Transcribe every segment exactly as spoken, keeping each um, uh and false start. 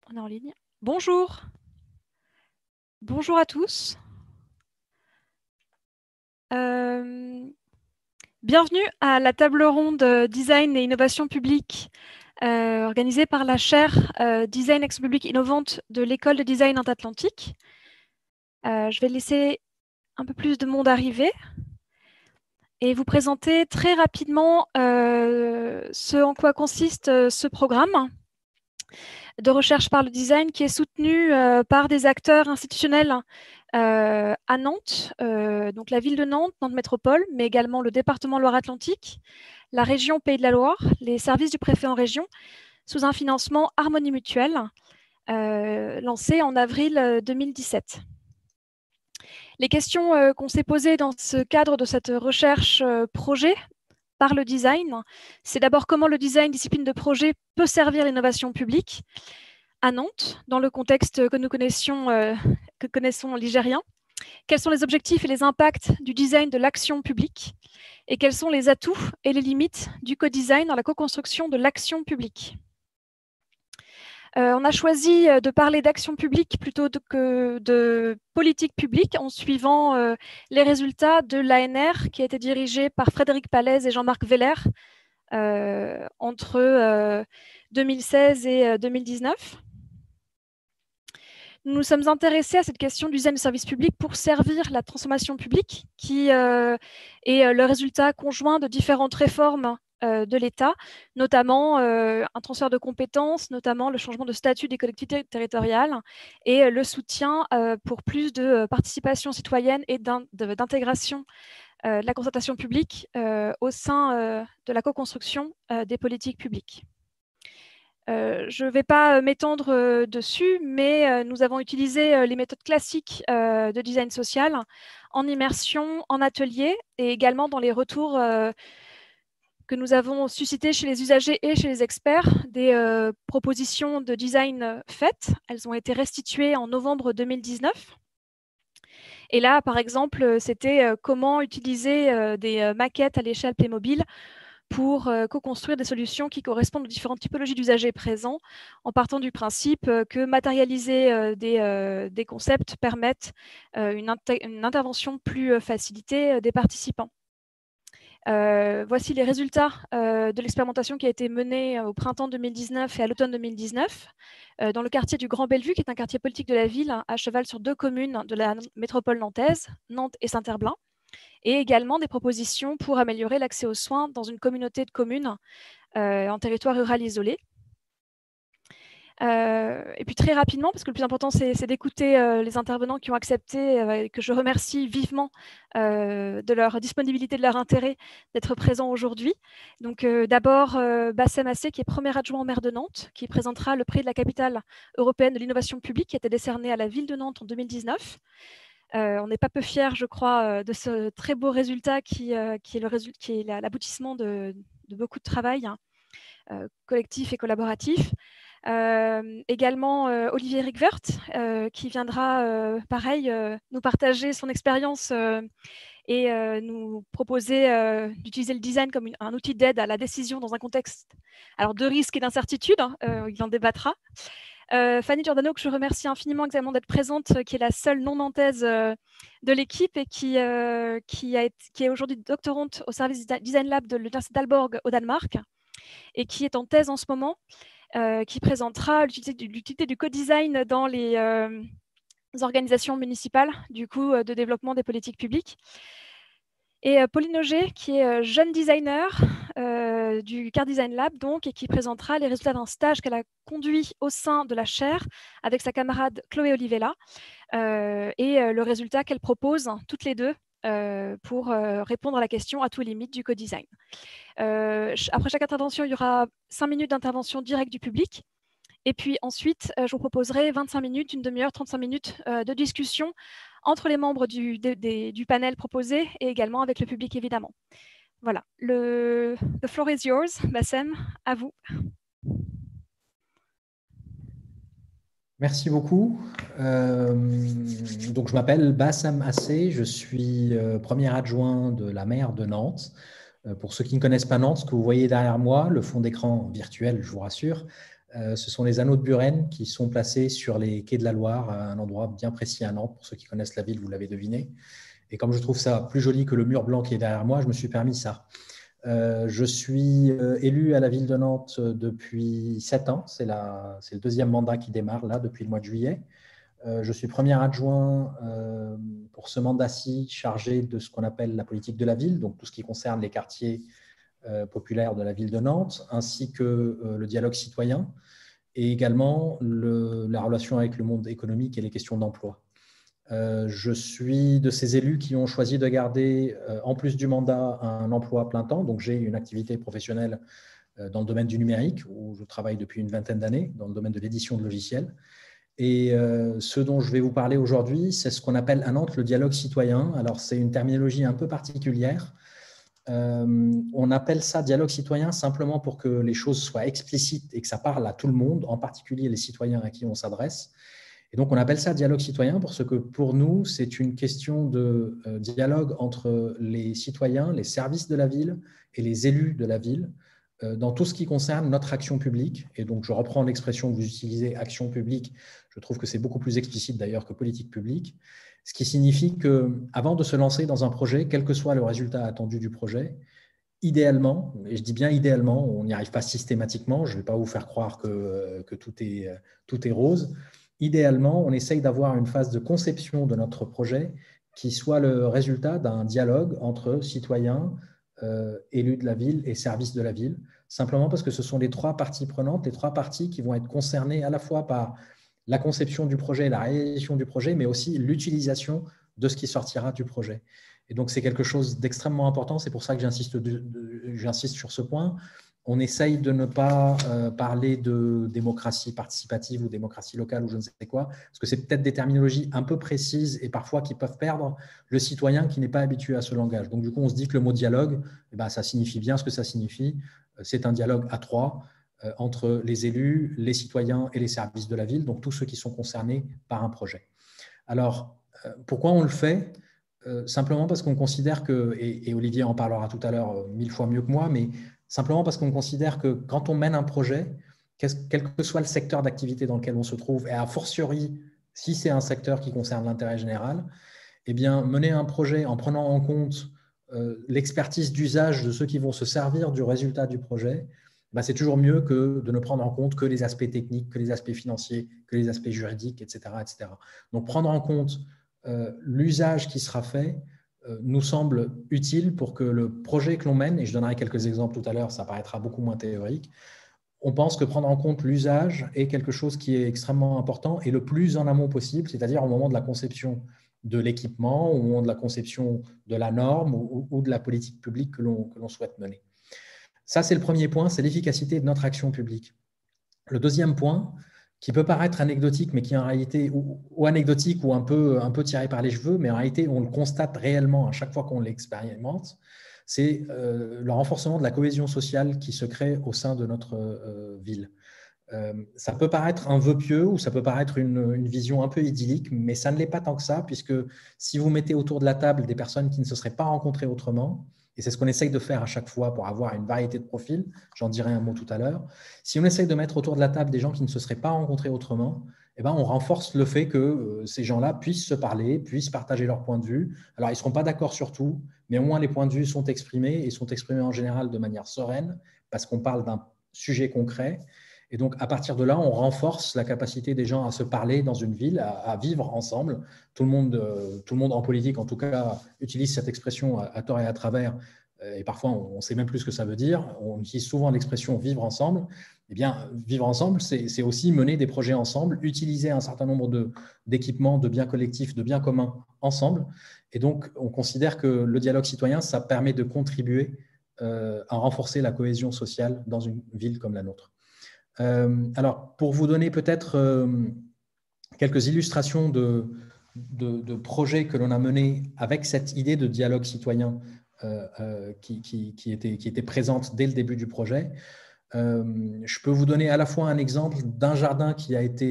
On est en ligne. Bonjour. Bonjour à tous. Euh, bienvenue à la table ronde Design et Innovation publique euh, organisée par la chaire euh, Design Action publique innovante de l'École de Design Inter-Atlantique. Euh, je vais laisser un peu plus de monde arriver et vous présenter très rapidement euh, ce en quoi consiste euh, ce programme de recherche par le design qui est soutenu euh, par des acteurs institutionnels euh, à Nantes, euh, donc la ville de Nantes, Nantes Métropole, mais également le département Loire-Atlantique, la région Pays de la Loire, les services du préfet en région, sous un financement Harmonie Mutuelle, euh, lancé en avril deux mille dix-sept. Les questions euh, qu'on s'est posées dans ce cadre de cette recherche euh, projet par le design, c'est d'abord comment le design, discipline de projet, peut servir l'innovation publique à Nantes, dans le contexte que nous connaissions, euh, que connaissons ligérien. Quels sont les objectifs et les impacts du design de l'action publique et quels sont les atouts et les limites du co-design dans la co-construction de l'action publique. Euh, on a choisi de parler d'action publique plutôt que de politique publique en suivant euh, les résultats de l'A N R qui a été dirigé par Frédéric Pallez et Jean-Marc Veller euh, entre euh, deux mille seize et deux mille dix-neuf. Nous nous sommes intéressés à cette question du design de service public pour servir la transformation publique, qui euh, est le résultat conjoint de différentes réformes euh, de l'État, notamment euh, un transfert de compétences, notamment le changement de statut des collectivités territoriales et euh, le soutien euh, pour plus de participation citoyenne et d'intégration euh, de la concertation publique euh, au sein euh, de la co-construction euh, des politiques publiques. Euh, je ne vais pas m'étendre euh, dessus, mais euh, nous avons utilisé euh, les méthodes classiques euh, de design social en immersion, en atelier et également dans les retours euh, que nous avons suscités chez les usagers et chez les experts, des euh, propositions de design faites. Elles ont été restituées en novembre deux mille dix-neuf. Et là, par exemple, c'était euh, comment utiliser euh, des euh, maquettes à l'échelle Playmobil pour euh, co-construire des solutions qui correspondent aux différentes typologies d'usagers présents, en partant du principe euh, que matérialiser euh, des, euh, des concepts permettent euh, une, inter une intervention plus euh, facilitée euh, des participants. Euh, voici les résultats euh, de l'expérimentation qui a été menée au printemps deux mille dix-neuf et à l'automne deux mille dix-neuf euh, dans le quartier du Grand Bellevue, qui est un quartier politique de la ville, à cheval sur deux communes de la métropole nantaise, Nantes et Saint-Herblain, et également des propositions pour améliorer l'accès aux soins dans une communauté de communes euh, en territoire rural isolé. Euh, et puis très rapidement, parce que le plus important, c'est d'écouter euh, les intervenants qui ont accepté, euh, et que je remercie vivement euh, de leur disponibilité, de leur intérêt d'être présents aujourd'hui. Donc euh, d'abord, euh, Bassem Assé, qui est premier adjoint au maire de Nantes, qui présentera le prix de la capitale européenne de l'innovation publique, qui a été décerné à la ville de Nantes en deux mille dix-neuf. Euh, on n'est pas peu fiers, je crois, euh, de ce très beau résultat qui, euh, qui est l'aboutissement de, de beaucoup de travail hein, euh, collectif et collaboratif. Euh, également euh, Olivier Rickwert, euh, qui viendra, euh, pareil, euh, nous partager son expérience euh, et euh, nous proposer euh, d'utiliser le design comme une, un outil d'aide à la décision dans un contexte alors, de risque et d'incertitude. Hein, euh, il en débattra. Euh, Fanny Giordano, que je remercie infiniment également d'être présente, qui est la seule non-nantaise euh, de l'équipe et qui, euh, qui, qui est aujourd'hui doctorante au service Design Lab de l'Université d'Aalborg au Danemark et qui est en thèse en ce moment, euh, qui présentera l'utilité du co-design dans les euh, organisations municipales, du coup, de développement des politiques publiques. Et euh, Pauline Auger, qui est euh, jeune designer euh, du Car Design Lab, donc, et qui présentera les résultats d'un stage qu'elle a conduit au sein de la chaire avec sa camarade Chloé Olivella, euh, et euh, le résultat qu'elle propose toutes les deux euh, pour euh, répondre à la question à tous les limites du co-design. Euh, après chaque intervention, il y aura cinq minutes d'intervention directe du public. Et puis ensuite, euh, je vous proposerai vingt-cinq minutes, une demi-heure, trente-cinq minutes euh, de discussion entre les membres du, de, de, du panel proposé et également avec le public, évidemment. Voilà, le the floor is yours, Bassem, à vous. Merci beaucoup. Euh, donc, je m'appelle Bassem Assé, je suis euh, premier adjoint de la maire de Nantes. Euh, pour ceux qui ne connaissent pas Nantes, ce que vous voyez derrière moi, le fond d'écran virtuel, je vous rassure, Euh, ce sont les anneaux de Buren qui sont placés sur les quais de la Loire, à un endroit bien précis à Nantes. Pour ceux qui connaissent la ville, vous l'avez deviné. Et comme je trouve ça plus joli que le mur blanc qui est derrière moi, je me suis permis ça. Euh, je suis euh, élu à la ville de Nantes depuis sept ans. C'est le deuxième mandat qui démarre là, depuis le mois de juillet. Euh, je suis premier adjoint euh, pour ce mandat-ci chargé de ce qu'on appelle la politique de la ville, donc tout ce qui concerne les quartiers euh, populaires de la ville de Nantes, ainsi que euh, le dialogue citoyen et également le, la relation avec le monde économique et les questions d'emploi. Euh, je suis de ces élus qui ont choisi de garder, euh, en plus du mandat, un emploi à plein temps. Donc, j'ai une activité professionnelle euh, dans le domaine du numérique, où je travaille depuis une vingtaine d'années, dans le domaine de l'édition de logiciels. Et euh, ce dont je vais vous parler aujourd'hui, c'est ce qu'on appelle à Nantes le dialogue citoyen. Alors, c'est une terminologie un peu particulière. Euh, on appelle ça dialogue citoyen simplement pour que les choses soient explicites et que ça parle à tout le monde, en particulier les citoyens à qui on s'adresse. Et donc, on appelle ça dialogue citoyen parce que pour nous, c'est une question de euh, dialogue entre les citoyens, les services de la ville et les élus de la ville euh, dans tout ce qui concerne notre action publique. Et donc, je reprends l'expression que vous utilisez, action publique. Je trouve que c'est beaucoup plus explicite d'ailleurs que politique publique. Ce qui signifie qu'avant de se lancer dans un projet, quel que soit le résultat attendu du projet, idéalement, et je dis bien idéalement, on n'y arrive pas systématiquement, je ne vais pas vous faire croire que, que tout est, tout est rose. Idéalement, on essaye d'avoir une phase de conception de notre projet qui soit le résultat d'un dialogue entre citoyens, euh, élus de la ville et services de la ville, simplement parce que ce sont les trois parties prenantes, les trois parties qui vont être concernées à la fois par la conception du projet, la réalisation du projet, mais aussi l'utilisation de ce qui sortira du projet. Et donc, c'est quelque chose d'extrêmement important. C'est pour ça que j'insiste, j'insiste sur ce point. On essaye de ne pas euh, parler de démocratie participative ou démocratie locale ou je ne sais quoi, parce que c'est peut-être des terminologies un peu précises et parfois qui peuvent perdre le citoyen qui n'est pas habitué à ce langage. Donc, du coup, on se dit que le mot dialogue, eh ben, ça signifie bien ce que ça signifie. C'est un dialogue à trois euh, entre les élus, les citoyens et les services de la ville, donc tous ceux qui sont concernés par un projet. Alors, euh, pourquoi on le fait ? Euh, simplement parce qu'on considère que, et, et Olivier en parlera tout à l'heure euh, mille fois mieux que moi, mais simplement parce qu'on considère que quand on mène un projet, quel que soit le secteur d'activité dans lequel on se trouve, et a fortiori, si c'est un secteur qui concerne l'intérêt général, eh bien, mener un projet en prenant en compte euh, l'expertise d'usage de ceux qui vont se servir du résultat du projet, ben, c'est toujours mieux que de ne prendre en compte que les aspects techniques, que les aspects financiers, que les aspects juridiques, et cetera, et cetera. Donc, prendre en compte euh, l'usage qui sera fait euh, nous semble utile pour que le projet que l'on mène, et je donnerai quelques exemples tout à l'heure, ça paraîtra beaucoup moins théorique, on pense que prendre en compte l'usage est quelque chose qui est extrêmement important et le plus en amont possible, c'est-à-dire au moment de la conception de l'équipement, au moment de la conception de la norme ou, ou de la politique publique que l'on que l'on souhaite mener. Ça, c'est le premier point, c'est l'efficacité de notre action publique. Le deuxième point, qui peut paraître anecdotique, mais qui en réalité, ou, ou anecdotique ou un peu, un peu tiré par les cheveux, mais en réalité, on le constate réellement à chaque fois qu'on l'expérimente, c'est euh, le renforcement de la cohésion sociale qui se crée au sein de notre euh, ville. Euh, ça peut paraître un vœu pieux ou ça peut paraître une, une vision un peu idyllique, mais ça ne l'est pas tant que ça, puisque si vous mettez autour de la table des personnes qui ne se seraient pas rencontrées autrement, et c'est ce qu'on essaye de faire à chaque fois pour avoir une variété de profils, j'en dirai un mot tout à l'heure, si on essaye de mettre autour de la table des gens qui ne se seraient pas rencontrés autrement, eh ben, on renforce le fait que euh, ces gens-là puissent se parler, puissent partager leurs points de vue. Alors, ils ne seront pas d'accord sur tout, mais au moins les points de vue sont exprimés et sont exprimés en général de manière sereine, parce qu'on parle d'un sujet concret. Et donc, à partir de là, on renforce la capacité des gens à se parler dans une ville, à, à vivre ensemble. Tout le, monde, euh, tout le monde en politique, en tout cas, utilise cette expression à, à tort et à travers. Euh, et parfois, on ne sait même plus ce que ça veut dire. On utilise souvent l'expression « vivre ensemble ». Eh bien, vivre ensemble, c'est aussi mener des projets ensemble, utiliser un certain nombre d'équipements, de, de biens collectifs, de biens communs ensemble. Et donc, on considère que le dialogue citoyen, ça permet de contribuer euh, à renforcer la cohésion sociale dans une ville comme la nôtre. Euh, alors, pour vous donner peut-être euh, quelques illustrations de, de, de projets que l'on a menés avec cette idée de dialogue citoyen euh, euh, qui, qui, qui, était, qui était présente dès le début du projet, euh, je peux vous donner à la fois un exemple d'un jardin qui a été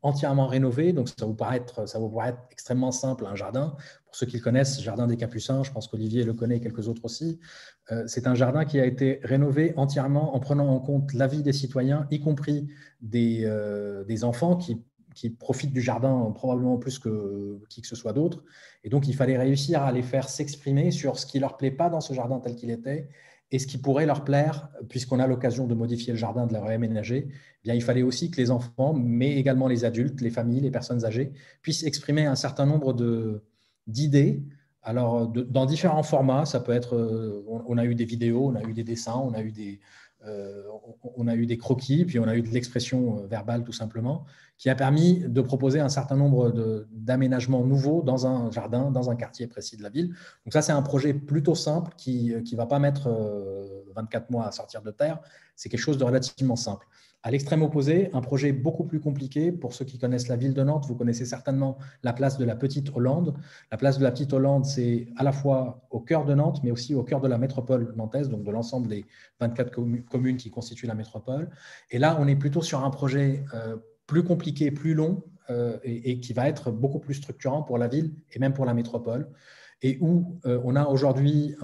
entièrement rénové. Donc, ça vous paraît être, ça vous paraît être extrêmement simple, un jardin. Pour ceux qui le connaissent, Jardin des Capucins, je pense qu'Olivier le connaît et quelques autres aussi. Euh, c'est un jardin qui a été rénové entièrement en prenant en compte l'avis des citoyens, y compris des, euh, des enfants qui, qui profitent du jardin probablement plus que qui que ce soit d'autre. Et donc, il fallait réussir à les faire s'exprimer sur ce qui ne leur plaît pas dans ce jardin tel qu'il était et ce qui pourrait leur plaire, puisqu'on a l'occasion de modifier le jardin, de le réaménager. Eh bien, il fallait aussi que les enfants, mais également les adultes, les familles, les personnes âgées, puissent exprimer un certain nombre de, d'idées. Alors, de, dans différents formats, ça peut être, on, on a eu des vidéos, on a eu des dessins, on a eu des, euh, on, on a eu des croquis, puis on a eu de l'expression verbale tout simplement, qui a permis de proposer un certain nombre de, d'aménagements nouveaux dans un jardin, dans un quartier précis de la ville. Donc ça, c'est un projet plutôt simple qui ne va pas mettre vingt-quatre mois à sortir de terre. C'est quelque chose de relativement simple. À l'extrême opposé, un projet beaucoup plus compliqué. Pour ceux qui connaissent la ville de Nantes, vous connaissez certainement la place de la Petite Hollande. La place de la Petite Hollande, c'est à la fois au cœur de Nantes, mais aussi au cœur de la métropole nantaise, donc de l'ensemble des vingt-quatre communes qui constituent la métropole. Et là, on est plutôt sur un projet euh, plus compliqué, plus long, euh, et, et qui va être beaucoup plus structurant pour la ville et même pour la métropole, et où euh, on a aujourd'hui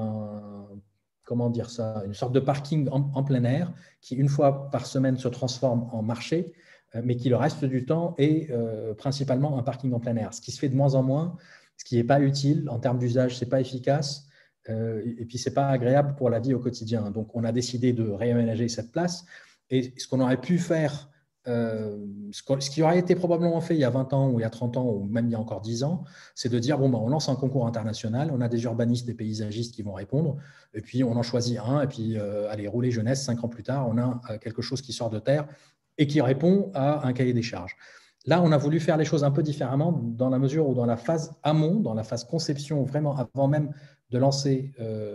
un, comment dire ça, une sorte de parking en, en plein air qui, une fois par semaine, se transforme en marché, euh, mais qui, le reste du temps, est euh, principalement un parking en plein air, ce qui se fait de moins en moins, ce qui n'est pas utile en termes d'usage, ce n'est pas efficace, euh, et puis ce n'est pas agréable pour la vie au quotidien. Donc, on a décidé de réaménager cette place, et ce qu'on aurait pu faire, Euh, ce qui aurait été probablement fait il y a vingt ans ou il y a trente ans ou même il y a encore dix ans, c'est de dire bon, ben, on lance un concours international, on a des urbanistes, des paysagistes qui vont répondre, et puis on en choisit un, et puis euh, allez, rouler jeunesse, cinq ans plus tard, on a euh, quelque chose qui sort de terre et qui répond à un cahier des charges. Là, on a voulu faire les choses un peu différemment dans la mesure où dans la phase amont, dans la phase conception, vraiment avant même de lancer,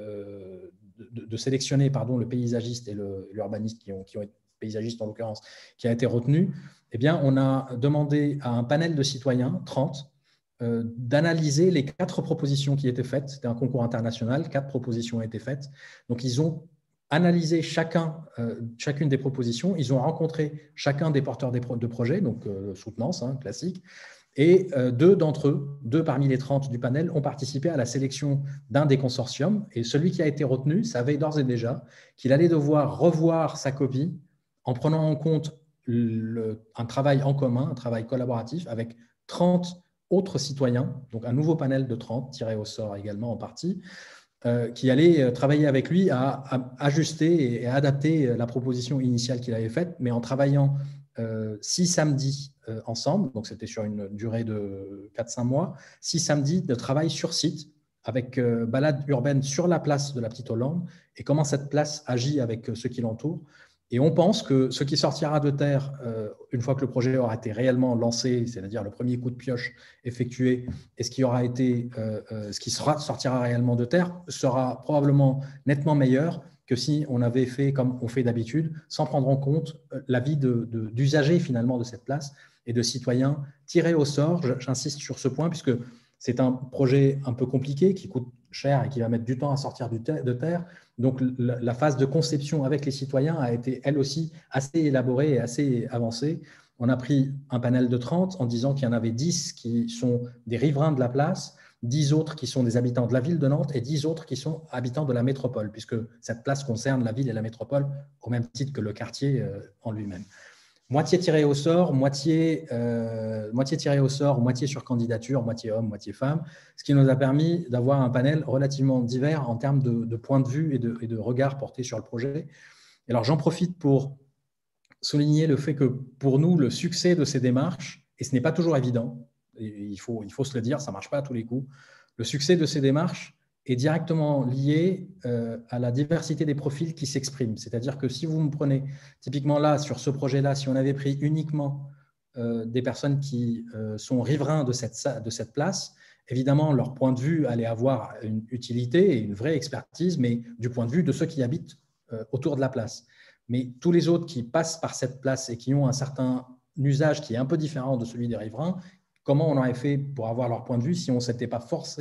euh, de, de sélectionner pardon, le paysagiste et le, l'urbaniste qui ont, qui ont été paysagiste en l'occurrence, qui a été retenu, eh bien, on a demandé à un panel de citoyens, trente, euh, d'analyser les quatre propositions qui étaient faites. C'était un concours international, quatre propositions ont été faites. Donc, ils ont analysé chacun, euh, chacune des propositions, ils ont rencontré chacun des porteurs des pro- de projets, donc euh, soutenance, hein, classique, et euh, deux d'entre eux, deux parmi les trente du panel, ont participé à la sélection d'un des consortiums, et celui qui a été retenu savait d'ores et déjà qu'il allait devoir revoir sa copie en prenant en compte le, un travail en commun, un travail collaboratif avec trente autres citoyens, donc un nouveau panel de trente, tiré au sort également en partie, euh, qui allait travailler avec lui à, à ajuster et à adapter la proposition initiale qu'il avait faite, mais en travaillant euh, six samedis euh, ensemble, donc c'était sur une durée de quatre à cinq mois, six samedis de travail sur site, avec euh, balade urbaine sur la place de la Petite Hollande et comment cette place agit avec ceux qui l'entourent. Et on pense que ce qui sortira de terre, euh, une fois que le projet aura été réellement lancé, c'est-à-dire le premier coup de pioche effectué, et ce qui aura été, euh, euh, ce qui sera, sortira réellement de terre, sera probablement nettement meilleur que si on avait fait comme on fait d'habitude, sans prendre en compte l'avis de, de, d'usagers finalement de cette place et de citoyens tirés au sort. J'insiste sur ce point puisque c'est un projet un peu compliqué qui coûte cher et qui va mettre du temps à sortir de terre. Donc, la phase de conception avec les citoyens a été, elle aussi, assez élaborée et assez avancée. On a pris un panel de trente en disant qu'il y en avait dix qui sont des riverains de la place, dix autres qui sont des habitants de la ville de Nantes et dix autres qui sont habitants de la métropole, puisque cette place concerne la ville et la métropole au même titre que le quartier en lui-même. Moitié tiré au sort, moitié, euh, moitié tiré au sort, moitié sur candidature, moitié homme, moitié femme, ce qui nous a permis d'avoir un panel relativement divers en termes de, de points de vue et de, et de regard portés sur le projet. Et alors, j'en profite pour souligner le fait que pour nous, le succès de ces démarches, et ce n'est pas toujours évident, il faut, il faut se le dire, ça ne marche pas à tous les coups, le succès de ces démarches est directement lié euh, à la diversité des profils qui s'expriment. C'est-à-dire que si vous me prenez, typiquement là, sur ce projet-là, si on avait pris uniquement euh, des personnes qui euh, sont riverains de cette, de cette place, évidemment, leur point de vue allait avoir une utilité et une vraie expertise, mais du point de vue de ceux qui habitent euh, autour de la place. Mais tous les autres qui passent par cette place et qui ont un certain usage qui est un peu différent de celui des riverains, comment on aurait fait pour avoir leur point de vue si on ne s'était pas forcé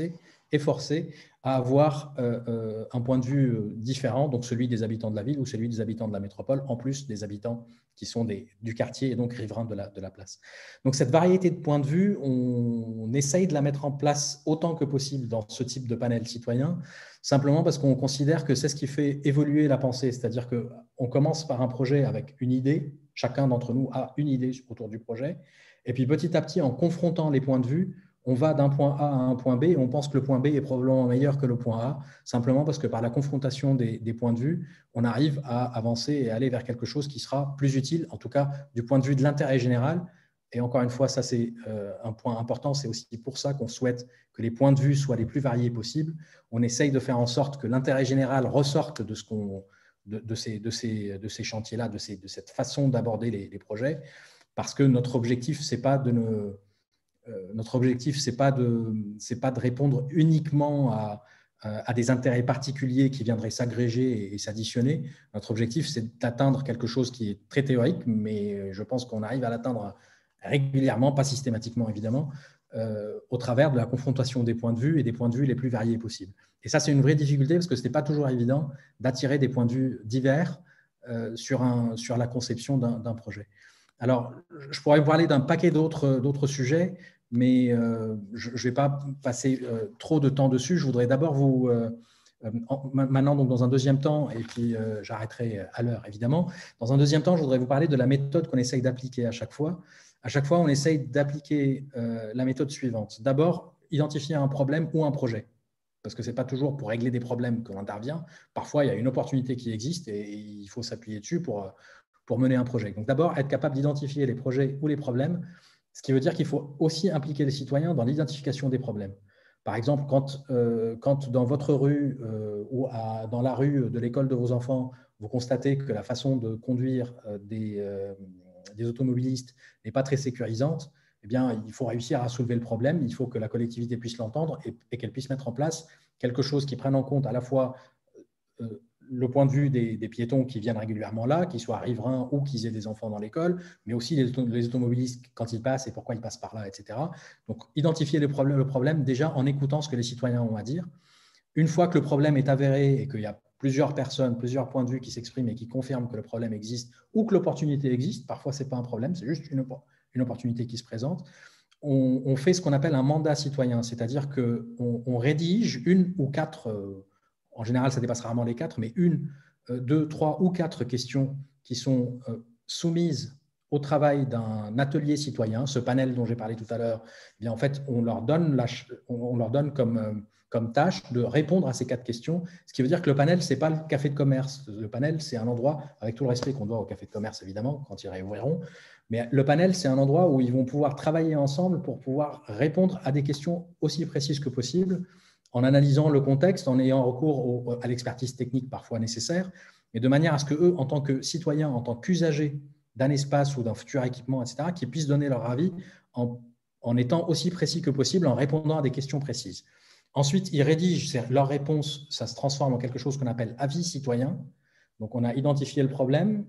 est forcé à avoir euh, euh, un point de vue différent, donc celui des habitants de la ville ou celui des habitants de la métropole, en plus des habitants qui sont des, du quartier et donc riverains de la, de la place. Donc cette variété de points de vue, on, on essaye de la mettre en place autant que possible dans ce type de panel citoyen, simplement parce qu'on considère que c'est ce qui fait évoluer la pensée, c'est-à-dire qu'on commence par un projet avec une idée, chacun d'entre nous a une idée autour du projet, et puis petit à petit, en confrontant les points de vue, on va d'un point A à un point B et on pense que le point B est probablement meilleur que le point A, simplement parce que par la confrontation des, des points de vue, on arrive à avancer et aller vers quelque chose qui sera plus utile, en tout cas du point de vue de l'intérêt général. Et encore une fois, ça c'est un point important, c'est aussi pour ça qu'on souhaite que les points de vue soient les plus variés possibles. On essaye de faire en sorte que l'intérêt général ressorte de, ce qu'on, de, de ces, de ces, de ces chantiers-là, de, ces, de cette façon d'aborder les, les projets, parce que notre objectif, c'est pas de ne... Euh, notre objectif, ce n'est pas, pas de répondre uniquement à, à des intérêts particuliers qui viendraient s'agréger et, et s'additionner. Notre objectif, c'est d'atteindre quelque chose qui est très théorique, mais je pense qu'on arrive à l'atteindre régulièrement, pas systématiquement évidemment, euh, au travers de la confrontation des points de vue et des points de vue les plus variés possibles. Et ça, c'est une vraie difficulté parce que ce n'est pas toujours évident d'attirer des points de vue divers euh, sur, un, sur la conception d'un projet. Alors, je pourrais vous parler d'un paquet d'autres sujets, mais euh, je ne vais pas passer euh, trop de temps dessus. Je voudrais d'abord vous, euh, en, maintenant donc dans un deuxième temps, et puis euh, j'arrêterai à l'heure évidemment, dans un deuxième temps, je voudrais vous parler de la méthode qu'on essaye d'appliquer à chaque fois. À chaque fois, on essaye d'appliquer euh, la méthode suivante. D'abord, identifier un problème ou un projet, parce que ce n'est pas toujours pour régler des problèmes qu'on intervient. Parfois, il y a une opportunité qui existe et il faut s'appuyer dessus pour, pour mener un projet. Donc d'abord, être capable d'identifier les projets ou les problèmes, ce qui veut dire qu'il faut aussi impliquer les citoyens dans l'identification des problèmes. Par exemple, quand, euh, quand dans votre rue euh, ou à, dans la rue de l'école de vos enfants, vous constatez que la façon de conduire euh, des, euh, des automobilistes n'est pas très sécurisante, eh bien, il faut réussir à soulever le problème, il faut que la collectivité puisse l'entendre et, et qu'elle puisse mettre en place quelque chose qui prenne en compte à la fois euh, le point de vue des, des piétons qui viennent régulièrement là, qu'ils soient riverains ou qu'ils aient des enfants dans l'école, mais aussi les, les automobilistes quand ils passent et pourquoi ils passent par là, et cetera. Donc, identifier le problème, le problème déjà en écoutant ce que les citoyens ont à dire. Une fois que le problème est avéré et qu'il y a plusieurs personnes, plusieurs points de vue qui s'expriment et qui confirment que le problème existe ou que l'opportunité existe, parfois ce n'est pas un problème, c'est juste une, une opportunité qui se présente, on, on fait ce qu'on appelle un mandat citoyen, c'est-à-dire qu'on on rédige une ou quatre euh, en général, ça dépasse rarement les quatre, mais une, deux, trois ou quatre questions qui sont soumises au travail d'un atelier citoyen. Ce panel dont j'ai parlé tout à l'heure, eh bien en fait, on leur donne, la, on leur donne comme, comme tâche de répondre à ces quatre questions, ce qui veut dire que le panel, ce n'est pas le café de commerce. Le panel, c'est un endroit, avec tout le respect qu'on doit au café de commerce, évidemment, quand ils réouvriront, mais le panel, c'est un endroit où ils vont pouvoir travailler ensemble pour pouvoir répondre à des questions aussi précises que possible, en analysant le contexte, en ayant recours au, à l'expertise technique parfois nécessaire, mais de manière à ce qu'eux, en tant que citoyens, en tant qu'usagers d'un espace ou d'un futur équipement, et cetera, qu'ils puissent donner leur avis en, en étant aussi précis que possible, en répondant à des questions précises. Ensuite, ils rédigent leurs réponses, ça se transforme en quelque chose qu'on appelle avis citoyen. Donc, on a identifié le problème,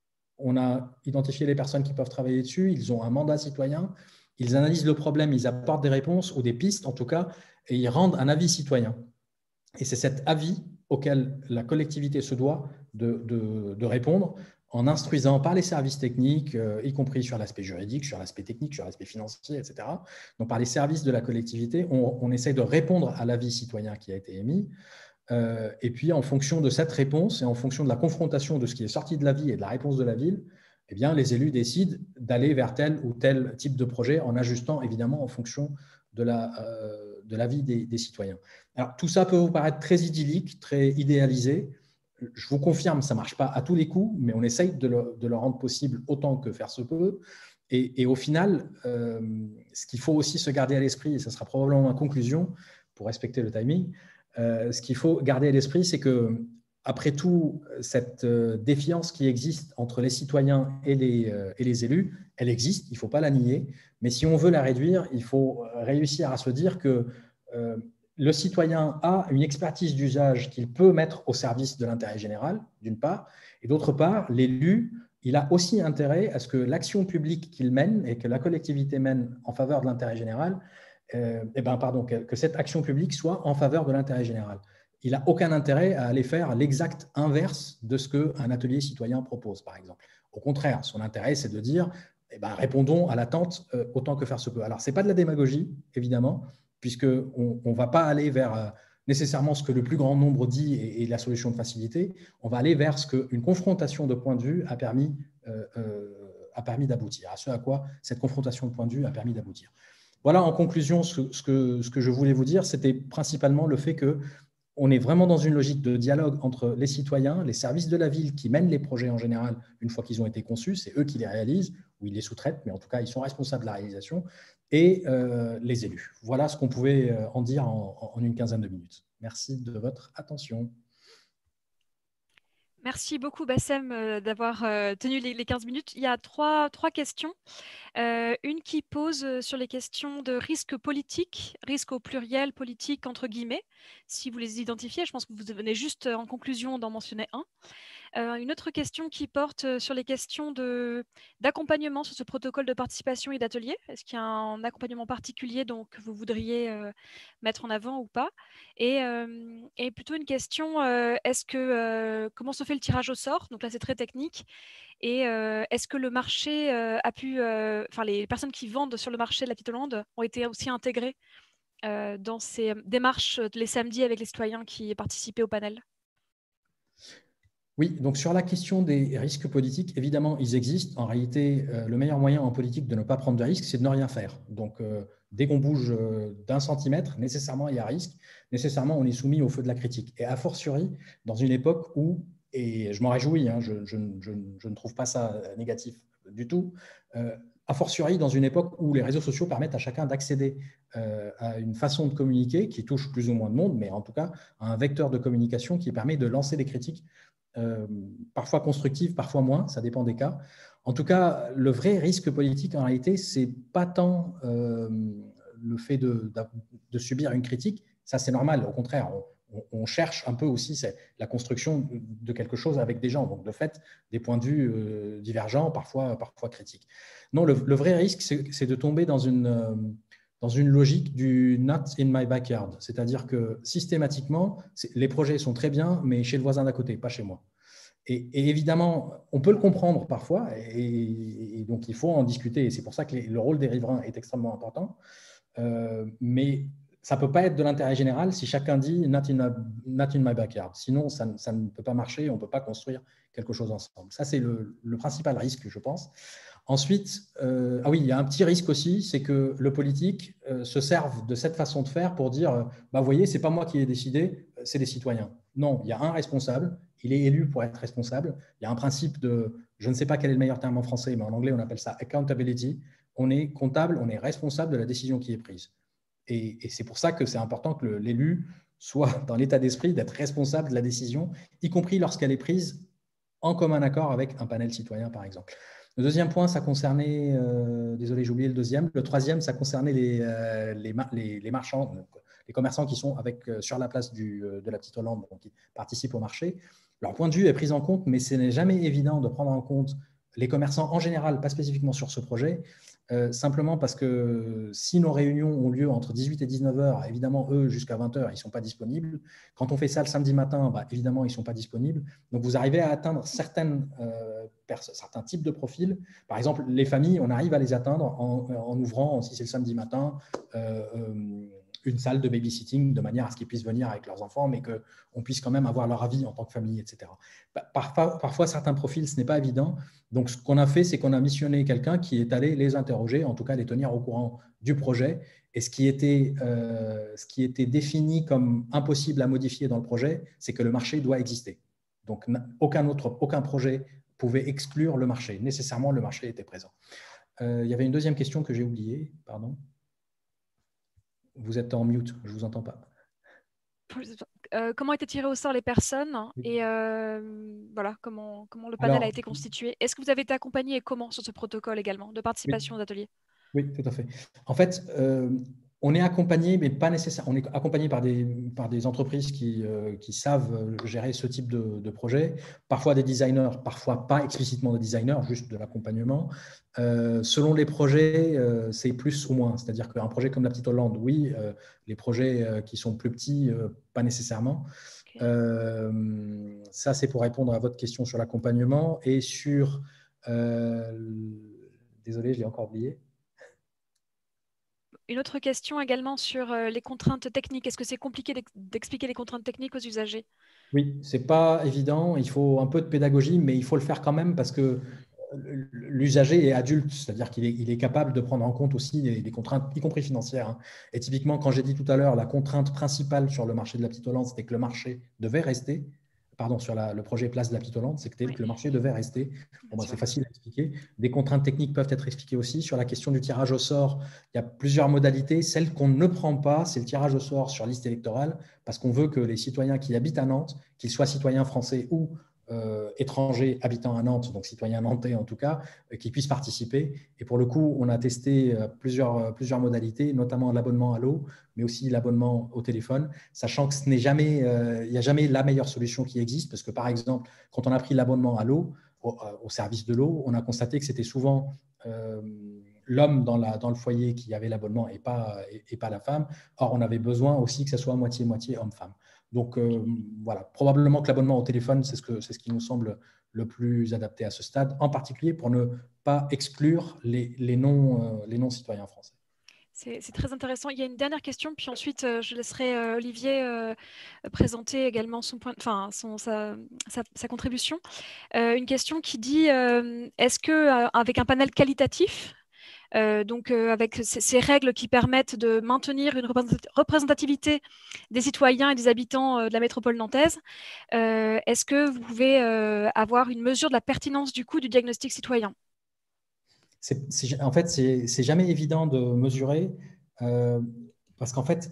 on a identifié les personnes qui peuvent travailler dessus, ils ont un mandat citoyen, ils analysent le problème, ils apportent des réponses ou des pistes en tout cas, et ils rendent un avis citoyen. Et c'est cet avis auquel la collectivité se doit de, de, de répondre en instruisant par les services techniques, euh, y compris sur l'aspect juridique, sur l'aspect technique, sur l'aspect financier, et cetera. Donc, par les services de la collectivité, on, on essaie de répondre à l'avis citoyen qui a été émis. Euh, et puis, en fonction de cette réponse et en fonction de la confrontation de ce qui est sorti de l'avis et de la réponse de la ville, eh bien, les élus décident d'aller vers tel ou tel type de projet en ajustant évidemment en fonction de la, euh, de l'avis des, des citoyens. Alors, tout ça peut vous paraître très idyllique, très idéalisé. Je vous confirme, ça ne marche pas à tous les coups, mais on essaye de le, de le rendre possible autant que faire se peut. Et, et au final, euh, ce qu'il faut aussi se garder à l'esprit, et ce sera probablement ma conclusion pour respecter le timing, euh, ce qu'il faut garder à l'esprit, c'est que après tout, cette défiance qui existe entre les citoyens et les, euh, et les élus, elle existe, il ne faut pas la nier, mais si on veut la réduire, il faut réussir à se dire que euh, le citoyen a une expertise d'usage qu'il peut mettre au service de l'intérêt général, d'une part, et d'autre part, l'élu, il a aussi intérêt à ce que l'action publique qu'il mène et que la collectivité mène en faveur de l'intérêt général, euh, eh ben, pardon, que, que cette action publique soit en faveur de l'intérêt général. Il n'a aucun intérêt à aller faire l'exact inverse de ce qu'un atelier citoyen propose, par exemple. Au contraire, son intérêt, c'est de dire, eh ben, répondons à l'attente euh, autant que faire se peut. Alors, ce n'est pas de la démagogie, évidemment, puisqu'on ne va pas aller vers euh, nécessairement ce que le plus grand nombre dit et, et la solution de facilité. On va aller vers ce qu'une confrontation de points de vue a permis, euh, euh, a permis d'aboutir, à ce à quoi cette confrontation de points de vue a permis d'aboutir. Voilà, en conclusion, ce, ce, que, ce que je voulais vous dire, c'était principalement le fait que on est vraiment dans une logique de dialogue entre les citoyens, les services de la ville qui mènent les projets en général une fois qu'ils ont été conçus, c'est eux qui les réalisent, ou ils les sous-traitent, mais en tout cas, ils sont responsables de la réalisation, et euh, les élus. Voilà ce qu'on pouvait en dire en, en une quinzaine de minutes. Merci de votre attention. Merci beaucoup, Bassem, euh, d'avoir euh, tenu les, les quinze minutes. Il y a trois, trois questions. Euh, une qui pose euh, sur les questions de risque politique, risque au pluriel, politique, entre guillemets. Si vous les identifiez, je pense que vous venez juste euh, en conclusion d'en mentionner un. Euh, une autre question qui porte euh, sur les questions de- d'accompagnement sur ce protocole de participation et d'atelier. Est-ce qu'il y a un accompagnement particulier donc, que vous voudriez euh, mettre en avant ou pas? Et, euh, et plutôt une question, euh, est-ce que, euh, comment se fait le tirage au sort? Donc là, c'est très technique. Et euh, est-ce que le marché euh, a pu, euh, enfin les personnes qui vendent sur le marché de la Petite Hollande ont été aussi intégrées euh, dans ces démarches euh, les samedis avec les citoyens qui participaient au panel? Oui, donc sur la question des risques politiques, évidemment, ils existent. En réalité, euh, le meilleur moyen en politique de ne pas prendre de risques, c'est de ne rien faire. Donc, euh, dès qu'on bouge euh, d'un centimètre, nécessairement, il y a risque. Nécessairement, on est soumis au feu de la critique. Et a fortiori, dans une époque où, et je m'en réjouis, hein, je, je, je, je, ne trouve pas ça négatif du tout, euh, a fortiori dans une époque où les réseaux sociaux permettent à chacun d'accéder euh, à une façon de communiquer qui touche plus ou moins de monde, mais en tout cas à un vecteur de communication qui permet de lancer des critiques Euh, parfois constructives, parfois moins, ça dépend des cas. En tout cas, le vrai risque politique, en réalité, c'est pas tant euh, le fait de, de, de subir une critique, ça c'est normal, au contraire, on, on cherche un peu aussi la construction de quelque chose avec des gens, donc de fait, des points de vue euh, divergents, parfois, parfois critiques. Non, le, le vrai risque, c'est de tomber dans une... Euh, dans une logique du not in my backyard. C'est-à-dire que systématiquement, les projets sont très bien, mais chez le voisin d'à côté, pas chez moi. Et, et, évidemment, on peut le comprendre parfois, et, et donc il faut en discuter. Et c'est pour ça que les, le rôle des riverains est extrêmement important. Euh, mais ça ne peut pas être de l'intérêt général si chacun dit not in my, not in my backyard. Sinon, ça, ça ne peut pas marcher, on ne peut pas construire quelque chose ensemble. Ça, c'est le, le principal risque, je pense. Ensuite, euh, ah oui, il y a un petit risque aussi, c'est que le politique euh, se serve de cette façon de faire pour dire, euh, bah, vous voyez, c'est pas moi qui ai décidé, c'est les citoyens. Non, il y a un responsable, il est élu pour être responsable. Il y a un principe de, je ne sais pas quel est le meilleur terme en français, mais en anglais, on appelle ça accountability. On est comptable, on est responsable de la décision qui est prise. Et, et c'est pour ça que c'est important que l'élu soit dans l'état d'esprit d'être responsable de la décision, y compris lorsqu'elle est prise en commun accord avec un panel citoyen, par exemple. Le deuxième point, ça concernait, euh, désolé, j'ai oublié le deuxième. Le troisième, ça concernait les, euh, les, les, les marchands, les commerçants qui sont avec, euh, sur la place du, euh, de la Petite Hollande, donc qui participent au marché. Leur point de vue est pris en compte, mais ce n'est jamais évident de prendre en compte les commerçants en général, pas spécifiquement sur ce projet, euh, simplement parce que si nos réunions ont lieu entre dix-huit et dix-neuf heures, évidemment, eux, jusqu'à vingt heures, ils ne sont pas disponibles. Quand on fait ça le samedi matin, bah, évidemment, ils ne sont pas disponibles. Donc, vous arrivez à atteindre certaines, euh, certains types de profils. Par exemple, les familles, on arrive à les atteindre en, en ouvrant, si c'est le samedi matin, euh, euh, une salle de babysitting de manière à ce qu'ils puissent venir avec leurs enfants, mais qu'on puisse quand même avoir leur avis en tant que famille, et cetera. Parfois, parfois certains profils, ce n'est pas évident. Donc, ce qu'on a fait, c'est qu'on a missionné quelqu'un qui est allé les interroger, en tout cas les tenir au courant du projet. Et ce qui était, euh, ce qui était défini comme impossible à modifier dans le projet, c'est que le marché doit exister. Donc, aucun autre, aucun projet pouvait exclure le marché. Nécessairement, le marché était présent. Euh, il y avait une deuxième question que j'ai oubliée, pardon. Vous êtes en mute, je ne vous entends pas. Euh, comment étaient tirées au sort les personnes et euh, voilà, comment, comment le panel Alors, a été constitué. Est-ce que vous avez été accompagné et comment sur ce protocole également de participation oui, aux ateliers? oui, tout à fait. En fait, euh, On est accompagné, mais pas nécessairement. On est accompagné par des, par des entreprises qui, euh, qui savent gérer ce type de, de projet. Parfois des designers, parfois pas explicitement des designers, juste de l'accompagnement. Euh, selon les projets, euh, c'est plus ou moins. C'est-à-dire qu'un projet comme la Petite Hollande, oui. Euh, les projets euh, qui sont plus petits, euh, pas nécessairement. Okay. Euh, ça, c'est pour répondre à votre question sur l'accompagnement. Et sur… Euh, désolé, je l'ai encore oublié. Une autre question également sur les contraintes techniques. Est-ce que c'est compliqué d'expliquer les contraintes techniques aux usagers? Oui, ce n'est pas évident. Il faut un peu de pédagogie, mais il faut le faire quand même parce que l'usager est adulte, c'est-à-dire qu'il est, il est capable de prendre en compte aussi des, des contraintes, y compris financières. Hein. Et typiquement, quand j'ai dit tout à l'heure, la contrainte principale sur le marché de la Petite Hollande, c'était que le marché devait rester. Pardon, sur la, le projet Place de la Petite Hollande, c'est que, oui. que le marché devait rester. Bon, bah, c'est facile à expliquer. Des contraintes techniques peuvent être expliquées aussi. Sur la question du tirage au sort, il y a plusieurs modalités. Celle qu'on ne prend pas, c'est le tirage au sort sur liste électorale, parce qu'on veut que les citoyens qui habitent à Nantes, qu'ils soient citoyens français ou euh, étrangers habitant à Nantes, donc citoyens nantais en tout cas, euh, qui puissent participer. Et pour le coup, on a testé euh, plusieurs, euh, plusieurs modalités, notamment l'abonnement à l'eau, mais aussi l'abonnement au téléphone, sachant que ce n'est jamais, il n'y a jamais la meilleure solution qui existe, parce que par exemple, quand on a pris l'abonnement à l'eau, au, au service de l'eau, on a constaté que c'était souvent euh, l'homme dans, la, dans le foyer qui avait l'abonnement et pas, et, et pas la femme. Or, on avait besoin aussi que ce soit moitié-moitié homme-femme. Donc, euh, voilà, probablement que l'abonnement au téléphone, c'est ce, que, c'est ce qui nous semble le plus adapté à ce stade, en particulier pour ne pas exclure les, les, non, euh, les non-citoyens français. C'est très intéressant. Il y a une dernière question, puis ensuite euh, je laisserai euh, Olivier euh, présenter également son point, enfin son, sa, sa, sa contribution. Euh, une question qui dit euh, est-ce que euh, avec un panel qualitatif, euh, donc euh, avec ces, ces règles qui permettent de maintenir une représentativité des citoyens et des habitants euh, de la métropole nantaise, euh, est-ce que vous pouvez euh, avoir une mesure de la pertinence du coût du diagnostic citoyen? C'est, c'est, en fait, c'est jamais évident de mesurer euh, parce qu'en fait,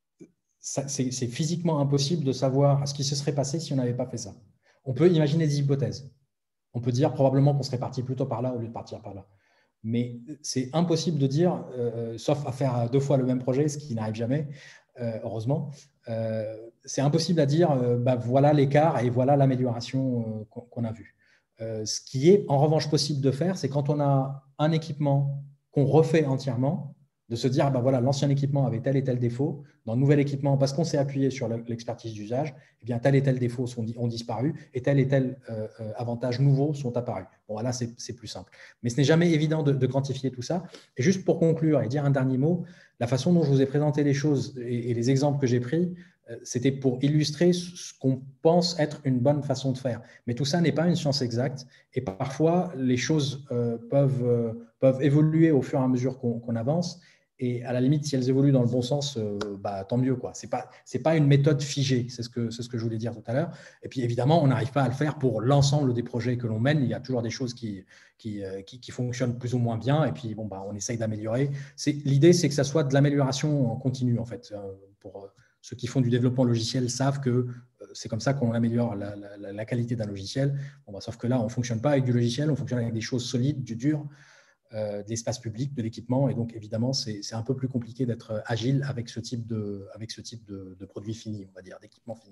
c'est physiquement impossible de savoir ce qui se serait passé si on n'avait pas fait ça. On peut imaginer des hypothèses. On peut dire probablement qu'on serait parti plutôt par là au lieu de partir par là. Mais c'est impossible de dire, euh, sauf à faire deux fois le même projet, ce qui n'arrive jamais, euh, heureusement. Euh, c'est impossible à dire, euh, bah, voilà l'écart et voilà l'amélioration euh, qu'on qu'on a vue. Euh, ce qui est en revanche possible de faire, c'est quand on a un équipement qu'on refait entièrement, de se dire, bah voilà, l'ancien équipement avait tel et tel défaut. Dans le nouvel équipement, parce qu'on s'est appuyé sur l'expertise d'usage, eh bien, tel et tel défaut sont, ont disparu et tel et tel euh, avantages nouveaux sont apparus. Bon, là, c'est plus simple. Mais ce n'est jamais évident de, de quantifier tout ça. Et juste pour conclure et dire un dernier mot, la façon dont je vous ai présenté les choses et, et les exemples que j'ai pris, c'était pour illustrer ce qu'on pense être une bonne façon de faire. Mais tout ça n'est pas une science exacte et parfois les choses euh, peuvent, euh, peuvent évoluer au fur et à mesure qu'on qu'on avance. Et à la limite, si elles évoluent dans le bon sens, euh, bah, tant mieux. Ce n'est pas, c'est pas une méthode figée, c'est ce, que, ce que je voulais dire tout à l'heure. Et puis évidemment, on n'arrive pas à le faire pour l'ensemble des projets que l'on mène. Il y a toujours des choses qui, qui, qui, qui fonctionnent plus ou moins bien. Et puis bon, bah, on essaye d'améliorer. L'idée, c'est que ça soit de l'amélioration en continu, en fait. Pour ceux qui font du développement logiciel savent que c'est comme ça qu'on améliore la, la, la qualité d'un logiciel. Bon, bah, sauf que là, on ne fonctionne pas avec du logiciel, on fonctionne avec des choses solides, du dur. Euh, de l'espace public, de l'équipement. Et donc, évidemment, c'est un peu plus compliqué d'être agile avec ce type de, avec ce type de, de produit fini, on va dire, d'équipement fini.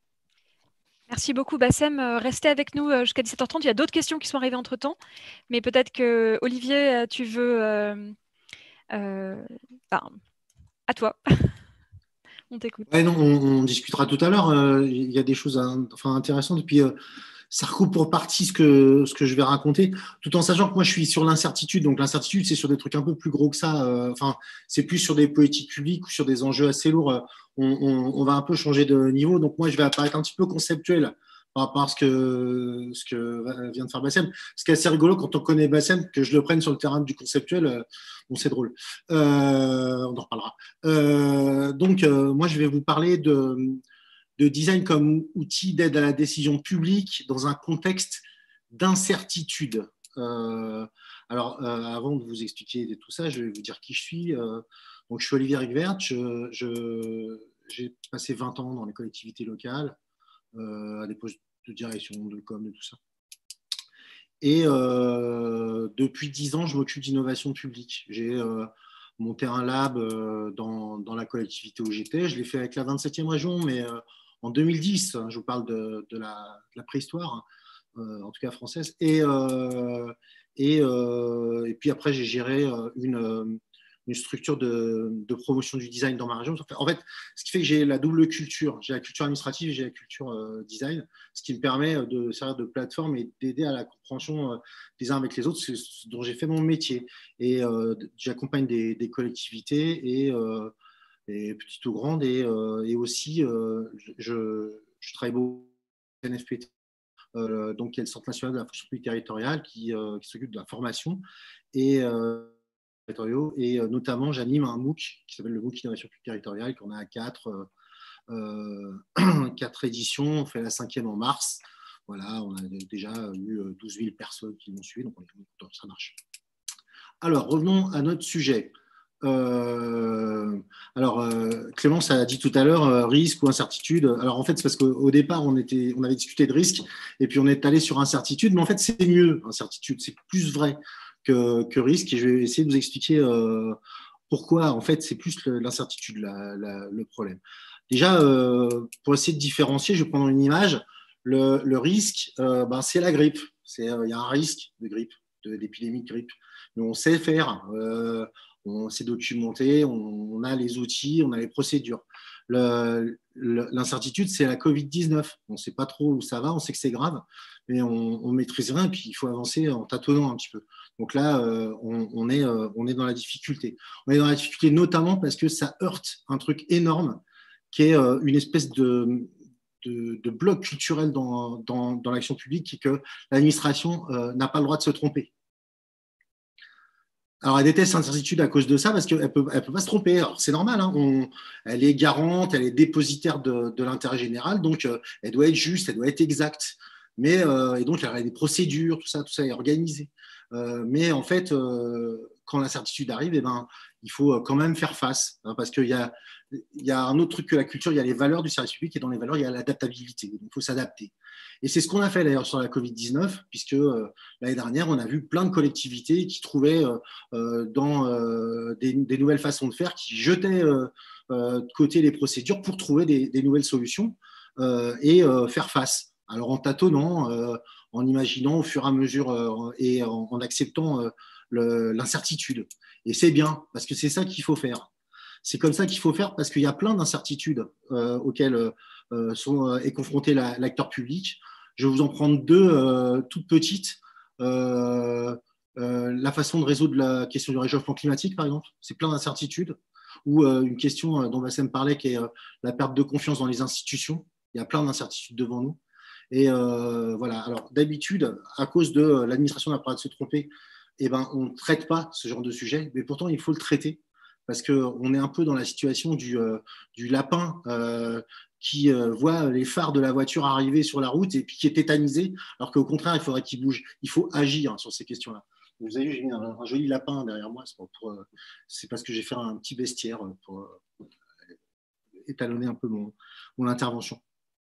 Merci beaucoup, Bassem. Restez avec nous jusqu'à dix-sept heures trente. Il y a d'autres questions qui sont arrivées entre-temps. Mais peut-être que, Olivier, tu veux… Euh, euh, enfin, à toi. On t'écoute. Ouais, non, on, on discutera tout à l'heure. Euh, il y a des choses à, enfin, intéressantes. Et puis, euh, ça recoupe pour partie ce que, ce que je vais raconter, tout en sachant que moi, je suis sur l'incertitude. Donc, l'incertitude, c'est sur des trucs un peu plus gros que ça. Euh, enfin, c'est plus sur des politiques publiques ou sur des enjeux assez lourds. On, on, on va un peu changer de niveau. Donc, moi, je vais apparaître un petit peu conceptuel par rapport à ce que, ce que vient de faire Bassem. Ce qui est assez rigolo quand on connaît Bassem, que je le prenne sur le terrain du conceptuel, bon, c'est drôle. Euh, on en reparlera. Euh, donc, euh, moi, je vais vous parler de de design comme outil d'aide à la décision publique dans un contexte d'incertitude. Euh, alors, euh, avant de vous expliquer tout ça, je vais vous dire qui je suis. Euh, donc, je suis Olivier Rigvert. Je, je, j'ai passé vingt ans dans les collectivités locales, euh, à des postes de direction, de com, de tout ça. Et euh, depuis dix ans, je m'occupe d'innovation publique. J'ai euh, monter un lab euh, dans, dans la collectivité où j'étais. Je l'ai fait avec la vingt-septième région, mais euh, en deux mille dix, hein, je vous parle de, de, la, de la préhistoire, hein, euh, en tout cas française. Et, euh, et, euh, et puis après, j'ai géré une, une structure de, de promotion du design dans ma région. En fait, ce qui fait que j'ai la double culture. J'ai la culture administrative et j'ai la culture euh, design, ce qui me permet de servir de plateforme et d'aider à la compréhension euh, des uns avec les autres, c'est ce dont j'ai fait mon métier. Et euh, j'accompagne des, des collectivités et, euh, et petites ou grandes. Et, euh, et aussi, euh, je, je travaille beaucoup avec N F P T, euh, donc qui est le Centre national de la fonction publique territoriale, qui, euh, qui s'occupe de la formation. Et euh, et notamment j'anime un MOOC qui s'appelle le MOOC Innovation Publique Territoriale, qu'on a à quatre, euh, quatre éditions. On fait la cinquième en mars. Voilà, on a déjà eu douze mille personnes qui l'ont suivi, donc on est content, ça marche. Alors, revenons à notre sujet. Euh, alors, euh, Clémence a dit tout à l'heure euh, risque ou incertitude. Alors, en fait, c'est parce qu'au départ, on, était, on avait discuté de risque et puis on est allé sur incertitude, mais en fait, c'est mieux, incertitude, c'est plus vrai que, que risque. Et je vais essayer de vous expliquer euh, pourquoi, en fait, c'est plus l'incertitude, la, la, le problème. Déjà, euh, pour essayer de différencier, je vais prendre une image. Le, le risque, euh, ben, c'est la grippe. Il euh, y a un risque de grippe, d'épidémie de, de grippe. Mais on sait faire. Euh, on s'est documenté, on, on a les outils, on a les procédures. L'incertitude, c'est la covid dix-neuf. On ne sait pas trop où ça va, on sait que c'est grave, mais on ne maîtrise rien, et puis il faut avancer en tâtonnant un petit peu. Donc là, euh, on, on, est, euh, on est dans la difficulté. On est dans la difficulté notamment parce que ça heurte un truc énorme qui est euh, une espèce de, de, de bloc culturel dans, dans, dans l'action publique, qui est que l'administration euh, n'a pas le droit de se tromper. Alors, elle déteste l'incertitude à cause de ça, parce qu'elle ne peut, elle peut pas se tromper. Alors, c'est normal, hein, on, elle est garante, elle est dépositaire de, de l'intérêt général, donc euh, elle doit être juste, elle doit être exacte. Mais, euh, et donc, elle a des procédures, tout ça, tout ça est organisé. Euh, mais en fait, euh, quand l'incertitude arrive, eh ben, il faut quand même faire face, hein, parce qu'il y a, il y a un autre truc que la culture, il y a les valeurs du service public, et dans les valeurs, il y a l'adaptabilité. Donc, il faut s'adapter. Et c'est ce qu'on a fait d'ailleurs sur la covid dix-neuf, puisque euh, l'année dernière, on a vu plein de collectivités qui trouvaient euh, dans euh, des, des nouvelles façons de faire, qui jetaient euh, euh, de côté les procédures pour trouver des, des nouvelles solutions euh, et euh, faire face. Alors en tâtonnant, euh, en imaginant au fur et à mesure euh, et en, en acceptant euh, l'incertitude. Et c'est bien, parce que c'est ça qu'il faut faire. C'est comme ça qu'il faut faire, parce qu'il y a plein d'incertitudes euh, auxquelles euh, sont, euh, est confronté l'acteur la, public. Je vais vous en prendre deux euh, toutes petites. Euh, euh, la façon de résoudre la question du réchauffement climatique, par exemple, c'est plein d'incertitudes. Ou euh, une question dont Bassem parlait, qui est euh, la perte de confiance dans les institutions. Il y a plein d'incertitudes devant nous. Et euh, voilà. Alors, d'habitude, à cause de l'administration n'a pas de se tromper, eh ben, on ne traite pas ce genre de sujet, mais pourtant, il faut le traiter. Parce qu'on est un peu dans la situation du, euh, du lapin euh, qui euh, voit les phares de la voiture arriver sur la route et puis qui est tétanisé, alors qu'au contraire, il faudrait qu'il bouge. Il faut agir sur ces questions-là. Vous avez vu, j'ai mis un, un joli lapin derrière moi. C'est pour, euh, parce que j'ai fait un petit bestiaire pour euh, étalonner un peu mon, mon intervention.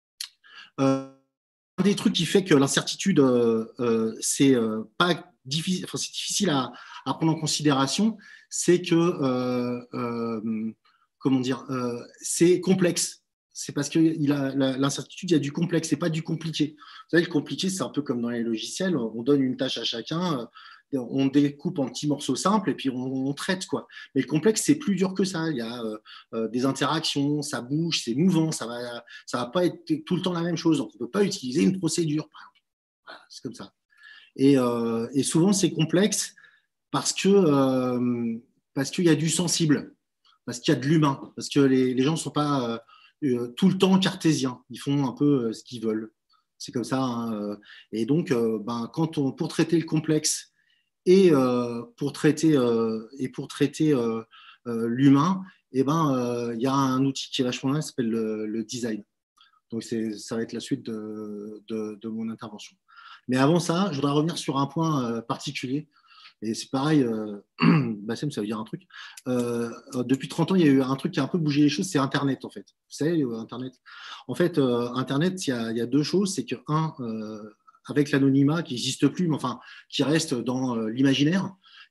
Euh, un des trucs qui fait que l'incertitude, euh, euh, c'est euh, pas difficile, enfin, c'est difficile à, à prendre en considération, c'est que euh, euh, comment dire, euh, c'est complexe. C'est parce que l'incertitude, il y a du complexe, c'est pas du compliqué. Vous savez, le compliqué, c'est un peu comme dans les logiciels, on donne une tâche à chacun, on découpe en petits morceaux simples et puis on, on traite, quoi. Mais le complexe, c'est plus dur que ça. Il y a euh, des interactions, ça bouge, c'est mouvant, ça va, ça va pas être tout le temps la même chose. Donc, on peut pas utiliser une procédure. Voilà, c'est comme ça. Et, euh, et souvent, c'est complexe parce que euh, parce qu'il y a du sensible, parce qu'il y a de l'humain, parce que les, les gens ne sont pas euh, tout le temps cartésiens. Ils font un peu euh, ce qu'ils veulent. C'est comme ça. Hein. Et donc, euh, ben, quand on, pour traiter le complexe et euh, pour traiter, euh, et pour traiter euh, euh, l'humain, eh ben, euh, il y a un outil qui est vachement bien, qui s'appelle le, le design. Donc, ça va être la suite de, de, de mon intervention. Mais avant ça, je voudrais revenir sur un point euh, particulier. Et c'est pareil, euh, Bassem, ça veut dire un truc. Euh, depuis trente ans, il y a eu un truc qui a un peu bougé les choses, c'est Internet, en fait. Vous savez, Internet. En fait, euh, Internet, il y, a, il y a deux choses. C'est que, un, euh, avec l'anonymat qui n'existe plus, mais enfin, qui reste dans euh, l'imaginaire,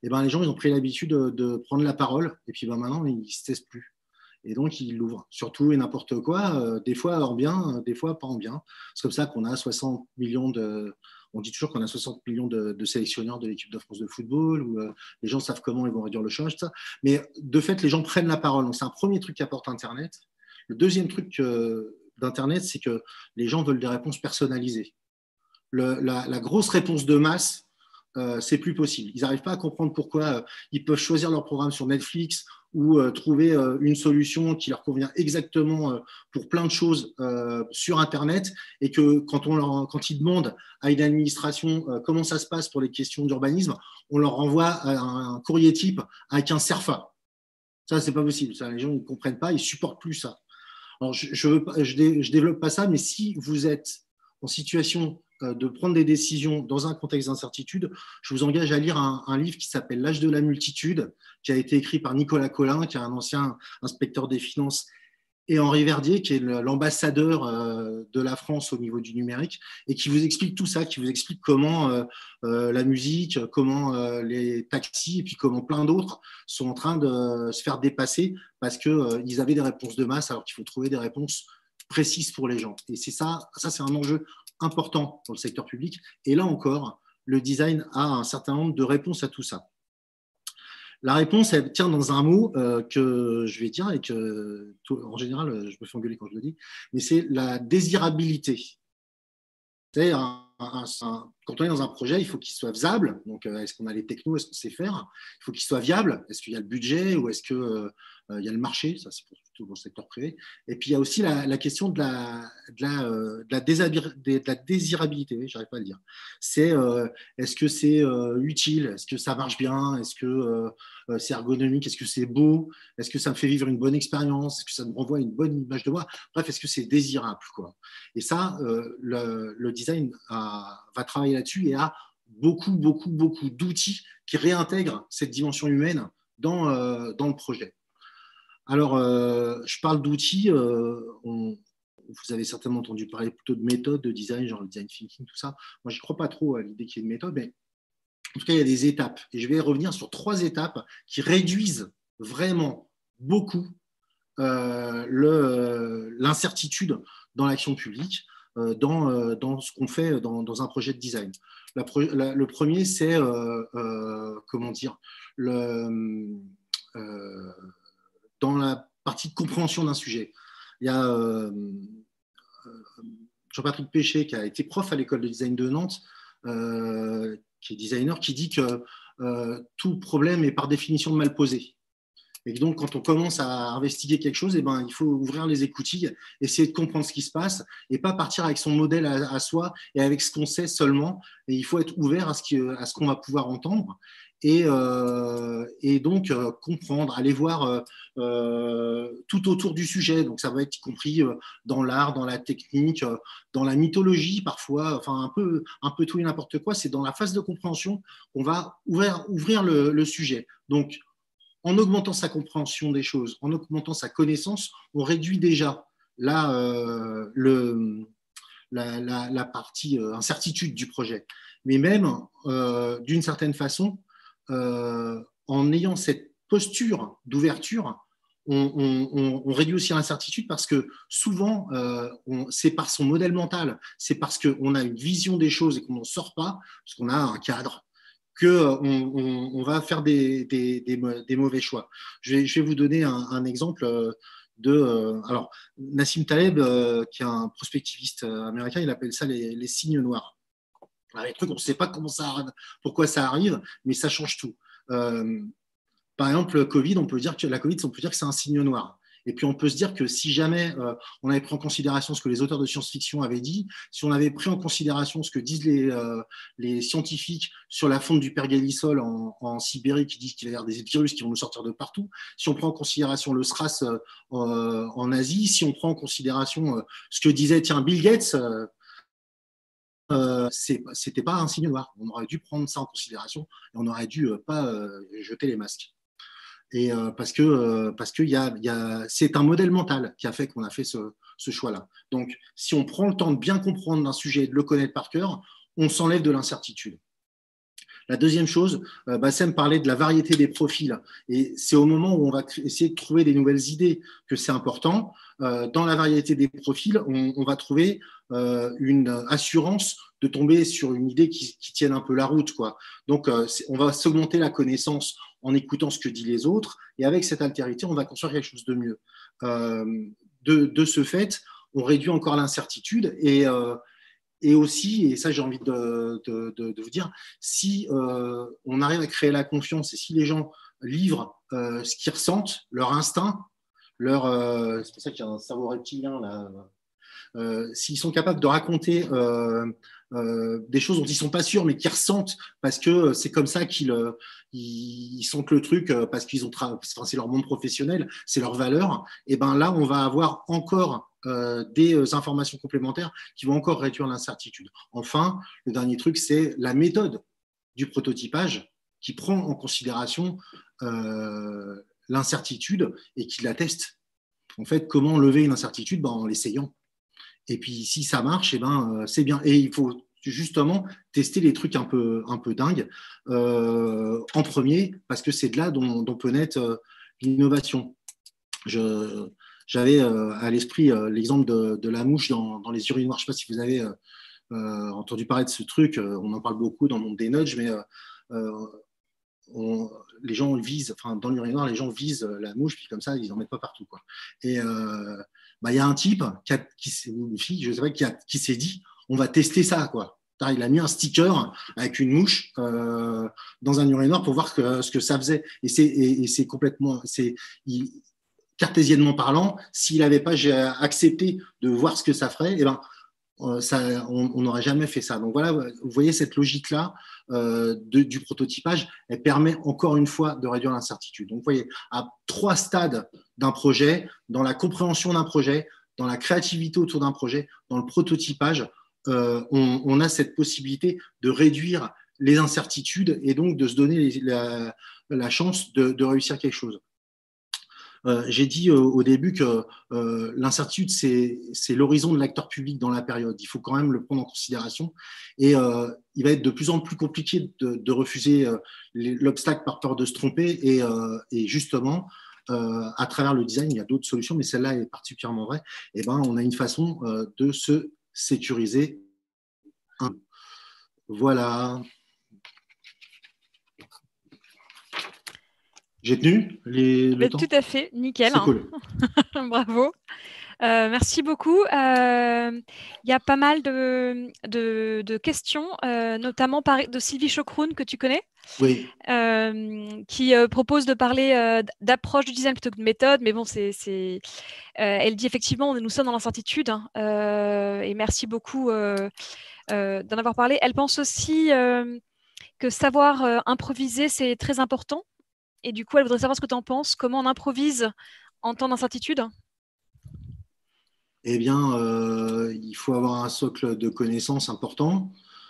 et ben, les gens ils ont pris l'habitude de, de prendre la parole, et puis ben, maintenant, ils ne se taisent plus. Et donc, ils l'ouvrent. Surtout et n'importe quoi, euh, des fois en bien, des fois pas en bien. C'est comme ça qu'on a soixante millions de... On dit toujours qu'on a soixante millions de, de sélectionneurs de l'équipe de France de football, où euh, les gens savent comment ils vont réduire le chômage, tout ça. Mais de fait, les gens prennent la parole. Donc, c'est un premier truc qu'apporte Internet. Le deuxième truc euh, d'Internet, c'est que les gens veulent des réponses personnalisées. Le, la, la grosse réponse de masse, Euh, c'est plus possible. Ils n'arrivent pas à comprendre pourquoi euh, ils peuvent choisir leur programme sur Netflix ou euh, trouver euh, une solution qui leur convient exactement euh, pour plein de choses euh, sur Internet, et que quand, on leur, quand ils demandent à une administration euh, comment ça se passe pour les questions d'urbanisme, on leur envoie un, un courrier type avec un CERFA. Ça, c'est pas possible. Ça, les gens ne comprennent pas, ils supportent plus ça. Alors, je je, veux pas, je, dé, je développe pas ça, mais si vous êtes en situation de prendre des décisions dans un contexte d'incertitude, je vous engage à lire un, un livre qui s'appelle L'âge de la multitude, qui a été écrit par Nicolas Colin, qui est un ancien inspecteur des finances, et Henri Verdier, qui est l'ambassadeur de la France au niveau du numérique, et qui vous explique tout ça, qui vous explique comment euh, euh, la musique, comment euh, les taxis, et puis comment plein d'autres sont en train de se faire dépasser parce qu'ils euh, avaient des réponses de masse, alors qu'il faut trouver des réponses précises pour les gens. Et c'est ça, ça c'est un enjeu important dans le secteur public. Et là encore, le design a un certain nombre de réponses à tout ça. La réponse, elle tient dans un mot euh, que je vais dire et que, en général, je me fais engueuler quand je le dis, mais c'est la désirabilité. C'est un, un, un, quand on est dans un projet, il faut qu'il soit faisable. Donc, euh, est-ce qu'on a les technos, est-ce qu'on sait faire? Il faut qu'il soit viable. Est-ce qu'il y a le budget ou est-ce qu'il euh, y a le marché? Ça, c'est pour tout le secteur privé. Et puis, il y a aussi la, la question de la, de la, euh, de la, de la désirabilité. Oui, j'arrive pas à le dire. C'est euh, est-ce que c'est euh, utile? Est-ce que ça marche bien? Est-ce que euh, c'est ergonomique? Est-ce que c'est beau? Est-ce que ça me fait vivre une bonne expérience? Est-ce que ça me renvoie une bonne image de moi? Bref, est-ce que c'est désirable, quoi? Et ça, euh, le, le design a, va travailler là-dessus et a beaucoup, beaucoup, beaucoup d'outils qui réintègrent cette dimension humaine dans, euh, dans le projet. Alors, euh, je parle d'outils, euh, on, vous avez certainement entendu parler plutôt de méthodes de design, genre le design thinking, tout ça. Moi, je ne crois pas trop à l'idée qu'il y ait une méthode, mais en tout cas, il y a des étapes. Et je vais revenir sur trois étapes qui réduisent vraiment beaucoup euh, l'incertitude dans l'action publique, euh, dans, euh, dans ce qu'on fait dans, dans un projet de design. La, la, le premier, c'est, euh, euh, comment dire, le... Euh, dans la partie de compréhension d'un sujet. Il y a euh, Jean-Patrick Péché, qui a été prof à l'école de design de Nantes, euh, qui est designer, qui dit que euh, tout problème est par définition mal posé. Et donc, quand on commence à investiguer quelque chose, eh ben, il faut ouvrir les écoutilles, essayer de comprendre ce qui se passe et pas partir avec son modèle à, à soi et avec ce qu'on sait seulement. Et il faut être ouvert à ce qu'on à ce qu'on va pouvoir entendre. Et, euh, et donc euh, comprendre, aller voir euh, euh, tout autour du sujet. Donc ça va être y compris euh, dans l'art, dans la technique, euh, dans la mythologie parfois, enfin un peu, un peu tout et n'importe quoi. C'est dans la phase de compréhension qu'on va ouvrir, ouvrir le, le sujet. Donc en augmentant sa compréhension des choses, en augmentant sa connaissance, on réduit déjà là, euh, le, la, la, la partie euh, incertitude du projet. Mais même euh, d'une certaine façon, Euh, en ayant cette posture d'ouverture, on, on, on réduit aussi l'incertitude parce que souvent, euh, c'est par son modèle mental, c'est parce qu'on a une vision des choses et qu'on n'en sort pas, parce qu'on a un cadre, qu'on on, on va faire des, des, des, des mauvais choix. Je vais, je vais vous donner un, un exemple de… Euh, alors, Nassim Taleb, euh, qui est un prospectiviste américain, il appelle ça les, les signes noirs. Les trucs, on ne sait pas comment ça, pourquoi ça arrive, mais ça change tout. Euh, par exemple, le Covid, on peut dire que la Covid, on peut dire que c'est un signe noir. Et puis, on peut se dire que si jamais euh, on avait pris en considération ce que les auteurs de science-fiction avaient dit, si on avait pris en considération ce que disent les, euh, les scientifiques sur la fonte du pergélisol en, en Sibérie, qui disent qu'il va y avoir des virus qui vont nous sortir de partout, si on prend en considération le SRAS euh, en Asie, si on prend en considération euh, ce que disait tiens, Bill Gates, euh, Euh, c'était pas un signe noir. On aurait dû prendre ça en considération et on aurait dû euh, pas euh, jeter les masques. Et euh, parce que euh, parce que y a, y a, c'est un modèle mental qui a fait qu'on a fait ce, ce choix-là. Donc, si on prend le temps de bien comprendre un sujet et de le connaître par cœur, on s'enlève de l'incertitude. La deuxième chose, euh, Bassem parlait de la variété des profils. Et c'est au moment où on va essayer de trouver des nouvelles idées que c'est important. Euh, dans la variété des profils, on, on va trouver euh, une assurance de tomber sur une idée qui, qui tienne un peu la route, quoi. Donc, euh, on va s'augmenter la connaissance en écoutant ce que disent les autres. Et avec cette altérité, on va construire quelque chose de mieux. Euh, de, de ce fait, on réduit encore l'incertitude et, euh, et aussi, et ça j'ai envie de, de, de, de vous dire, si euh, on arrive à créer la confiance et si les gens livrent euh, ce qu'ils ressentent, leur instinct, leur, euh, c'est pour ça qu'il y a un cerveau reptilien là, euh, s'ils sont capables de raconter euh, euh, des choses dont ils ne sont pas sûrs, mais qu'ils ressentent parce que c'est comme ça qu'ils euh, ils sentent le truc, euh, parce qu'ils ont tra- enfin, c'est leur monde professionnel, c'est leur valeur, et ben là, on va avoir encore euh, des informations complémentaires qui vont encore réduire l'incertitude. Enfin, le dernier truc, c'est la méthode du prototypage qui prend en considération euh, l'incertitude et qui la teste. En fait, comment lever une incertitude? Ben, en l'essayant. Et puis, si ça marche, eh ben, euh, c'est bien. Et il faut justement tester les trucs un peu, un peu dingues euh, en premier, parce que c'est de là dont, dont peut naître euh, l'innovation. Je, j'avais euh, à l'esprit euh, l'exemple de, de la mouche dans, dans les urinoirs. Je ne sais pas si vous avez euh, euh, entendu parler de ce truc. Euh, on en parle beaucoup dans le monde des nudges, mais euh, euh, on, les gens visent, enfin, dans l'urinoir, les gens visent la mouche, puis comme ça, ils n'en mettent pas partout, quoi. Et euh, bah, y a un type, qui, a, qui ou une fille, je sais pas, qui, a, qui s'est dit, on va tester ça, quoi. Il a mis un sticker avec une mouche euh, dans un urinoir pour voir que, ce que ça faisait. Et c'est, et, et c'est complètement, c'est, il, cartésiennement parlant, s'il n'avait pas accepté de voir ce que ça ferait, et ben, euh, ça, on n'aurait jamais fait ça. Donc voilà, vous voyez cette logique-là euh, de, du prototypage, elle permet encore une fois de réduire l'incertitude. Donc vous voyez, à trois stades d'un projet, dans la compréhension d'un projet, dans la créativité autour d'un projet, dans le prototypage, euh, on, on a cette possibilité de réduire les incertitudes et donc de se donner les, la, la chance de, de réussir quelque chose. Euh, j'ai dit euh, au début que euh, l'incertitude, c'est, c'est l'horizon de l'acteur public dans la période. Il faut quand même le prendre en considération. Et euh, il va être de plus en plus compliqué de, de refuser euh, l'obstacle par peur de se tromper. Et, euh, et justement, euh, à travers le design, il y a d'autres solutions, mais celle-là est particulièrement vraie. Et ben, on a une façon euh, de se sécuriser. Voilà. J'ai tenu les, le temps? Tout à fait, nickel. C'est hein. cool. Bravo. Euh, merci beaucoup. Il euh, y a pas mal de, de, de questions, euh, notamment par, de Sylvie Chocroun, que tu connais, oui. euh, qui euh, propose de parler euh, d'approche du design plutôt que de méthode. Mais bon, c'est, c'est, euh, elle dit effectivement, nous sommes dans l'incertitude. Hein, euh, et merci beaucoup euh, euh, d'en avoir parlé. Elle pense aussi euh, que savoir euh, improviser, c'est très important. Et du coup, elle voudrait savoir ce que tu en penses. Comment on improvise en temps d'incertitude? Eh bien, euh, il faut avoir un socle de connaissances important,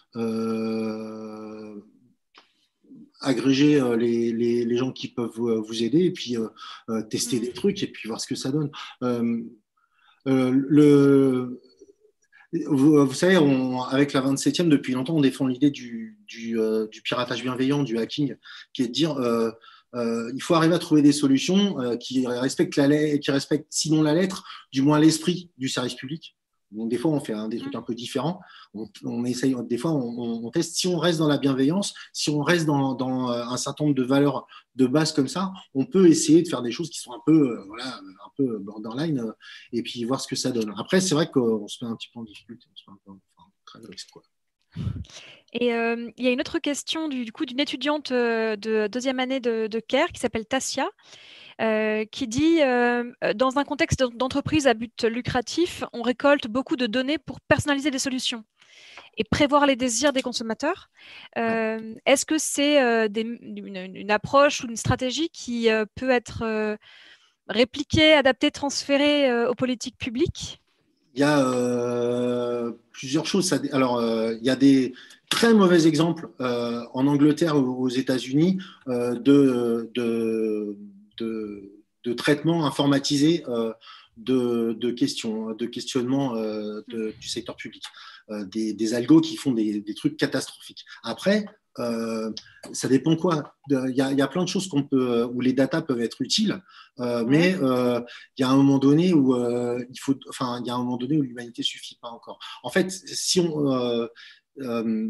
euh, agréger euh, les, les, les gens qui peuvent vous, vous aider et puis euh, euh, tester mmh. des trucs et puis voir ce que ça donne. Euh, euh, le, vous, vous savez, on, avec la vingt-septième, depuis longtemps, on défend l'idée du, du, euh, du piratage bienveillant, du hacking, qui est de dire euh, euh, il faut arriver à trouver des solutions euh, qui respectent la, qui respectent sinon la lettre, du moins l'esprit du service public. Donc des fois, on fait hein, des trucs un peu différents. On, on essaye, des fois, on, on teste. Si on reste dans la bienveillance, si on reste dans, dans un certain nombre de valeurs de base comme ça, on peut essayer de faire des choses qui sont un peu, euh, voilà, un peu borderline, euh, et puis voir ce que ça donne. Après, c'est vrai qu'on se met un petit peu en difficulté. On se met un peu, enfin, très risque, quoi. Et euh, il y a une autre question du, du coup d'une étudiante euh, de deuxième année de, de Caire qui s'appelle Tassia. Euh, qui dit euh, dans un contexte d'entreprise à but lucratif, on récolte beaucoup de données pour personnaliser des solutions et prévoir les désirs des consommateurs. Euh, est-ce que c'est euh, des, une, une approche ou une stratégie qui euh, peut être euh, répliquée, adaptée, transférée euh, aux politiques publiques? Il y a euh, plusieurs choses. Ça, alors, euh, il y a des très mauvais exemples euh, en Angleterre ou aux États-Unis euh, de, de, de, de traitements informatisés euh, de, de questions, de questionnement euh, de, du secteur public. Euh, des, des algos qui font des, des trucs catastrophiques. Après, euh, ça dépend quoi. Il y, y a plein de choses qu'on peut, où les datas peuvent être utiles, euh, ouais. mais euh, il y a un moment donné où euh, il faut, enfin, il y a un moment donné où l'humanité suffit pas encore. En fait, si on euh, euh,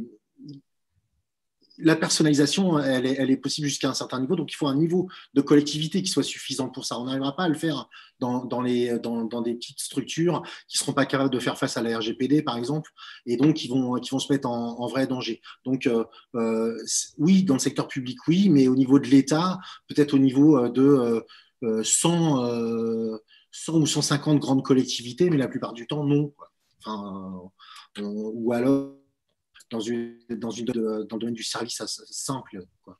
la personnalisation, elle est, elle est possible jusqu'à un certain niveau, donc il faut un niveau de collectivité qui soit suffisant pour ça. On n'arrivera pas à le faire dans, dans, les, dans, dans des petites structures qui ne seront pas capables de faire face à la R G P D, par exemple, et donc qui vont, qui vont se mettre en, en vrai danger. Donc, euh, euh, oui, dans le secteur public, oui, mais au niveau de l'État, peut-être au niveau de euh, cent, euh, cent ou cent cinquante grandes collectivités, mais la plupart du temps, non, quoi. Enfin, euh, ou alors dans, une, dans, une, dans le domaine du service simple, quoi.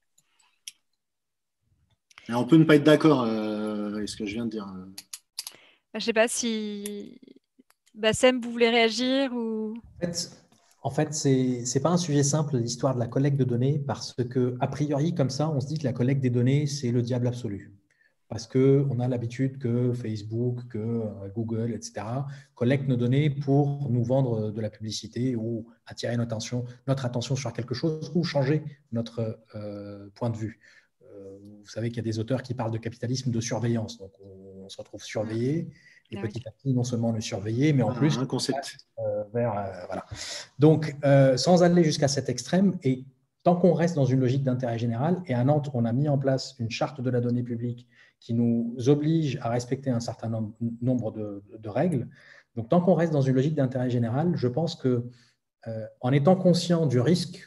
Et on peut ne pas être d'accord euh, avec ce que je viens de dire. Je ne sais pas si Bassem, vous voulez réagir ou... En fait, en fait c'est n'est pas un sujet simple, l'histoire de la collecte de données, parce que a priori, comme ça, on se dit que la collecte des données, c'est le diable absolu. Parce qu'on a l'habitude que Facebook, que Google, et cetera, collectent nos données pour nous vendre de la publicité ou attirer notre attention, notre attention sur quelque chose ou changer notre euh, point de vue. Euh, vous savez qu'il y a des auteurs qui parlent de capitalisme de surveillance. Donc, on, on se retrouve surveillé et petit à petit, non seulement on est surveillé, mais en ah, plus, un concept. Euh, vers, euh, voilà. Donc, euh, sans aller jusqu'à cet extrême, et tant qu'on reste dans une logique d'intérêt général, et à Nantes, on a mis en place une charte de la donnée publique qui nous oblige à respecter un certain nombre, nombre de, de règles. Donc, tant qu'on reste dans une logique d'intérêt général, je pense que, euh, en étant conscient du risque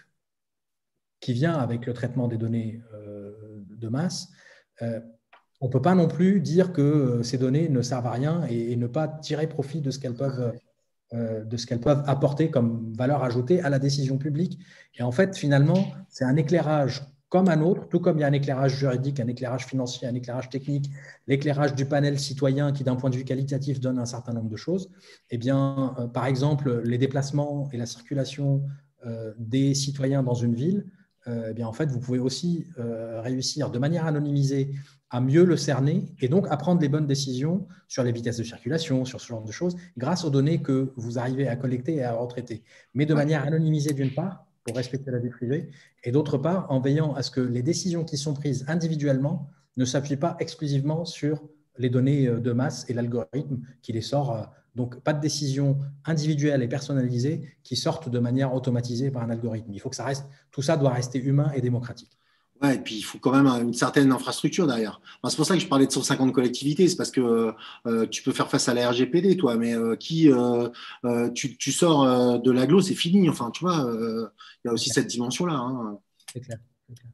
qui vient avec le traitement des données euh, de masse, euh, on ne peut pas non plus dire que ces données ne servent à rien et, et ne pas tirer profit de ce qu'elles peuvent, euh, de ce qu'elles peuvent apporter comme valeur ajoutée à la décision publique. Et en fait, finalement, c'est un éclairage comme un autre, tout comme il y a un éclairage juridique, un éclairage financier, un éclairage technique, l'éclairage du panel citoyen qui, d'un point de vue qualitatif, donne un certain nombre de choses. Eh bien, euh, par exemple, les déplacements et la circulation euh, des citoyens dans une ville, euh, eh bien, en fait, vous pouvez aussi euh, réussir de manière anonymisée à mieux le cerner et donc à prendre les bonnes décisions sur les vitesses de circulation, sur ce genre de choses, grâce aux données que vous arrivez à collecter et à retraiter. Mais de manière anonymisée d'une part, pour respecter la vie privée, et d'autre part, en veillant à ce que les décisions qui sont prises individuellement ne s'appuient pas exclusivement sur les données de masse et l'algorithme qui les sort. Donc, pas de décisions individuelles et personnalisées qui sortent de manière automatisée par un algorithme. Il faut que ça reste, tout ça doit rester humain et démocratique. Ouais, et puis il faut quand même une certaine infrastructure derrière. Enfin, c'est pour ça que je parlais de cent cinquante collectivités, c'est parce que euh, tu peux faire face à la R G P D, toi, mais euh, qui euh, euh, tu, tu sors euh, de l'agglo, c'est fini. Enfin, tu vois, euh, il y a aussi cette dimension-là. Hein. C'est clair. C'est clair.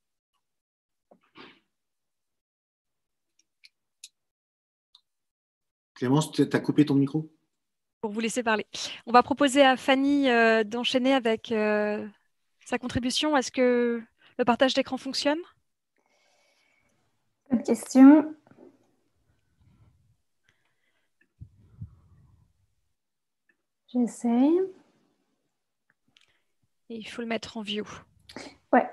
Clémence, tu as coupé ton micro? Pour vous laisser parler. On va proposer à Fanny euh, d'enchaîner avec euh, sa contribution. Est-ce que le partage d'écran fonctionne? Bonne question. J'essaye. Et il faut le mettre en view. Ouais.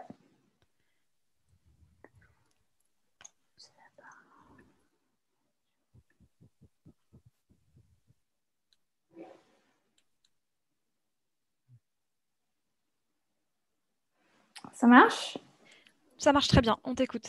Ça marche? Ça marche très bien, on t'écoute.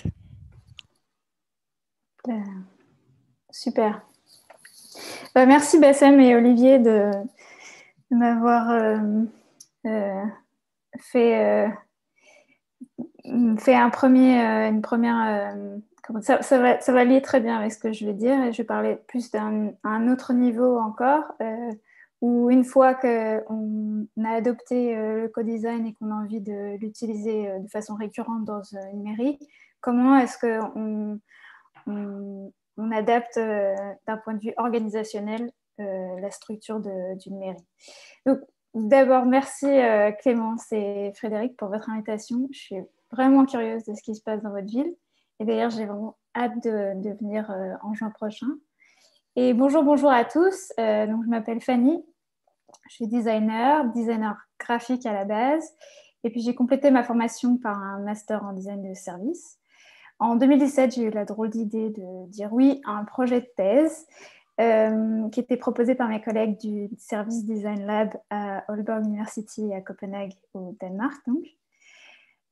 Euh, super. Bah, merci Bassem et Olivier de, de m'avoir euh, euh, fait, euh, fait un premier, euh, une première... Euh, comment, ça, ça, va, ça va lier très bien avec ce que je vais dire et je vais parler plus d'un un autre niveau encore euh, où une fois qu'on a adopté euh, le co-design et qu'on a envie de l'utiliser euh, de façon récurrente dans euh, une mairie, comment est-ce qu'on on, on adapte euh, d'un point de vue organisationnel euh, la structure d'une mairie. Donc, d'abord, merci euh, Clémence et Frédéric pour votre invitation. Je suis vraiment curieuse de ce qui se passe dans votre ville. Et d'ailleurs, j'ai vraiment hâte de, de venir euh, en juin prochain. Et bonjour, bonjour à tous. Euh, donc, je m'appelle Fanny. Je suis designer, designer graphique à la base. Et puis, j'ai complété ma formation par un master en design de service. En deux mille dix-sept, j'ai eu la drôle d'idée de dire oui à un projet de thèse euh, qui était proposé par mes collègues du Service Design Lab à Aalborg University à Copenhague au Danemark. Donc.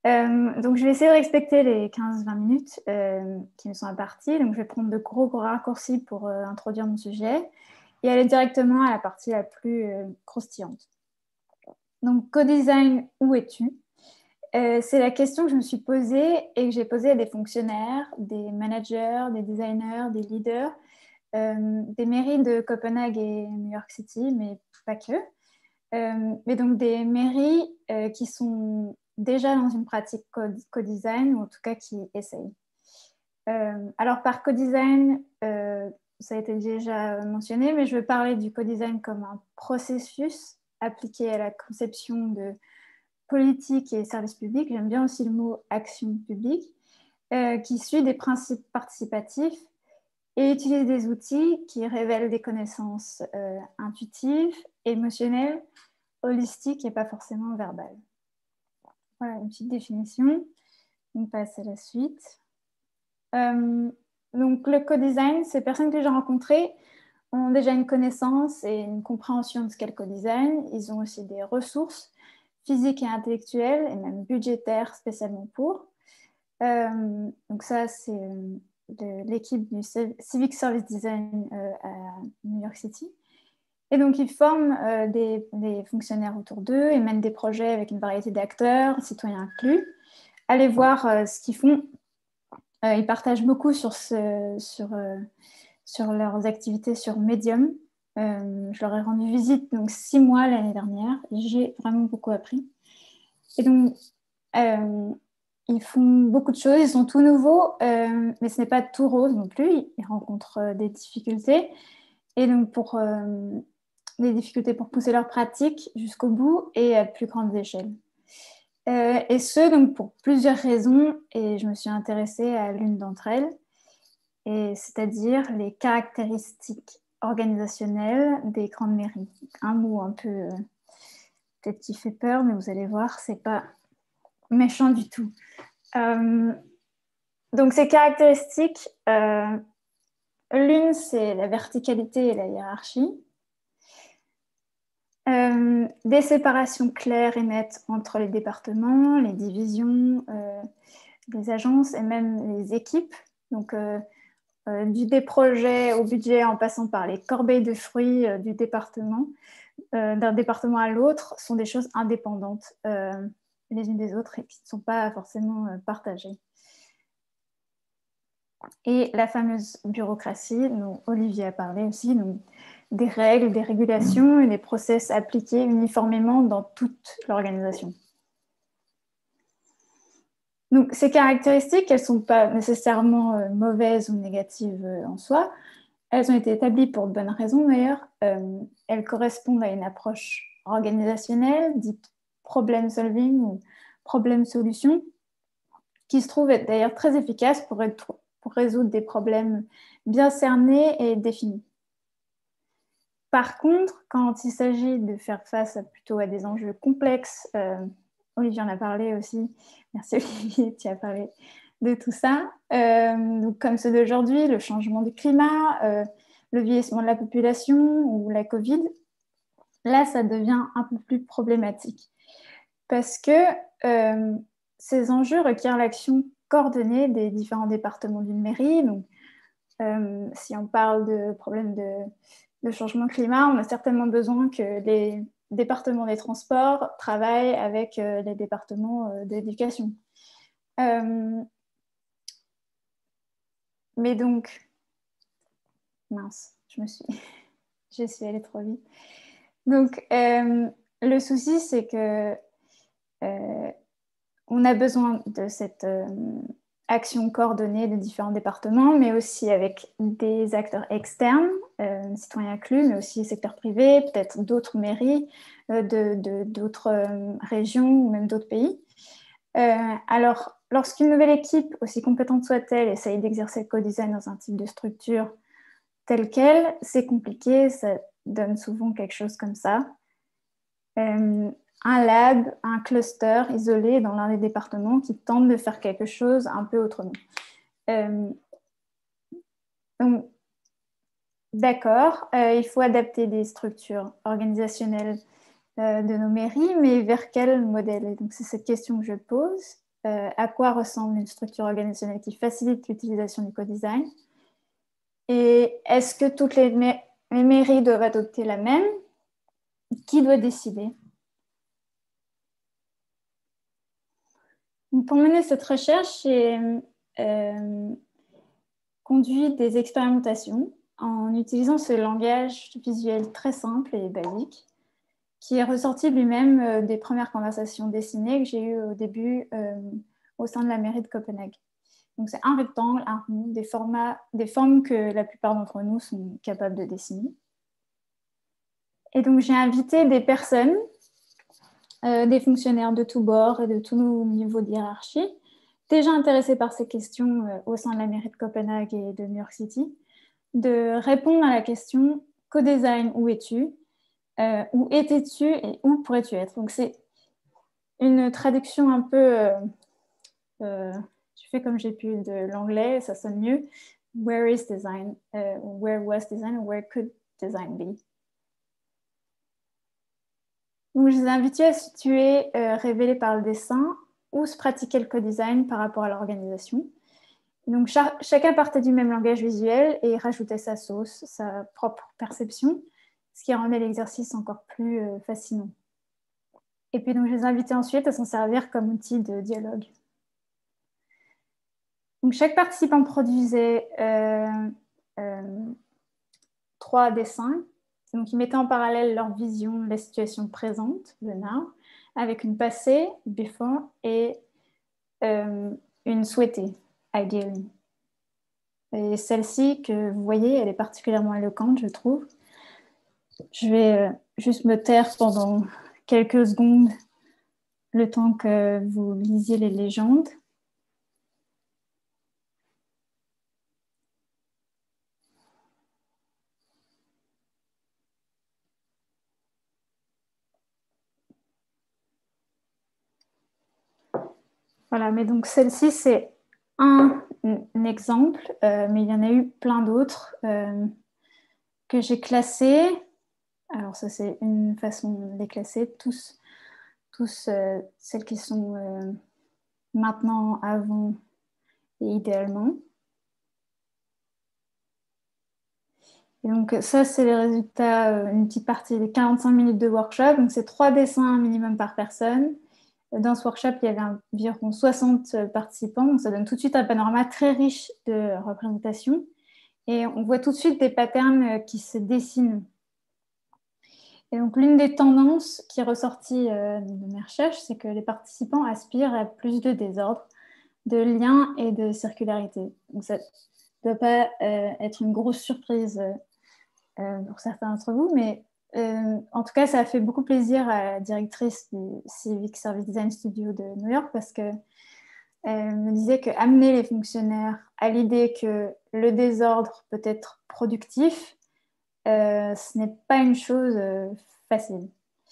Euh, donc, je vais essayer de respecter les quinze vingt minutes euh, qui me sont imparties. Donc, je vais prendre de gros, gros raccourcis pour euh, introduire mon sujet et aller directement à la partie la plus euh, croustillante. Donc, co-design, où es-tu? euh, C'est la question que je me suis posée et que j'ai posée à des fonctionnaires, des managers, des designers, des leaders, euh, des mairies de Copenhague et New York City, mais pas que. Euh, mais donc des mairies euh, qui sont déjà dans une pratique co-design, ou en tout cas qui essayent. Euh, alors par co-design, euh, ça a été déjà mentionné, mais je veux parler du co-design comme un processus appliqué à la conception de politique et services publics. J'aime bien aussi le mot action publique, euh, qui suit des principes participatifs et utilise des outils qui révèlent des connaissances euh, intuitives, émotionnelles, holistiques et pas forcément verbales. Voilà une petite définition. On passe à la suite. Euh, donc le co-design, ces personnes que j'ai rencontrées ont déjà une connaissance et une compréhension de ce qu'est le co-design. Ils ont aussi des ressources physiques et intellectuelles et même budgétaires spécialement pour. Euh, donc ça, c'est de l'équipe du Civic Service Design euh, à New York City. Et donc, ils forment euh, des, des fonctionnaires autour d'eux et mènent des projets avec une variété d'acteurs, citoyens inclus. Allez voir euh, ce qu'ils font. Euh, ils partagent beaucoup sur, ce, sur, euh, sur leurs activités sur Medium. Euh, je leur ai rendu visite donc six mois l'année dernière. J'ai vraiment beaucoup appris. Et donc, euh, ils font beaucoup de choses, ils sont tout nouveaux, euh, mais ce n'est pas tout rose non plus. Ils rencontrent euh, des difficultés. Et donc, pour euh, des difficultés pour pousser leur pratique jusqu'au bout et à plus grande échelle. Euh, et ce, donc, pour plusieurs raisons. Et je me suis intéressée à l'une d'entre elles, et c'est-à-dire les caractéristiques organisationnelles des grandes mairies. Un mot un peu, euh, peut-être qui fait peur, mais vous allez voir, c'est pas méchant du tout. Euh, donc ces caractéristiques, euh, l'une c'est la verticalité et la hiérarchie, euh, des séparations claires et nettes entre les départements, les divisions, euh, les agences et même les équipes, donc euh, euh, du des projets au budget en passant par les corbeilles de fruits euh, du département, euh, d'un département à l'autre, sont des choses indépendantes euh, les unes des autres et qui ne sont pas forcément euh, partagées. Et la fameuse bureaucratie, dont Olivier a parlé aussi, donc des règles, des régulations et des process appliqués uniformément dans toute l'organisation. Donc, ces caractéristiques, elles ne sont pas nécessairement euh, mauvaises ou négatives euh, en soi. Elles ont été établies pour de bonnes raisons d'ailleurs. Euh, elles correspondent à une approche organisationnelle, dite problem solving ou problème solution, qui se trouve être d'ailleurs très efficace pour, être, pour résoudre des problèmes bien cernés et définis. Par contre, quand il s'agit de faire face à, plutôt à des enjeux complexes, euh, Olivier en a parlé aussi, merci Olivier, tu as parlé de tout ça, euh, donc comme ceux d'aujourd'hui, le changement du climat, euh, le vieillissement de la population ou la Covid, là ça devient un peu plus problématique parce que euh, ces enjeux requièrent l'action coordonnée des différents départements d'une mairie. Donc, euh, si on parle de problèmes de, de changement climat, on a certainement besoin que les départements des transports travaillent avec euh, les départements euh, d'éducation. Euh, mais donc, mince, je me suis, je suis allée trop vite. Donc, euh, le souci, c'est que euh, on a besoin de cette euh, action coordonnée des différents départements, mais aussi avec des acteurs externes, euh, citoyens inclus, mais aussi secteur privé, peut-être d'autres mairies, euh, de, de, d'autres euh, régions ou même d'autres pays. Euh, alors, lorsqu'une nouvelle équipe, aussi compétente soit-elle, essaye d'exercer le co-design dans un type de structure telle qu'elle, c'est compliqué, ça donne souvent quelque chose comme ça. Euh, un lab, un cluster isolé dans l'un des départements qui tente de faire quelque chose un peu autrement. Euh, donc, d'accord, euh, il faut adapter des structures organisationnelles euh, de nos mairies, mais vers quel modèle? Et donc, c'est cette question que je pose. euh, à quoi ressemble une structure organisationnelle qui facilite l'utilisation du co-design? Et est-ce que toutes les, ma les mairies doivent adopter la même? Qui doit décider? Donc, pour mener cette recherche, j'ai euh, conduit des expérimentations en utilisant ce langage visuel très simple et basique, qui est ressorti lui-même euh, des premières conversations dessinées que j'ai eues au début euh, au sein de la mairie de Copenhague. Donc, c'est un rectangle, un rond, des, formats, des formes que la plupart d'entre nous sont capables de dessiner. Et donc, j'ai invité des personnes, euh, des fonctionnaires de tous bords et de tous niveaux de hiérarchie, déjà intéressés par ces questions euh, au sein de la mairie de Copenhague et de New York City, de répondre à la question « Co-design, où es-tu » euh, « Où étais-tu et où pourrais-tu être ?» Donc, c'est une traduction un peu... Euh, euh, je fais comme j'ai pu de l'anglais, ça sonne mieux. « Where is design uh, ?»« Where was design ?» ou « Where could design be ?» Donc, je les ai invités à situer euh, révélés par le dessin où se pratiquait le co-design par rapport à l'organisation. Donc, cha chacun partait du même langage visuel et rajoutait sa sauce, sa propre perception, ce qui rendait l'exercice encore plus euh, fascinant. Et puis, donc, je les ai invités ensuite à s'en servir comme outil de dialogue. Donc, chaque participant produisait euh, euh, trois dessins. Donc, ils mettaient en parallèle leur vision de la situation présente, le now, avec une passée, before, et euh, une souhaitée, ideally. Et celle-ci que vous voyez, elle est particulièrement éloquente, je trouve. Je vais euh, juste me taire pendant quelques secondes, le temps que vous lisiez les légendes. Voilà, mais donc celle-ci, c'est un, un exemple, euh, mais il y en a eu plein d'autres euh, que j'ai classés. Alors ça, c'est une façon de les classer, tous, tous euh, celles qui sont euh, maintenant, avant et idéalement. Et donc ça, c'est les résultats, euh, une petite partie des quarante-cinq minutes de workshop. Donc c'est trois dessins minimum par personne. Dans ce workshop, il y avait environ soixante participants, donc ça donne tout de suite un panorama très riche de représentations. Et on voit tout de suite des patterns qui se dessinent. Et donc l'une des tendances qui est ressortie de mes recherches, c'est que les participants aspirent à plus de désordre, de lien et de circularité. Donc ça ne doit pas être une grosse surprise pour certains d'entre vous, mais Euh, en tout cas, ça a fait beaucoup plaisir à la directrice du Civic Service Design Studio de New York parce qu'elle me disait qu'amener les fonctionnaires à l'idée que le désordre peut être productif, euh, ce n'est pas une chose euh, facile.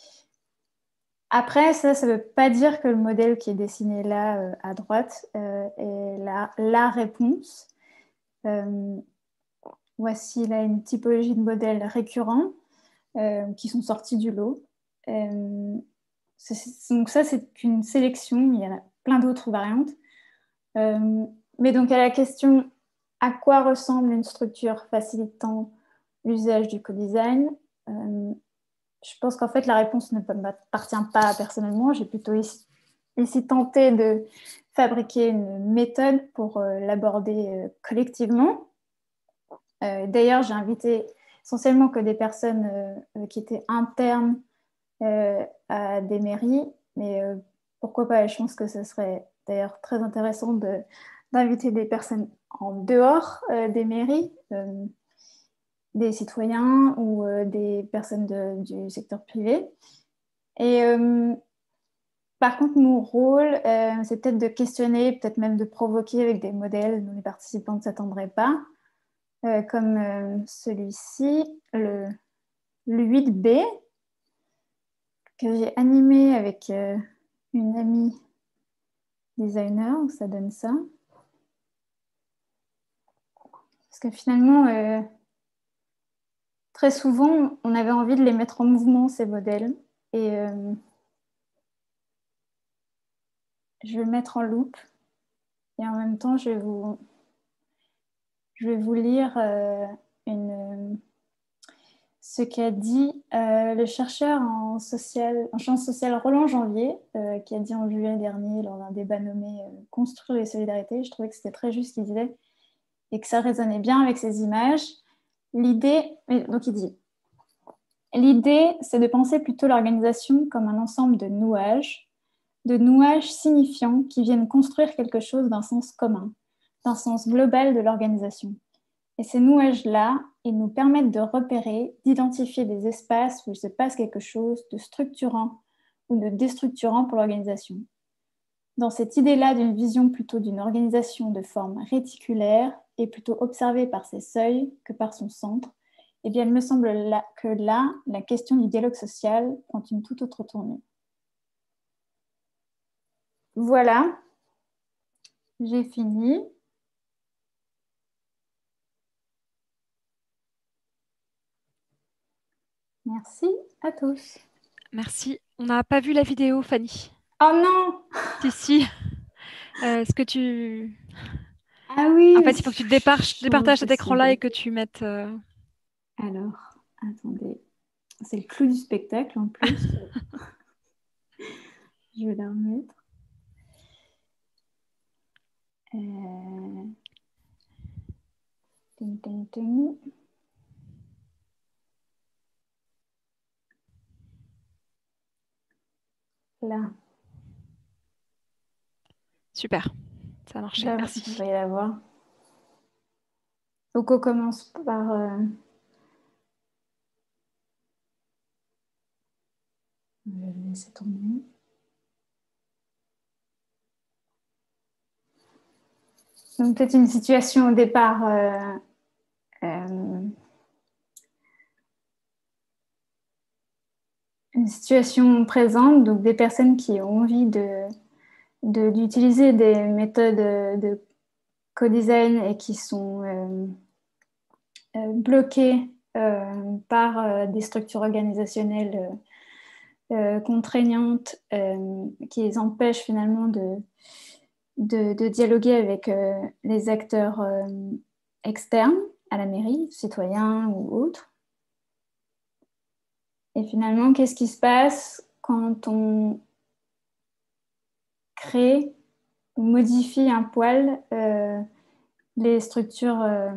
Après, ça, ça ne veut pas dire que le modèle qui est dessiné là euh, à droite euh, est la, la réponse. Euh, voici là une typologie de modèles récurrents. Euh, qui sont sortis du lot. Euh, donc ça, c'est qu'une sélection, il y en a plein d'autres variantes. Euh, mais donc à la question à quoi ressemble une structure facilitant l'usage du co-design, euh, je pense qu'en fait la réponse ne m'appartient pas personnellement. J'ai plutôt ici, ici tenté de fabriquer une méthode pour euh, l'aborder euh, collectivement. Euh, D'ailleurs, j'ai invité essentiellement que des personnes euh, qui étaient internes euh, à des mairies, mais euh, pourquoi pas, je pense que ce serait d'ailleurs très intéressant d'inviter des personnes en dehors euh, des mairies, euh, des citoyens ou euh, des personnes de, du secteur privé. Et euh, par contre, mon rôle, euh, c'est peut-être de questionner, peut-être même de provoquer avec des modèles dont les participants ne s'attendraient pas. Euh, comme euh, celui-ci, le, le huit B, que j'ai animé avec euh, une amie designer, ça donne ça. Parce que finalement, euh, très souvent, on avait envie de les mettre en mouvement, ces modèles. Et, euh, je vais le mettre en loupe et en même temps, je vais vous, je vais vous lire euh, une, ce qu'a dit euh, le chercheur en, social, en sciences sociales Roland Janvier, euh, qui a dit en juillet dernier lors d'un débat nommé euh, « Construire les solidarités ». Je trouvais que c'était très juste ce qu'il disait et que ça résonnait bien avec ces images. L'idée, donc il dit « L'idée, c'est de penser plutôt l'organisation comme un ensemble de nouages, de nouages signifiants qui viennent construire quelque chose d'un sens commun, d'un sens global de l'organisation. Et ces nouages-là, ils nous permettent de repérer, d'identifier des espaces où il se passe quelque chose de structurant ou de déstructurant pour l'organisation. Dans cette idée-là d'une vision plutôt d'une organisation de forme réticulaire et plutôt observée par ses seuils que par son centre, eh bien, il me semble là, que là, la question du dialogue social prend une toute autre tournure. Voilà, j'ai fini. Merci à tous. Merci. On n'a pas vu la vidéo, Fanny. Oh non! Si, si. Euh, Est-ce que tu... Ah oui! En fait, il faut que tu départages, départages cet écran-là et que tu mettes... Euh... Alors, attendez. C'est le clou du spectacle en plus. Je vais la remettre. Euh... Ting, ting, ting. Là. Super, ça a marché. Là, merci. Vous allez la voir. Donc, on commence par... Euh... Je vais le laisser tourner. Donc, peut-être une situation au départ... Euh... Euh... Une situation présente, donc des personnes qui ont envie de, de, d'utiliser des méthodes de co-design et qui sont euh, euh, bloquées euh, par euh, des structures organisationnelles euh, euh, contraignantes euh, qui les empêchent finalement de, de, de dialoguer avec euh, les acteurs euh, externes à la mairie, citoyens ou autres. Et finalement, qu'est-ce qui se passe quand on crée ou modifie un poil euh, les structures euh,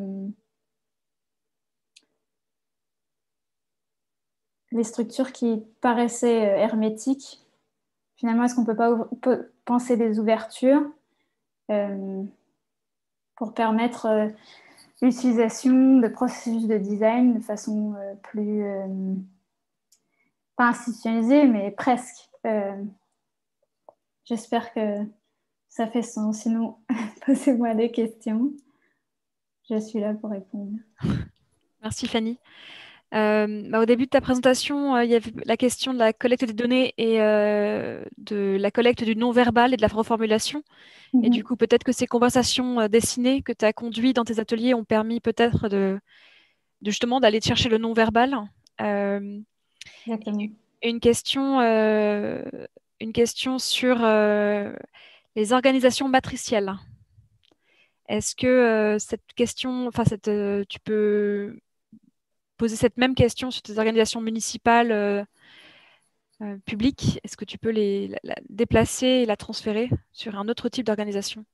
les structures qui paraissaient euh, hermétiques? Finalement, est-ce qu'on ne peut pas peut penser des ouvertures euh, pour permettre euh, l'utilisation de processus de design de façon euh, plus euh, pas institutionnalisée, mais presque. Euh, J'espère que ça fait sens. Sinon, posez-moi des questions. Je suis là pour répondre. Merci Fanny. Euh, bah, au début de ta présentation, euh, il y avait la question de la collecte des données et euh, de la collecte du non-verbal et de la reformulation. Mm-hmm. Et du coup, peut-être que ces conversations euh, dessinées que tu as conduites dans tes ateliers ont permis peut-être de, de justement d'aller chercher le non-verbal. Euh, Exactement. Et une question, euh, une question sur euh, les organisations matricielles. Est-ce que euh, cette question, enfin, cette, euh, tu peux poser cette même question sur tes organisations municipales euh, euh, publiques? Est-ce que tu peux les la, la déplacer et la transférer sur un autre type d'organisation?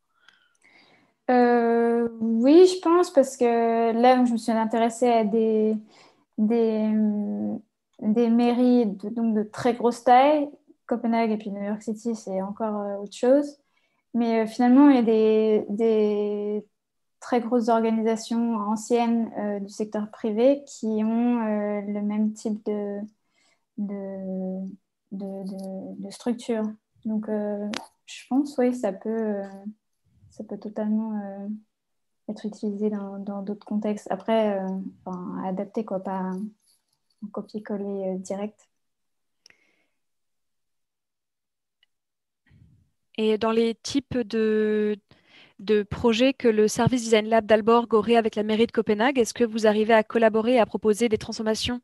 euh, Oui, je pense, parce que là, je me suis intéressée à des, des, des mairies de, donc de très grosse taille. Copenhague et puis New York City, c'est encore euh, autre chose. Mais euh, finalement, il y a des, des très grosses organisations anciennes euh, du secteur privé qui ont euh, le même type de, de, de, de, de structure. Donc, euh, je pense, oui, ça peut, euh, ça peut totalement euh, être utilisé dans, dans d'autres contextes. Après, euh, enfin, adapté, quoi, pas un copier-coller euh, direct. Et dans les types de, de projets que le Service Design Lab d'Alborg aurait avec la mairie de Copenhague, est-ce que vous arrivez à collaborer et à proposer des transformations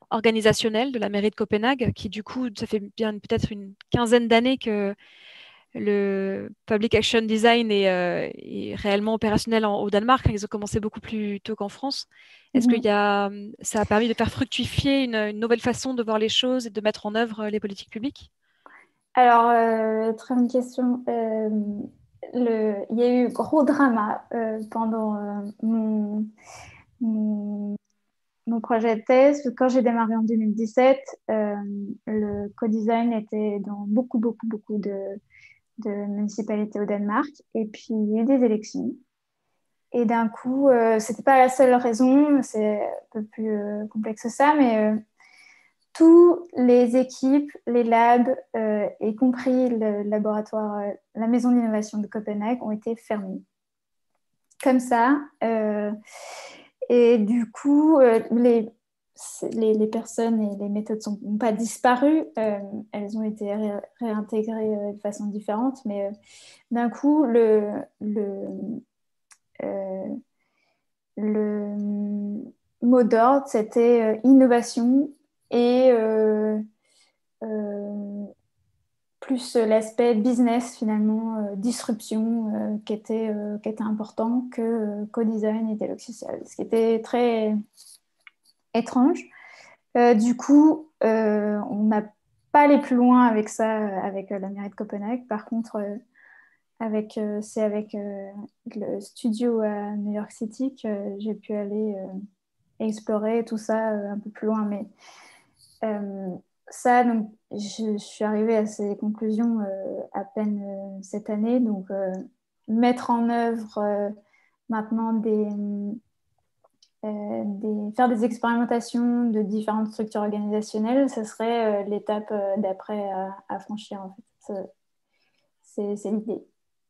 organisationnelles de la mairie de Copenhague, qui du coup, ça fait bien peut-être une quinzaine d'années que le Public Action Design est, euh, est réellement opérationnel en- au Danemark. Ils ont commencé beaucoup plus tôt qu'en France. Est-ce que Mhm. y a, ça a permis de faire fructifier une, une nouvelle façon de voir les choses et de mettre en œuvre les politiques publiques? Alors, euh, très bonne question. Euh, le, il y a eu gros drama euh, pendant euh, mon, mon, mon projet de thèse. Quand j'ai démarré en deux mille dix-sept, euh, le co-design était dans beaucoup, beaucoup, beaucoup de, de municipalités au Danemark. Et puis, il y a eu des élections. Et d'un coup, euh, c'était pas la seule raison, c'est un peu plus euh, complexe que ça, mais euh, toutes les équipes, les labs, euh, y compris le laboratoire, euh, la maison d'innovation de Copenhague, ont été fermés. Comme ça. Euh, et du coup, euh, les, les, les personnes et les méthodes n'ont pas disparu. Euh, elles ont été ré réintégrées euh, de façon différente. Mais euh, d'un coup, le, le, euh, le mot d'ordre, c'était euh, innovation et euh, euh, plus l'aspect business finalement, euh, disruption euh, qui, était, euh, qui était important que euh, co-design et dialogue social, ce qui était très étrange. Euh, du coup, euh, on n'a pas allé plus loin avec ça, avec euh, la mairie de Copenhague. Par contre, euh, avec, euh, c'est avec euh, le studio à New York City que j'ai pu aller euh, explorer tout ça euh, un peu plus loin. Mais euh, ça, donc, je, je suis arrivée à ces conclusions euh, à peine euh, cette année. Donc, euh, mettre en œuvre euh, maintenant des, euh, des, faire des expérimentations de différentes structures organisationnelles, ce serait euh, l'étape euh, d'après à, à franchir, en fait. C'est, c'est l'idée.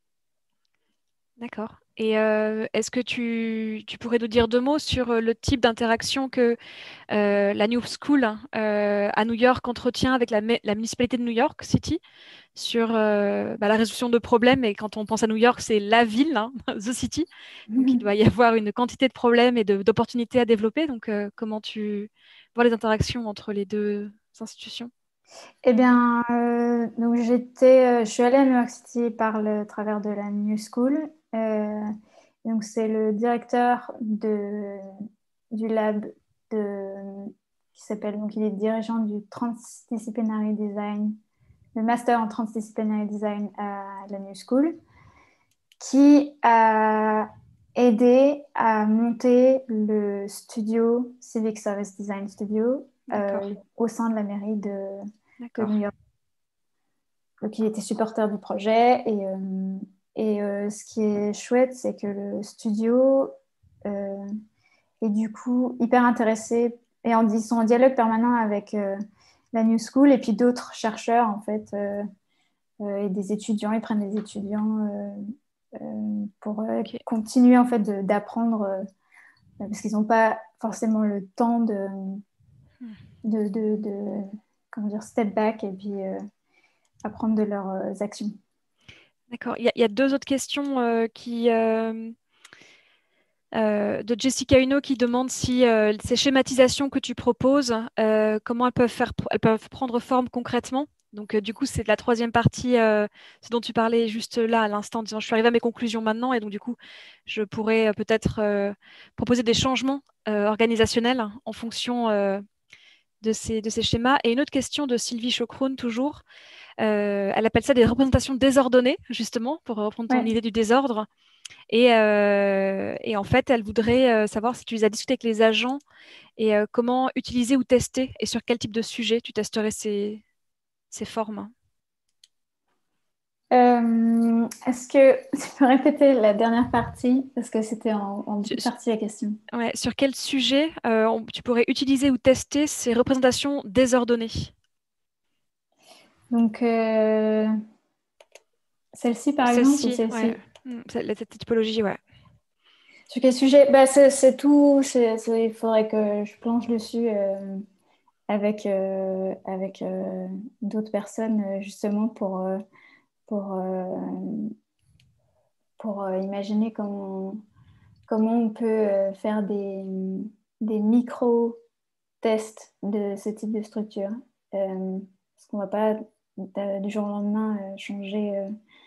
D'accord. Et euh, est-ce que tu, tu pourrais nous dire deux mots sur euh, le type d'interaction que euh, la New School euh, à New York entretient avec la, la municipalité de New York City sur euh, bah, la résolution de problèmes? Et quand on pense à New York, c'est la ville, hein, The City. Donc il doit y avoir une quantité de problèmes et de- d'opportunités à développer. Donc euh, comment tu vois les interactions entre les deux institutions? Eh bien, euh, donc j'étais, euh, je suis allée à New York City par le travers de la New School. Euh, donc c'est le directeur de, du lab de, qui s'appelle, donc il est dirigeant du Transdisciplinary Design, le master en Transdisciplinary Design à la New School, qui a aidé à monter le studio Civic Service Design Studio D'accord, euh, au sein de la mairie de, de New d'accord. York. Donc, il était supporter du projet. Et, euh, et euh, ce qui est chouette, c'est que le studio euh, est du coup hyper intéressé et en, ils sont en dialogue permanent avec euh, la New School et puis d'autres chercheurs, en fait, euh, euh, et des étudiants. Ils prennent des étudiants euh, euh, pour euh, Ok. continuer, en fait, de- d'apprendre euh, parce qu'ils n'ont pas forcément le temps de, Hmm. de, de, de comment dire, step back et puis euh, apprendre de leurs euh, actions. D'accord. Il y, a il y a deux autres questions euh, qui, euh, euh, de Jessica Huno qui demande si euh, ces schématisations que tu proposes, euh, comment elles peuvent faire, elles peuvent prendre forme concrètement. Donc, euh, du coup, c'est la troisième partie, euh, ce dont tu parlais juste là à l'instant, en disant je suis arrivée à mes conclusions maintenant, et donc, du coup, je pourrais euh, peut-être euh, proposer des changements euh, organisationnels en fonction euh, de ces, de ces schémas. Et une autre question de Sylvie Chocrone, toujours. Euh, elle appelle ça des représentations désordonnées, justement, pour reprendre ton Ouais. idée du désordre. Et, euh, et en fait, elle voudrait euh, savoir si tu les as discutés avec les agents et euh, comment utiliser ou tester et sur quel type de sujet tu testerais ces, ces formes. Euh, est-ce que tu peux répéter la dernière partie? Parce que c'était en, en Sur, deux parties la question. ouais, sur quel sujet euh, on- tu pourrais utiliser ou tester ces représentations désordonnées? Donc, euh, celle-ci par exemple ou Celle-ci, ouais. celle-ci? Hmm, cette cette typologie, ouais. Sur quel sujet? Bah, c'est c'est tout. c'est- c'est- il faudrait que je planche dessus euh, avec, euh, avec euh, d'autres personnes euh, justement pour, euh, pour, euh, pour euh, imaginer comment, comment on peut euh, faire des, des micro-tests de ce type de structure. Euh, parce qu'on ne va pas euh, du jour au lendemain euh, changer. Euh,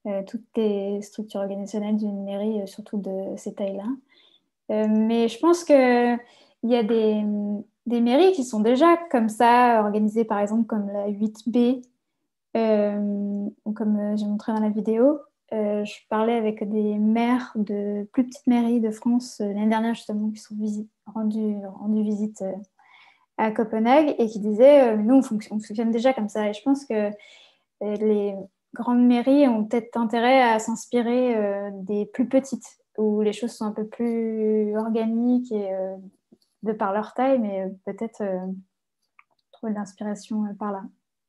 euh, toutes les structures organisationnelles d'une mairie, euh, surtout de ces tailles-là. Euh, mais je pense qu'il y a des, des mairies qui sont déjà comme ça, organisées par exemple comme la huit B, euh, comme euh, j'ai montré dans la vidéo. Euh, je parlais avec des maires de plus petites mairies de France euh, l'année dernière justement qui sont visi- rendues rendu visite euh, à Copenhague et qui disaient euh, nous on, fonc- on fonctionne déjà comme ça. Et je pense que euh, les grandes mairies ont peut-être intérêt à s'inspirer euh, des plus petites où les choses sont un peu plus organiques et euh, de par leur taille, mais euh, peut-être euh, trouver de l'inspiration euh, par là.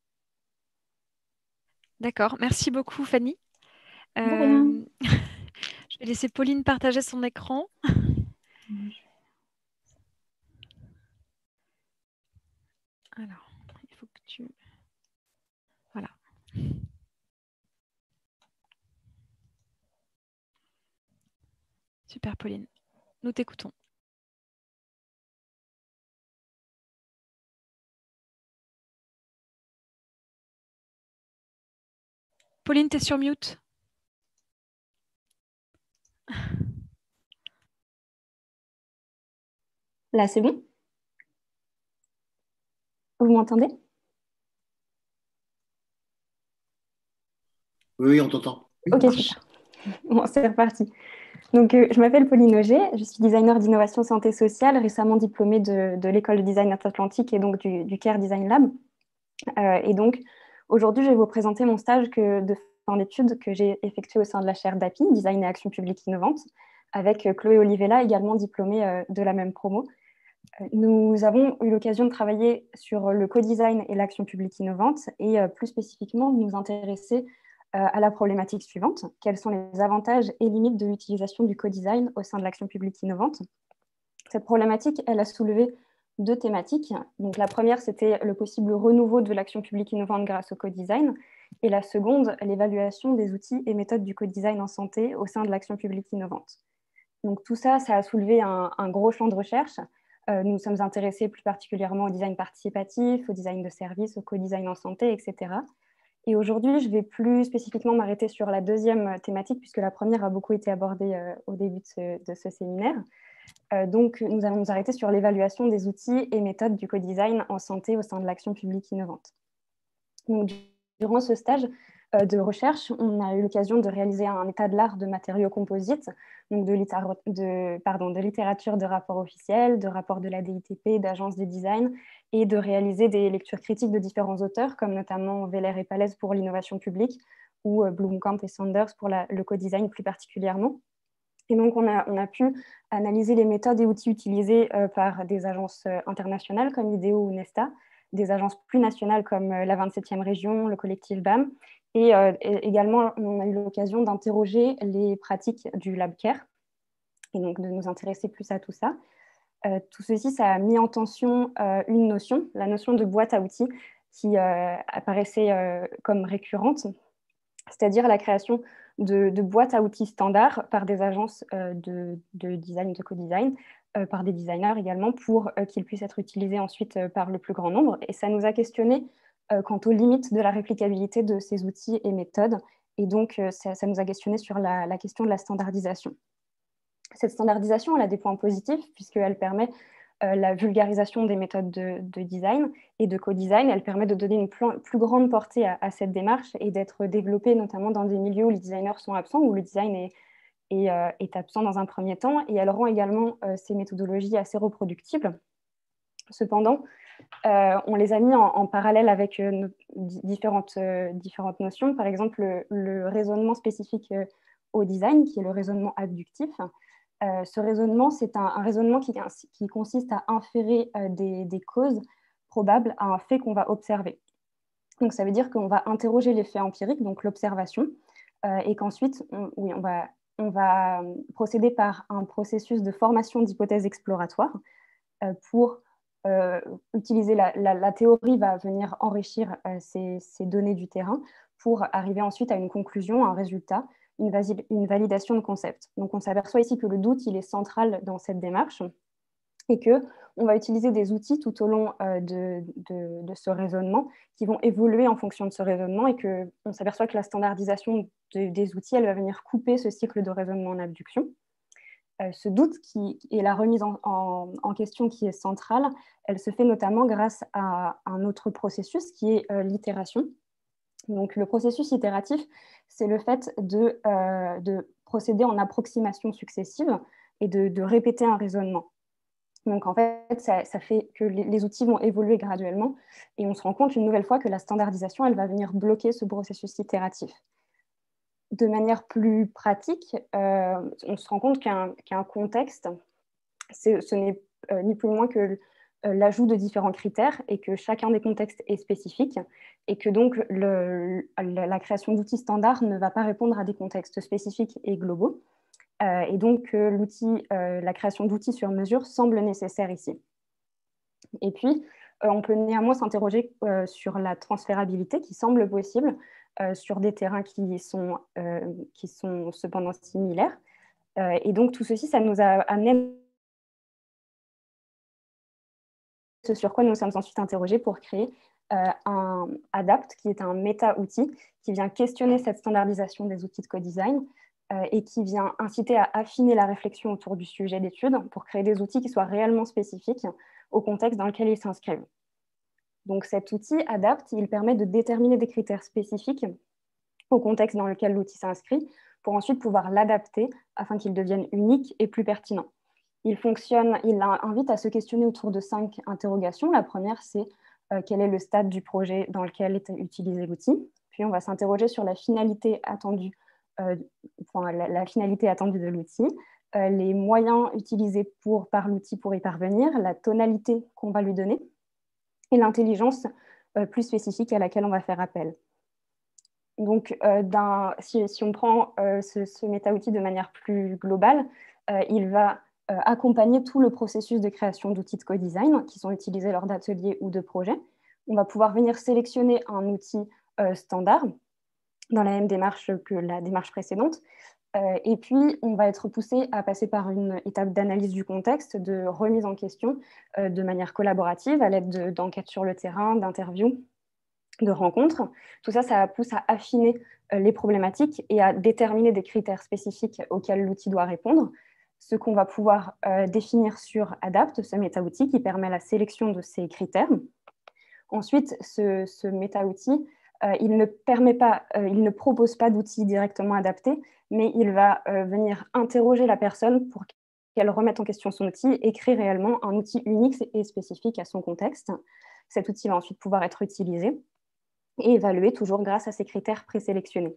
D'accord, merci beaucoup Fanny. De rien. Euh, je vais laisser Pauline partager son écran. Alors, il faut que tu... Voilà. Super Pauline, nous t'écoutons. Pauline, tu es sur mute. Là, c'est bon? Vous m'entendez? Oui, oui, on t'entend. Ok, super. Bon, c'est reparti. Donc, euh, je m'appelle Pauline Auger, je suis designer d'innovation santé sociale, récemment diplômée de, de l'école de design Atlantique et donc du, du Care Design Lab. Euh, et donc, aujourd'hui, je vais vous présenter mon stage que, de fin d'études que j'ai effectué au sein de la chaire d'A P I, Design et Action Publique Innovante, avec euh, Chloé Olivella, également diplômée euh, de la même promo. Euh, nous avons eu l'occasion de travailler sur le co-design et l'action publique innovante et euh, plus spécifiquement de nous intéresser euh, à la problématique suivante. Quels sont les avantages et limites de l'utilisation du co-design au sein de l'action publique innovante? Cette problématique, elle a soulevé deux thématiques. Donc, la première, c'était le possible renouveau de l'action publique innovante grâce au co-design. Et la seconde, l'évaluation des outils et méthodes du co-design en santé au sein de l'action publique innovante. Donc, tout ça, ça a soulevé un, un gros champ de recherche. Euh, nous nous sommes intéressés plus particulièrement au design participatif, au design de services, au co-design en santé, et cetera. Et aujourd'hui, je vais plus spécifiquement m'arrêter sur la deuxième thématique, puisque la première a beaucoup été abordée euh, au début de ce, de ce séminaire. Euh, donc, nous allons nous arrêter sur l'évaluation des outils et méthodes du co-design en santé au sein de l'action publique innovante. Donc, durant ce stage euh, de recherche, on a eu l'occasion de réaliser un état de l'art de matériaux composites, donc de, de, pardon, de littérature de rapports officiels, de rapports de la D I T P, d'agences de design, et de réaliser des lectures critiques de différents auteurs, comme notamment Veller et Palaise pour l'innovation publique, ou euh, Blomkamp et Sanders pour la, le co-design plus particulièrement. Et donc, on a, on a pu analyser les méthodes et outils utilisés euh, par des agences euh, internationales comme IDEO ou Nesta, des agences plus nationales comme euh, la vingt-septième région, le collectif B A M, et, euh, et également, on a eu l'occasion d'interroger les pratiques du LabCare, et donc de nous intéresser plus à tout ça. Euh, tout ceci, ça a mis en tension euh, une notion, la notion de boîte à outils, qui euh, apparaissait euh, comme récurrente, c'est-à-dire la création de, de boîtes à outils standards par des agences euh, de, de design, de co-design, euh, par des designers également, pour euh, qu'ils puissent être utilisés ensuite euh, par le plus grand nombre. Et ça nous a questionné euh, quant aux limites de la réplicabilité de ces outils et méthodes. Et donc, euh, ça, ça nous a questionné sur la, la question de la standardisation. Cette standardisation, elle a des points positifs, puisqu'elle permet Euh, la vulgarisation des méthodes de, de design et de co-design. Elle permet de donner une plus, plus grande portée à, à cette démarche et d'être développée notamment dans des milieux où les designers sont absents, où le design est, est, euh, est absent dans un premier temps. Et elle rend également euh, ces méthodologies assez reproductibles. Cependant, euh, on les a mis en, en parallèle avec euh, nos, différentes, euh, différentes notions. Par exemple, le, le raisonnement spécifique euh, au design, qui est le raisonnement abductif. Euh, ce raisonnement, c'est un, un raisonnement qui, qui consiste à inférer euh, des, des causes probables à un fait qu'on va observer. Donc, ça veut dire qu'on va interroger les faits empiriques, donc l'observation, euh, et qu'ensuite, on, oui, on, va, on va procéder par un processus de formation d'hypothèses exploratoires euh, pour euh, utiliser la, la, la théorie, va venir enrichir euh, ces, ces données du terrain pour arriver ensuite à une conclusion, à un résultat, Une, une validation de concept. Donc, on s'aperçoit ici que le doute, il est central dans cette démarche et qu'on va utiliser des outils tout au long euh, de, de, de ce raisonnement qui vont évoluer en fonction de ce raisonnement et qu'on s'aperçoit que la standardisation de, des outils, elle va venir couper ce cycle de raisonnement en abduction. Euh, ce doute qui, et la remise en, en, en question qui est centrale, elle se fait notamment grâce à un autre processus qui est euh, l'itération. Donc, le processus itératif, c'est le fait de, euh, de procéder en approximation successive et de, de répéter un raisonnement. Donc, en fait, ça, ça fait que les, les outils vont évoluer graduellement et on se rend compte une nouvelle fois que la standardisation, elle va venir bloquer ce processus itératif. De manière plus pratique, euh, on se rend compte qu'un qu'un contexte, ce n'est euh, ni plus ni moins que euh, l'ajout de différents critères et que chacun des contextes est spécifique et que donc le, la, la création d'outils standards ne va pas répondre à des contextes spécifiques et globaux. Euh, et donc, euh, l'outil, euh, la création d'outils sur mesure semble nécessaire ici. Et puis, euh, on peut néanmoins s'interroger euh, sur la transférabilité qui semble possible euh, sur des terrains qui sont, euh, qui sont cependant similaires. Euh, et donc, tout ceci, ça nous a amené ce sur quoi nous sommes ensuite interrogés pour créer euh, un ADAPT, qui est un méta-outil qui vient questionner cette standardisation des outils de co-design euh, et qui vient inciter à affiner la réflexion autour du sujet d'étude pour créer des outils qui soient réellement spécifiques au contexte dans lequel ils s'inscrivent. Donc cet outil ADAPT, il permet de déterminer des critères spécifiques au contexte dans lequel l'outil s'inscrit pour ensuite pouvoir l'adapter afin qu'il devienne unique et plus pertinent. Il fonctionne, il invite à se questionner autour de cinq interrogations. La première, c'est euh, quel est le stade du projet dans lequel est utilisé l'outil. Puis on va s'interroger sur la finalité attendue, euh, enfin, la, la finalité attendue de l'outil, euh, les moyens utilisés pour, par l'outil pour y parvenir, la tonalité qu'on va lui donner et l'intelligence euh, plus spécifique à laquelle on va faire appel. Donc, euh, si, si on prend euh, ce, ce méta-outil de manière plus globale, euh, il va euh, accompagner tout le processus de création d'outils de co-design qui sont utilisés lors d'ateliers ou de projets. On va pouvoir venir sélectionner un outil euh, standard dans la même démarche que la démarche précédente. Euh, et puis, on va être poussé à passer par une étape d'analyse du contexte, de remise en question euh, de manière collaborative à l'aide d'enquêtes sur le terrain, d'interviews, de rencontres. Tout ça, ça pousse à affiner euh, les problématiques et à déterminer des critères spécifiques auxquels l'outil doit répondre, ce qu'on va pouvoir euh, définir sur ADAPT, ce méta-outil qui permet la sélection de ces critères. Ensuite, ce, ce méta-outil, euh, il ne permet pas, euh, il ne propose pas d'outils directement adaptés, mais il va euh, venir interroger la personne pour qu'elle remette en question son outil et crée réellement un outil unique et spécifique à son contexte. Cet outil va ensuite pouvoir être utilisé et évalué toujours grâce à ces critères présélectionnés.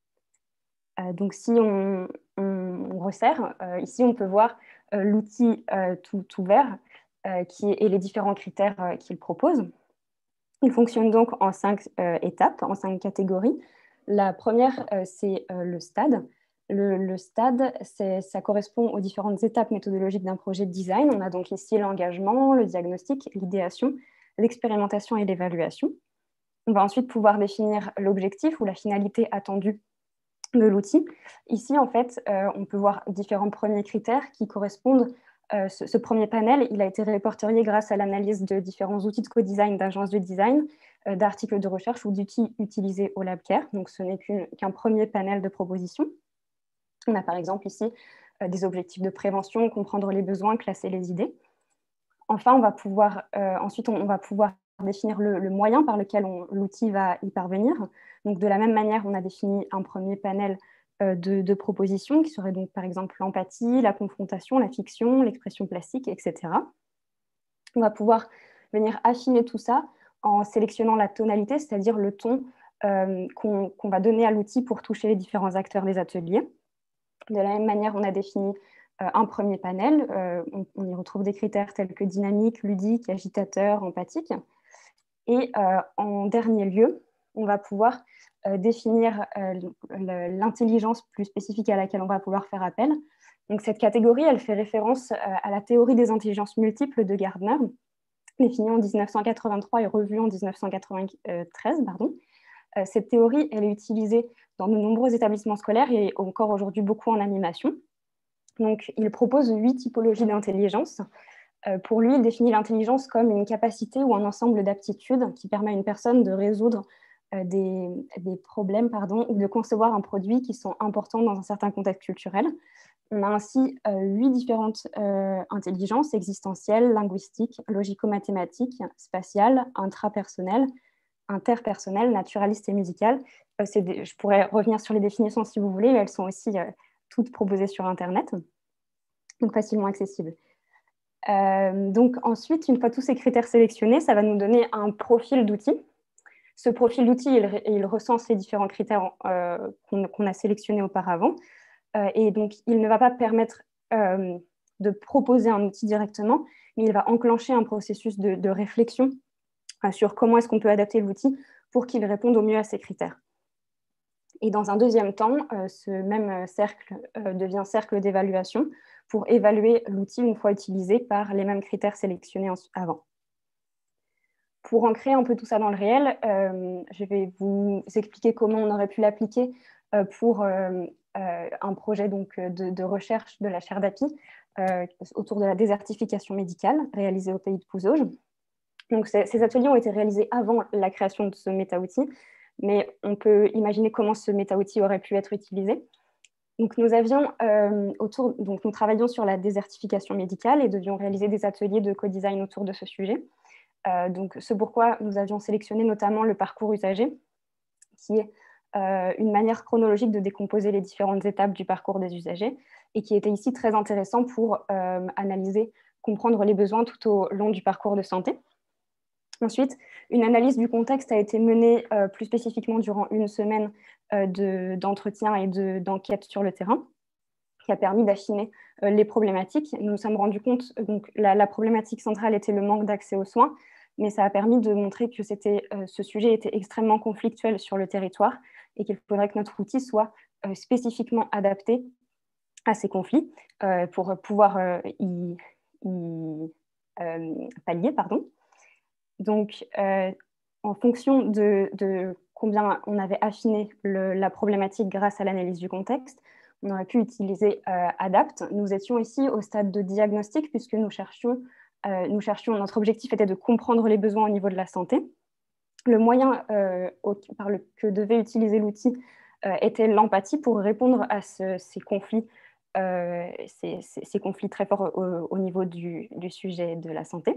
Euh, donc, si on, on, on resserre, euh, ici, on peut voir euh, l'outil euh, tout, tout vert euh, qui, et les différents critères euh, qu'il propose. Il fonctionne donc en cinq euh, étapes, en cinq catégories. La première, euh, c'est euh, le stade. Le, le stade, ça correspond aux différentes étapes méthodologiques d'un projet de design. On a donc ici l'engagement, le diagnostic, l'idéation, l'expérimentation et l'évaluation. On va ensuite pouvoir définir l'objectif ou la finalité attendue de l'outil. Ici, en fait, euh, on peut voir différents premiers critères qui correspondent. Euh, ce, ce premier panel, il a été répertorié grâce à l'analyse de différents outils de co-design, d'agences de design, euh, d'articles de recherche ou d'outils utilisés au LabCare. Donc, ce n'est qu'un qu'un premier panel de propositions. On a par exemple ici euh, des objectifs de prévention, comprendre les besoins, classer les idées. Enfin, on va pouvoir, euh, ensuite, on, on va pouvoir définir le, le moyen par lequel l'outil va y parvenir. Donc, de la même manière, on a défini un premier panel euh, de, de propositions qui seraient donc, par exemple, l'empathie, la confrontation, la fiction, l'expression plastique, et cetera. On va pouvoir venir affiner tout ça en sélectionnant la tonalité, c'est-à-dire le ton euh, qu'on qu'on va donner à l'outil pour toucher les différents acteurs des ateliers. De la même manière, on a défini euh, un premier panel. Euh, on, on y retrouve des critères tels que dynamique, ludique, agitateur, empathique. Et euh, en dernier lieu, on va pouvoir euh, définir euh, l'intelligence plus spécifique à laquelle on va pouvoir faire appel. Donc, cette catégorie, elle fait référence euh, à la théorie des intelligences multiples de Gardner, définie en mille neuf cent quatre-vingt-trois et revue en mille neuf cent quatre-vingt-treize. Pardon. Euh, cette théorie, elle est utilisée dans de nombreux établissements scolaires et encore aujourd'hui beaucoup en animation. Donc, il propose huit typologies d'intelligence Euh, pour lui, il définit l'intelligence comme une capacité ou un ensemble d'aptitudes qui permet à une personne de résoudre euh, des, des problèmes pardon, ou de concevoir un produit qui sont importants dans un certain contexte culturel. On a ainsi euh, huit différentes euh, intelligences existentielles, linguistiques, logico-mathématiques, spatiales, intrapersonnelles, interpersonnelles, naturalistes et musicales. Euh, c'est des, je pourrais revenir sur les définitions si vous voulez, mais elles sont aussi euh, toutes proposées sur Internet, donc facilement accessibles. Euh, donc ensuite, une fois tous ces critères sélectionnés, ça va nous donner un profil d'outil. Ce profil d'outil, il, il recense les différents critères euh, qu'on, qu'on a sélectionnés auparavant. Euh, et donc, il ne va pas permettre euh, de proposer un outil directement, mais il va enclencher un processus de, de réflexion euh, sur comment est-ce qu'on peut adapter l'outil pour qu'il réponde au mieux à ces critères. Et dans un deuxième temps, euh, ce même cercle euh, devient cercle d'évaluation pour évaluer l'outil une fois utilisé par les mêmes critères sélectionnés avant. Pour ancrer un peu tout ça dans le réel, euh, je vais vous expliquer comment on aurait pu l'appliquer euh, pour euh, euh, un projet donc, de, de recherche de la chaire d'A P I euh, autour de la désertification médicale réalisée au pays de Pouzauges. Donc, ces ateliers ont été réalisés avant la création de ce méta-outil, mais on peut imaginer comment ce méta-outil aurait pu être utilisé. Donc, nous, avions, euh, autour, donc, nous travaillions sur la désertification médicale et devions réaliser des ateliers de co-design autour de ce sujet. Euh, donc, ce pourquoi nous avions sélectionné notamment le parcours usager, qui est euh, une manière chronologique de décomposer les différentes étapes du parcours des usagers et qui était ici très intéressant pour euh, analyser, comprendre les besoins tout au long du parcours de santé. Ensuite, une analyse du contexte a été menée euh, plus spécifiquement durant une semaine euh, de, d'entretien et de, d'enquête sur le terrain, qui a permis d'affiner euh, les problématiques. Nous nous sommes rendus compte, donc la, la problématique centrale était le manque d'accès aux soins, mais ça a permis de montrer que c'était, euh, ce sujet était extrêmement conflictuel sur le territoire et qu'il faudrait que notre outil soit euh, spécifiquement adapté à ces conflits euh, pour pouvoir euh, y, y euh, pallier, pardon. Donc, euh, en fonction de, de combien on avait affiné le, la problématique grâce à l'analyse du contexte, on aurait pu utiliser euh, ADAPT. Nous étions ici au stade de diagnostic puisque nous cherchions, euh, nous cherchions, notre objectif était de comprendre les besoins au niveau de la santé. Le moyen euh, au, par le, que devait utiliser l'outil euh, était l'empathie pour répondre à ce, ces conflits, euh, ces, ces, ces conflits très forts au, au niveau du, du sujet de la santé.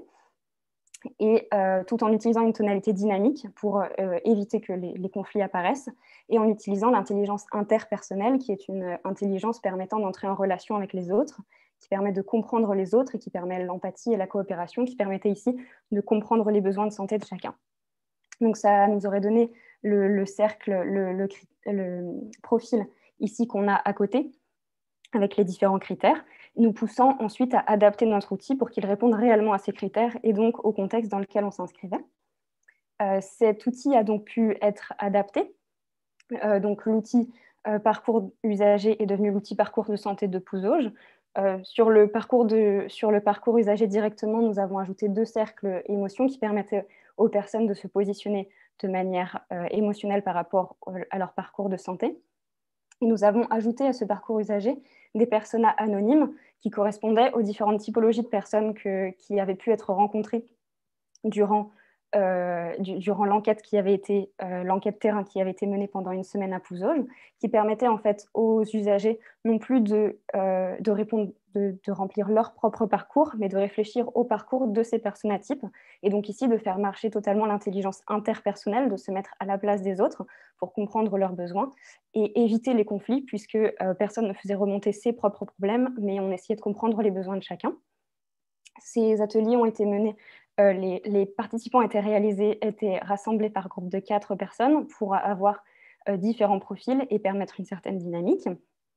Et euh, tout en utilisant une tonalité dynamique pour euh, éviter que les, les conflits apparaissent, et en utilisant l'intelligence interpersonnelle, qui est une intelligence permettant d'entrer en relation avec les autres, qui permet de comprendre les autres et qui permet l'empathie et la coopération, qui permettait ici de comprendre les besoins de santé de chacun. Donc ça nous aurait donné le, le cercle, le, le, le profil ici qu'on a à côté, avec les différents critères, nous poussant ensuite à adapter notre outil pour qu'il réponde réellement à ces critères et donc au contexte dans lequel on s'inscrivait. Euh, cet outil a donc pu être adapté. Euh, donc l'outil euh, parcours usager est devenu l'outil parcours de santé de Pouzauges. Euh, sur, le parcours de, sur le parcours usager directement, nous avons ajouté deux cercles émotions qui permettaient aux personnes de se positionner de manière euh, émotionnelle par rapport à leur parcours de santé. Et nous avons ajouté à ce parcours usager des personas anonymes qui correspondaient aux différentes typologies de personnes que, qui avaient pu être rencontrées durant, euh, du, durant l'enquête qui avait été euh, l'enquête terrain qui avait été menée pendant une semaine à Pouzauges, qui permettait en fait aux usagers non plus de, euh, de répondre, de, de remplir leur propre parcours, mais de réfléchir au parcours de ces personas types, et donc ici de faire marcher totalement l'intelligence interpersonnelle, de se mettre à la place des autres pour comprendre leurs besoins et éviter les conflits, puisque euh, personne ne faisait remonter ses propres problèmes, mais on essayait de comprendre les besoins de chacun. Ces ateliers ont été menés, euh, les, les participants étaient réalisés, étaient rassemblés par groupe de quatre personnes pour avoir euh, différents profils et permettre une certaine dynamique.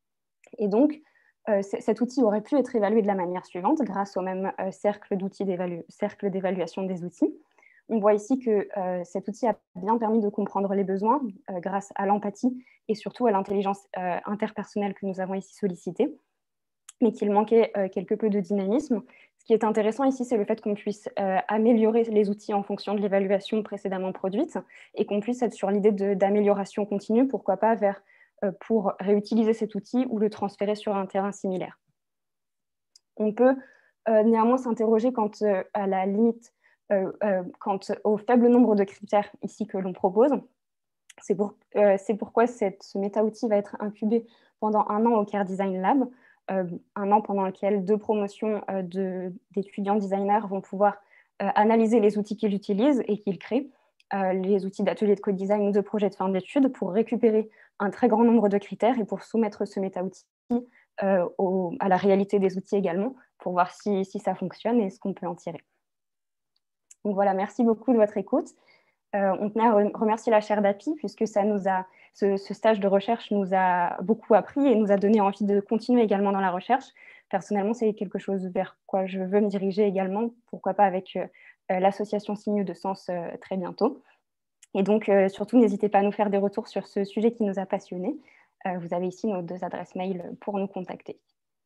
Et donc, euh, cet outil aurait pu être évalué de la manière suivante, grâce au même euh, cercle d'outils d'évalu- cercle d'évaluation des outils. On voit ici que euh, cet outil a bien permis de comprendre les besoins euh, grâce à l'empathie et surtout à l'intelligence euh, interpersonnelle que nous avons ici sollicitée, mais qu'il manquait euh, quelque peu de dynamisme. Ce qui est intéressant ici, c'est le fait qu'on puisse euh, améliorer les outils en fonction de l'évaluation précédemment produite et qu'on puisse être sur l'idée d'amélioration continue, pourquoi pas vers, euh, pour réutiliser cet outil ou le transférer sur un terrain similaire. On peut euh, néanmoins s'interroger quant euh, à la limite, euh, euh, quant au faible nombre de critères ici que l'on propose. C'est pour, euh, c'est pourquoi cette, ce méta-outil va être incubé pendant un an au Care Design Lab, euh, un an pendant lequel deux promotions euh, de, d'étudiants designers vont pouvoir euh, analyser les outils qu'ils utilisent et qu'ils créent, euh, les outils d'atelier de co-design ou de projet de fin d'études, pour récupérer un très grand nombre de critères et pour soumettre ce méta-outil euh, au, à la réalité des outils également, pour voir si, si ça fonctionne et ce qu'on peut en tirer. Donc voilà, merci beaucoup de votre écoute. Euh, on tenait à remercier la chaire d'A P I, puisque ça nous a, ce, ce stage de recherche nous a beaucoup appris et nous a donné envie de continuer également dans la recherche. Personnellement, c'est quelque chose vers quoi je veux me diriger également, pourquoi pas avec euh, l'association Signaux de Sens euh, très bientôt. Et donc, euh, surtout, n'hésitez pas à nous faire des retours sur ce sujet qui nous a passionnés. Euh, vous avez ici nos deux adresses mail pour nous contacter.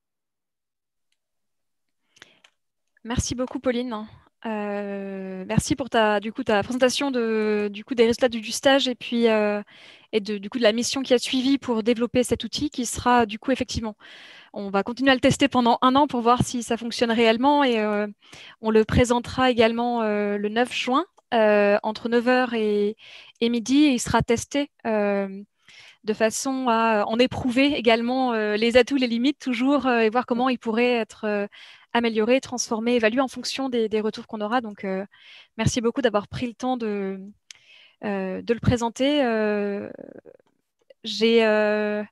Merci beaucoup, Pauline. Euh, merci pour ta, du coup, ta présentation de, du coup, des résultats du, du stage et, puis, euh, et de, du coup, de la mission qui a suivi pour développer cet outil qui sera, du coup, effectivement, on va continuer à le tester pendant un an pour voir si ça fonctionne réellement et euh, on le présentera également euh, le neuf juin euh, entre neuf heures et, et midi et il sera testé euh, de façon à en éprouver également euh, les atouts, les limites toujours euh, et voir comment il pourrait être euh, amélioré, transformé, évalué en fonction des, des retours qu'on aura. Donc, euh, merci beaucoup d'avoir pris le temps de, euh, de le présenter. Euh, j'ai, euh,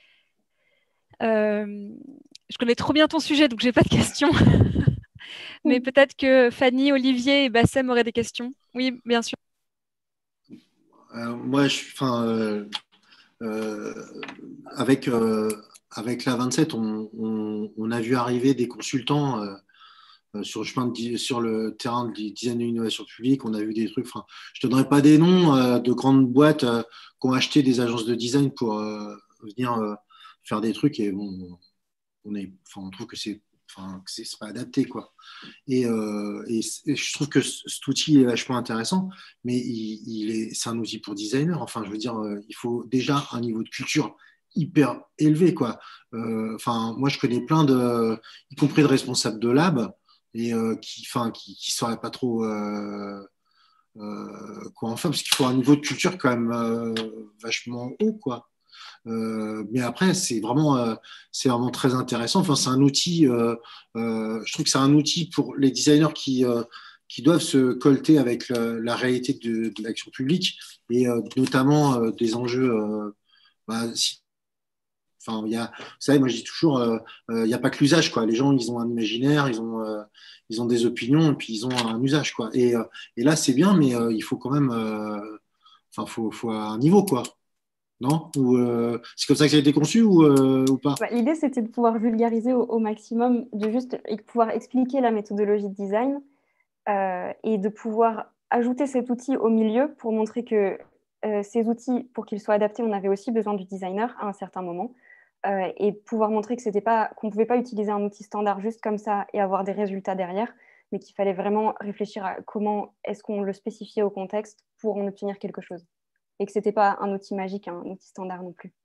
euh, je connais trop bien ton sujet, donc j'ai pas de questions. Mais peut-être que Fanny, Olivier et Bassem auraient des questions. Oui, bien sûr. Euh, moi, je, enfin, euh, euh, avec euh, avec la vingt-sept, on, on, on a vu arriver des consultants. Euh, sur le chemin de, sur le terrain du design et l'innovation publique, on a vu des trucs. Enfin, je ne te donnerai pas des noms euh, de grandes boîtes euh, qui ont acheté des agences de design pour euh, venir euh, faire des trucs et bon, on est, enfin, on trouve que c'est, enfin, que c'est, c'est pas adapté quoi. Et, euh, et, et je trouve que cet outil est vachement intéressant, mais il, il est, c'est un outil pour designer. Enfin, je veux dire, euh, il faut déjà un niveau de culture hyper élevé quoi. Euh, enfin, moi, je connais plein de, y compris de responsables de lab et euh, qui, enfin, qui, qui sauraient pas trop euh, euh, quoi en faire parce qu'il faut un niveau de culture quand même euh, vachement haut, quoi. Euh, mais après, c'est vraiment, euh, c'est vraiment très intéressant. Enfin, c'est un outil. Euh, euh, je trouve que c'est un outil pour les designers qui euh, qui doivent se colter avec le, la réalité de, de l'action publique et euh, notamment euh, des enjeux. Euh, bah, si Enfin, il y a, vous savez, moi je dis toujours, euh, euh, il n'y a pas que l'usage, quoi. Les gens, ils ont un imaginaire, ils ont, euh, ils ont des opinions, et puis ils ont un usage, quoi. Et, euh, et là, c'est bien, mais euh, il faut quand même, euh, enfin, faut, faut un niveau, quoi. Non? Ou euh, c'est comme ça que ça a été conçu ou, euh, ou pas? Bah, l'idée, c'était de pouvoir vulgariser au, au maximum, de juste et pouvoir expliquer la méthodologie de design euh, et de pouvoir ajouter cet outil au milieu pour montrer que euh, ces outils, pour qu'ils soient adaptés, on avait aussi besoin du designer à un certain moment. Euh, et pouvoir montrer que c'était pas, qu'on ne pouvait pas utiliser un outil standard juste comme ça et avoir des résultats derrière, mais qu'il fallait vraiment réfléchir à comment est-ce qu'on le spécifiait au contexte pour en obtenir quelque chose. Et que ce n'était pas un outil magique, un outil standard non plus.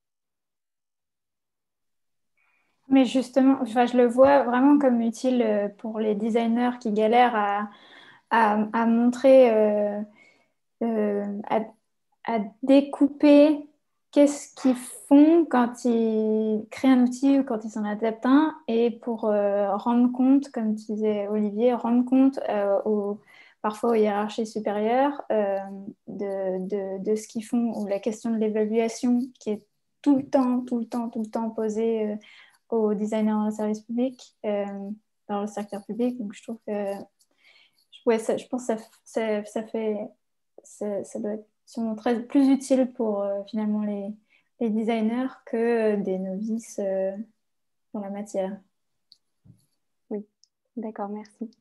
Mais justement, enfin, je le vois vraiment comme utile pour les designers qui galèrent à, à, à montrer, euh, euh, à, à découper qu'est-ce qu'ils font quand ils créent un outil ou quand ils s'en adaptent un, et pour euh, rendre compte, comme disait Olivier, rendre compte euh, aux, parfois aux hiérarchies supérieures euh, de, de, de ce qu'ils font, ou la question de l'évaluation qui est tout le temps, tout le temps, tout le temps posée euh, aux designers en service public, euh, dans le secteur public. Donc je trouve que ouais, ça, je pense que ça, ça, ça fait ça, ça doit être sûrement très, plus utile pour euh, finalement les, les designers que des novices euh, dans la matière. Oui, d'accord, merci.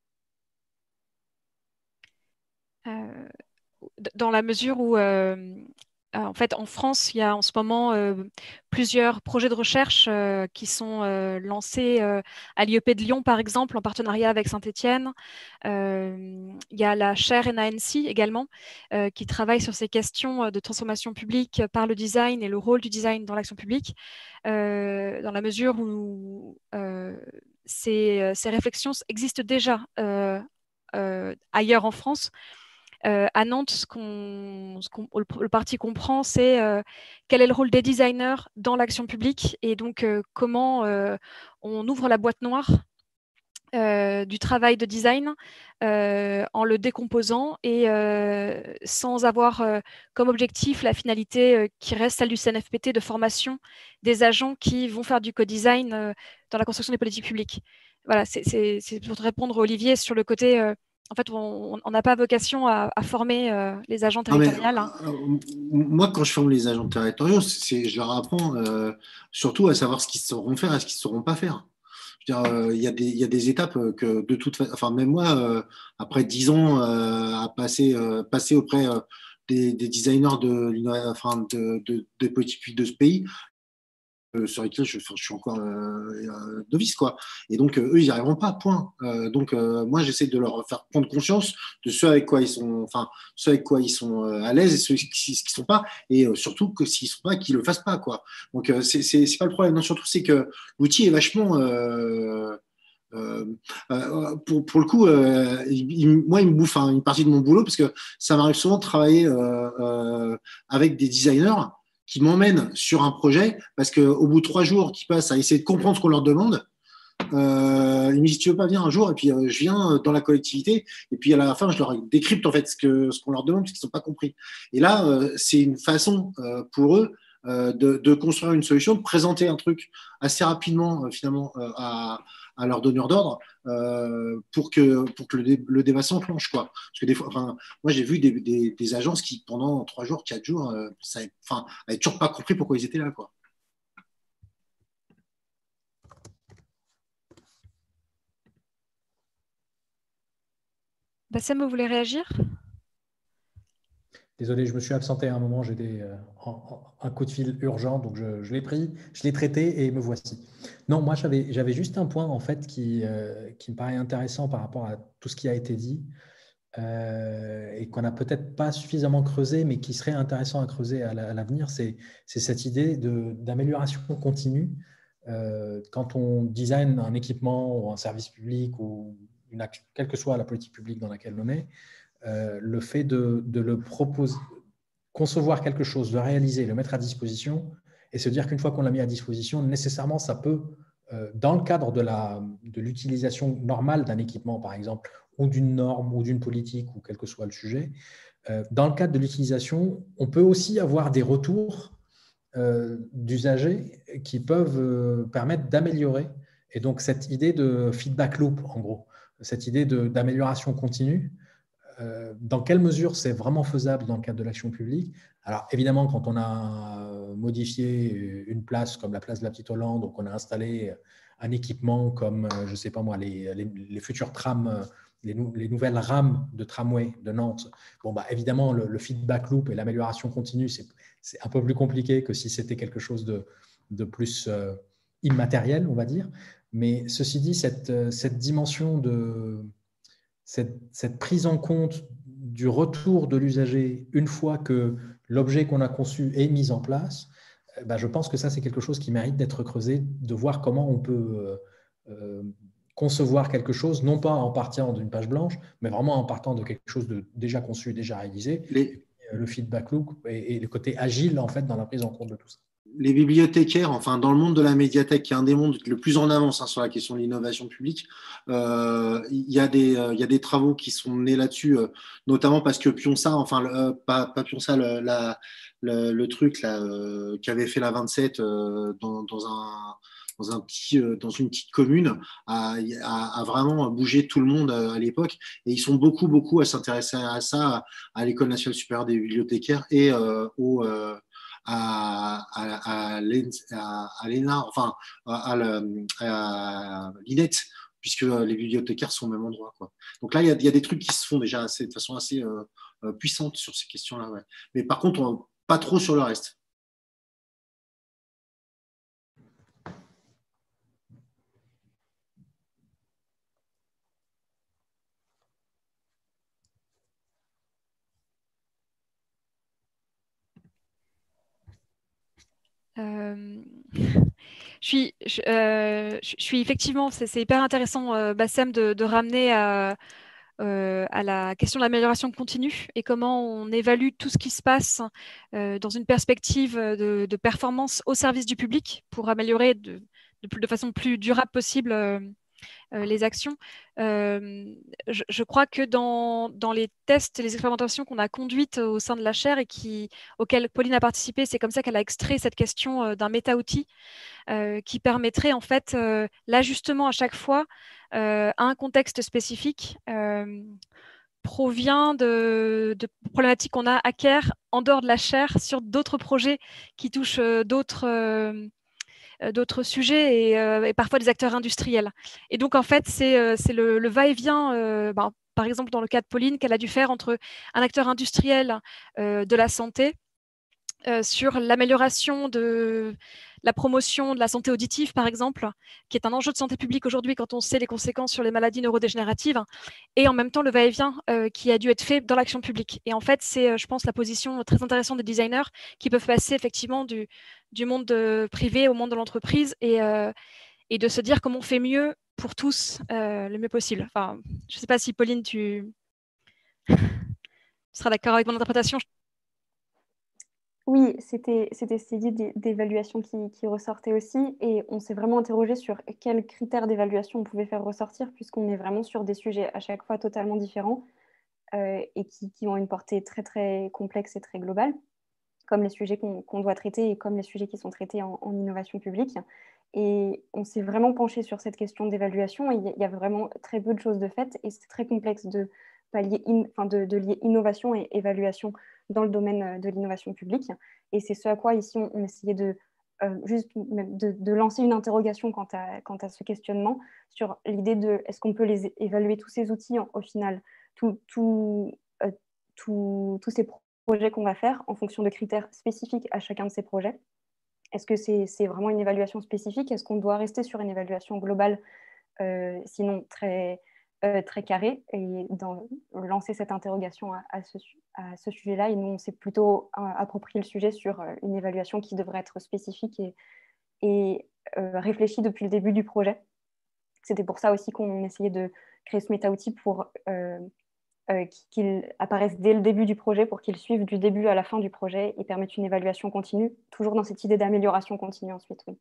Euh, dans la mesure où, euh, en fait, en France, il y a en ce moment euh, plusieurs projets de recherche euh, qui sont euh, lancés euh, à l'I E P de Lyon, par exemple, en partenariat avec Saint-Étienne. Euh, il y a la chaire N A N C également, euh, qui travaille sur ces questions de transformation publique par le design et le rôle du design dans l'action publique, euh, dans la mesure où euh, ces, ces réflexions existent déjà euh, euh, ailleurs en France. Euh, à Nantes, ce qu'on, ce qu'on, le, le parti comprend, c'est euh, quel est le rôle des designers dans l'action publique et donc euh, comment euh, on ouvre la boîte noire euh, du travail de design euh, en le décomposant et euh, sans avoir euh, comme objectif la finalité euh, qui reste celle du C N F P T de formation des agents qui vont faire du co-design euh, dans la construction des politiques publiques. Voilà, c'est, c'est, c'est pour te répondre, Olivier, sur le côté... Euh, en fait, on n'a pas vocation à, à former euh, les agents Non, mais, territoriaux. Hein. euh, moi, quand je forme les agents territoriaux, c'est, je leur apprends euh, surtout à savoir ce qu'ils sauront faire et ce qu'ils ne sauront pas faire. Je veux dire, euh, il y a des, il y a des étapes que de toute façon, enfin, même moi, euh, après dix ans euh, à passer, euh, passer auprès euh, des, des designers de, enfin, de, de, des politiques publiques de ce pays, sur lesquels je, je suis encore euh, euh, novice, quoi. Et donc, euh, eux, ils n'y arriveront pas, point. Euh, donc, euh, moi, j'essaie de leur faire prendre conscience de ce avec quoi ils sont, enfin, ce avec quoi ils sont euh, à l'aise et ceux qui ne sont pas, et euh, surtout que s'ils ne sont pas, qu'ils ne le fassent pas, quoi. Donc, euh, c'est, c'est, c'est pas le problème. Non, surtout, c'est que l'outil est vachement. Euh, euh, euh, pour, pour le coup, euh, il, il, moi, il me bouffe hein, une partie de mon boulot parce que ça m'arrive souvent de travailler euh, euh, avec des designers qui m'emmènent sur un projet parce qu'au bout de trois jours qu'ils passent à essayer de comprendre ce qu'on leur demande, euh, ils me disent tu veux pas venir un jour et puis euh, je viens dans la collectivité et puis à la fin je leur décrypte en fait ce que ce qu'on leur demande parce qu'ils n'ont pas compris. Et là euh, c'est une façon euh, pour eux euh, de, de construire une solution, de présenter un truc assez rapidement euh, finalement euh, à à leur donneur d'ordre euh, pour que pour que le, dé, le débat s'enclenche quoi. Parce que des fois, enfin, moi j'ai vu des, des, des agences qui pendant trois jours, quatre jours, euh, ça, enfin, n'avaient toujours pas compris pourquoi ils étaient là quoi. Bassem, vous voulez réagir ? Désolé, je me suis absenté à un moment, j'ai des, euh, un coup de fil urgent, donc je, je l'ai pris, je l'ai traité et me voici. Non, moi j'avais, j'avais juste un point en fait qui, euh, qui me paraît intéressant par rapport à tout ce qui a été dit euh, et qu'on n'a peut-être pas suffisamment creusé, mais qui serait intéressant à creuser à l'avenir, c'est, c'est cette idée de, d'amélioration continue. Euh, quand on design un équipement ou un service public ou une action, quelle que soit la politique publique dans laquelle on est, Euh, le fait de, de le proposer, concevoir quelque chose, de réaliser, le mettre à disposition et se dire qu'une fois qu'on l'a mis à disposition, nécessairement, ça peut, euh, dans le cadre de, la, de l'utilisation normale d'un équipement, par exemple, ou d'une norme ou d'une politique, ou quel que soit le sujet, euh, dans le cadre de l'utilisation, on peut aussi avoir des retours euh, d'usagers qui peuvent euh, permettre d'améliorer. Et donc, cette idée de feedback loop, en gros, cette idée de, d'amélioration continue, euh, dans quelle mesure c'est vraiment faisable dans le cadre de l'action publique? Alors, évidemment, quand on a modifié une place comme la place de la Petite Hollande, donc on a installé un équipement comme, je ne sais pas moi, les, les, les futurs trams, les, nou les nouvelles rames de tramway de Nantes, bon, bah, évidemment, le, le feedback loop et l'amélioration continue, c'est un peu plus compliqué que si c'était quelque chose de, de plus euh, immatériel, on va dire. Mais ceci dit, cette, cette dimension de... Cette, cette, prise en compte du retour de l'usager une fois que l'objet qu'on a conçu est mis en place, ben je pense que ça, c'est quelque chose qui mérite d'être creusé, de voir comment on peut euh, concevoir quelque chose, non pas en partant d'une page blanche, mais vraiment en partant de quelque chose de déjà conçu, déjà réalisé, Les... et puis, euh, le feedback loop et, et le côté agile en fait, dans la prise en compte de tout ça. Les bibliothécaires, enfin dans le monde de la médiathèque, qui est un des mondes le plus en avance hein, sur la question de l'innovation publique, euh, il y a des euh, il y a des travaux qui sont menés là-dessus, euh, notamment parce que Pionça, enfin euh, pas pas Pionça, le, la, le, le truc là euh, qu'avait fait la vingt-sept euh, dans, dans un dans un petit euh, dans une petite commune a, a, a vraiment bougé tout le monde euh, à l'époque et ils sont beaucoup beaucoup à s'intéresser à ça à, à l'École nationale supérieure des bibliothécaires et euh, au euh, à, à, à, à l'E N A, enfin à, à l'I N E T, puisque les bibliothécaires sont au même endroit. Quoi. Donc là, il y, a, il y a des trucs qui se font déjà assez, de façon assez euh, puissante sur ces questions-là. Ouais. Mais par contre, on, pas trop sur le reste. Euh, Je suis, je, euh, je suis effectivement, c'est hyper intéressant, euh, Bassem, de, de ramener à, euh, à la question de l'amélioration continue et comment on évalue tout ce qui se passe euh, dans une perspective de, de performance au service du public pour améliorer de, de, de façon plus durable possible euh, euh, les actions. Euh, je, je crois que dans, dans les tests, les expérimentations qu'on a conduites au sein de la chaire et qui, auxquelles Pauline a participé, c'est comme ça qu'elle a extrait cette question euh, d'un méta-outil euh, qui permettrait en fait euh, l'ajustement à chaque fois euh, à un contexte spécifique euh, provient de, de problématiques qu'on a à Caire en dehors de la chaire sur d'autres projets qui touchent euh, d'autres euh, d'autres sujets et, euh, et parfois des acteurs industriels. Et donc en fait c'est euh, c'est le, le va-et-vient euh, ben, par exemple dans le cas de Pauline qu'elle a dû faire entre un acteur industriel euh, de la santé Euh, sur l'amélioration de la promotion de la santé auditive, par exemple, qui est un enjeu de santé publique aujourd'hui quand on sait les conséquences sur les maladies neurodégénératives, et en même temps le va-et-vient euh, qui a dû être fait dans l'action publique. Et en fait, c'est, euh, je pense, la position très intéressante des designers qui peuvent passer effectivement du, du monde de, privé au monde de l'entreprise et, euh, et de se dire comment on fait mieux pour tous euh, le mieux possible. Enfin, je ne sais pas si Pauline, tu, tu seras d'accord avec mon interprétation. Oui, c'était cette idée d'évaluation qui, qui ressortait aussi, et on s'est vraiment interrogé sur quels critères d'évaluation on pouvait faire ressortir, puisqu'on est vraiment sur des sujets à chaque fois totalement différents euh, et qui, qui ont une portée très très complexe et très globale, comme les sujets qu'on qu'on doit traiter et comme les sujets qui sont traités en, en innovation publique. Et on s'est vraiment penché sur cette question d'évaluation, et il y a vraiment très peu de choses de faites, et c'est très complexe de, pallier in, enfin de, de lier innovation et évaluation dans le domaine de l'innovation publique. Et c'est ce à quoi ici on, on essayait de, euh, juste de, de lancer une interrogation quant à, quant à ce questionnement sur l'idée de est-ce qu'on peut les évaluer tous ces outils en, au final, tous tout, euh, tout, tous ces projets qu'on va faire en fonction de critères spécifiques à chacun de ces projets. Est-ce que c'est c'est vraiment une évaluation spécifique? Est-ce qu'on doit rester sur une évaluation globale, euh, sinon très, euh, très carrée, et dans, lancer cette interrogation à, à ce, à ce sujet-là? Et nous, on s'est plutôt euh, approprié le sujet sur euh, une évaluation qui devrait être spécifique et, et euh, réfléchie depuis le début du projet. C'était pour ça aussi qu'on essayait de créer ce méta-outil pour euh, euh, qu'il apparaisse dès le début du projet, pour qu'il suive du début à la fin du projet et permette une évaluation continue, toujours dans cette idée d'amélioration continue ensuite. Oui.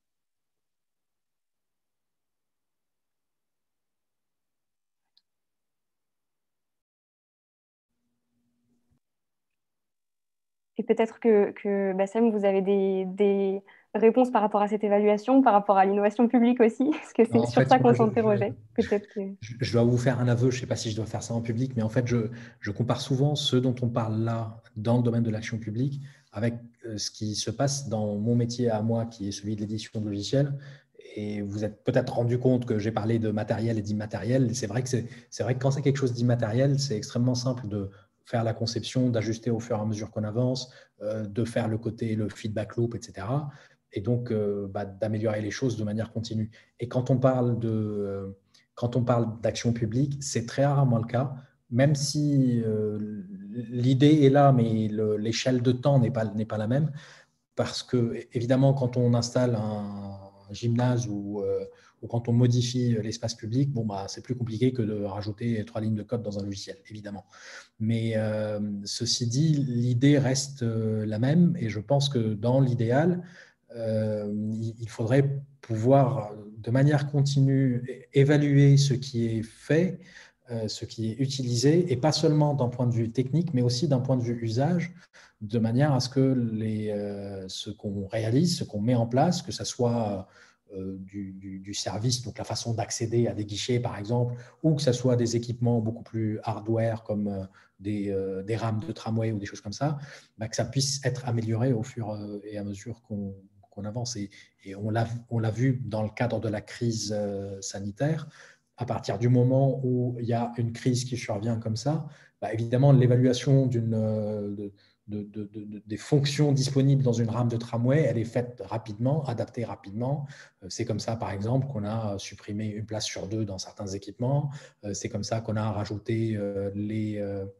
Et peut-être que, que Bassem, vous avez des, des réponses par rapport à cette évaluation, par rapport à l'innovation publique aussi, parce que c'est En sur fait, ça moi, qu'on je, s'interrogeait. Peut-être que... je, je dois vous faire un aveu, je ne sais pas si je dois faire ça en public, mais en fait, je, je compare souvent ce dont on parle là, dans le domaine de l'action publique, avec ce qui se passe dans mon métier à moi, qui est celui de l'édition de logiciels. Et vous êtes peut-être rendu compte que j'ai parlé de matériel et d'immatériel. C'est vrai que c'est vrai que quand c'est quelque chose d'immatériel, c'est extrêmement simple de faire la conception, d'ajuster au fur et à mesure qu'on avance, euh, de faire le côté, le feedback loop, et cetera. Et donc, euh, bah, d'améliorer les choses de manière continue. Et quand on parle de, euh, quand on parle d'action publique, c'est très rarement le cas, même si euh, l'idée est là, mais l'échelle de temps n'est pas, n'est pas la même. Parce que, évidemment, quand on installe un gymnase ou, euh, ou quand on modifie l'espace public, bon, bah, c'est plus compliqué que de rajouter trois lignes de code dans un logiciel, évidemment. Mais euh, ceci dit, l'idée reste la même, et je pense que dans l'idéal, euh, il faudrait pouvoir, de manière continue, évaluer ce qui est fait, euh, ce qui est utilisé, et pas seulement d'un point de vue technique, mais aussi d'un point de vue usage, de manière à ce que les, euh, ce qu'on réalise, ce qu'on met en place, que ce soit euh, du, du, du service, donc la façon d'accéder à des guichets par exemple, ou que ce soit des équipements beaucoup plus hardware comme euh, des, euh, des rames de tramway ou des choses comme ça, bah, que ça puisse être amélioré au fur et à mesure qu'on qu'on avance. Et, et on l'a vu dans le cadre de la crise euh, sanitaire. À partir du moment où il y a une crise qui survient comme ça, bah, évidemment, l'évaluation d'une... Euh, de, De, de, de, des fonctions disponibles dans une rame de tramway, elle est faite rapidement, adaptée rapidement. C'est comme ça, par exemple, qu'on a supprimé une place sur deux dans certains équipements. C'est comme ça qu'on a rajouté les,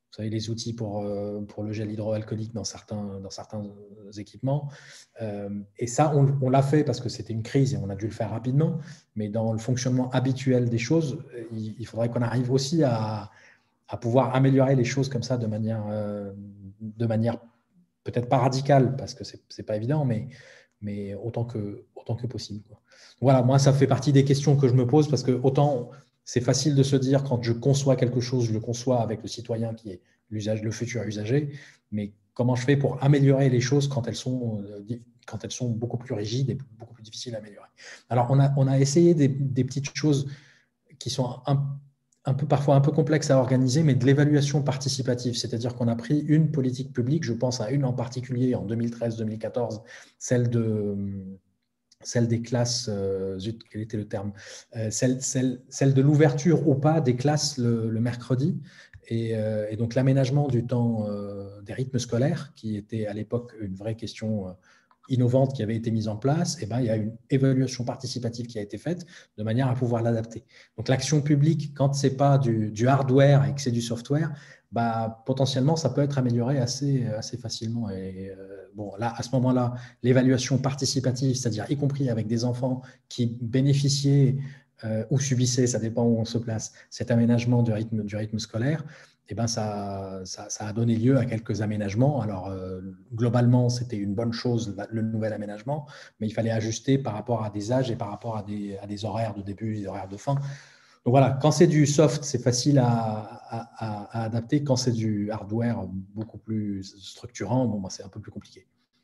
vous savez, les outils pour, euh, pour le gel hydroalcoolique dans certains, dans certains équipements. Euh, et ça, on, on l'a fait parce que c'était une crise et on a dû le faire rapidement. Mais dans le fonctionnement habituel des choses, il, il faudrait qu'on arrive aussi à, à pouvoir améliorer les choses comme ça de manière, euh, de manière peut-être pas radicale, parce que ce n'est pas évident, mais, mais autant, que, autant que possible, quoi. Voilà, moi, ça fait partie des questions que je me pose, parce que autant c'est facile de se dire, quand je conçois quelque chose, je le conçois avec le citoyen qui est l'usage, le futur usager, mais comment je fais pour améliorer les choses quand elles sont, quand elles sont beaucoup plus rigides et beaucoup plus difficiles à améliorer. Alors, on a, on a essayé des, des petites choses qui sont un, un peu, parfois un peu complexes à organiser, mais de l'évaluation participative, c'est-à-dire qu'on a pris une politique publique, je pense à une en particulier en deux mille treize deux mille quatorze, celle de... celle des classes, euh, zut, quel était le terme, euh, celle, celle, celle de l'ouverture ou pas des classes le, le mercredi, et, euh, et donc l'aménagement du temps euh, des rythmes scolaires, qui était à l'époque une vraie question euh, innovante qui avait été mise en place. Et ben, il y a une évaluation participative qui a été faite de manière à pouvoir l'adapter. Donc l'action publique, quand ce n'est pas du, du hardware et que c'est du software, bah, potentiellement, ça peut être amélioré assez, assez facilement. Et euh, bon, là, à ce moment-là, l'évaluation participative, c'est-à-dire y compris avec des enfants qui bénéficiaient euh, ou subissaient, ça dépend où on se place, cet aménagement du rythme, du rythme scolaire, eh ben ça, ça, ça a donné lieu à quelques aménagements. Alors, euh, globalement, c'était une bonne chose, le nouvel aménagement, mais il fallait ajuster par rapport à des âges et par rapport à des, à des horaires de début, des horaires de fin. Donc voilà, quand c'est du soft, c'est facile à, à, à adapter. Quand c'est du hardware beaucoup plus structurant, bon, c'est un peu plus compliqué.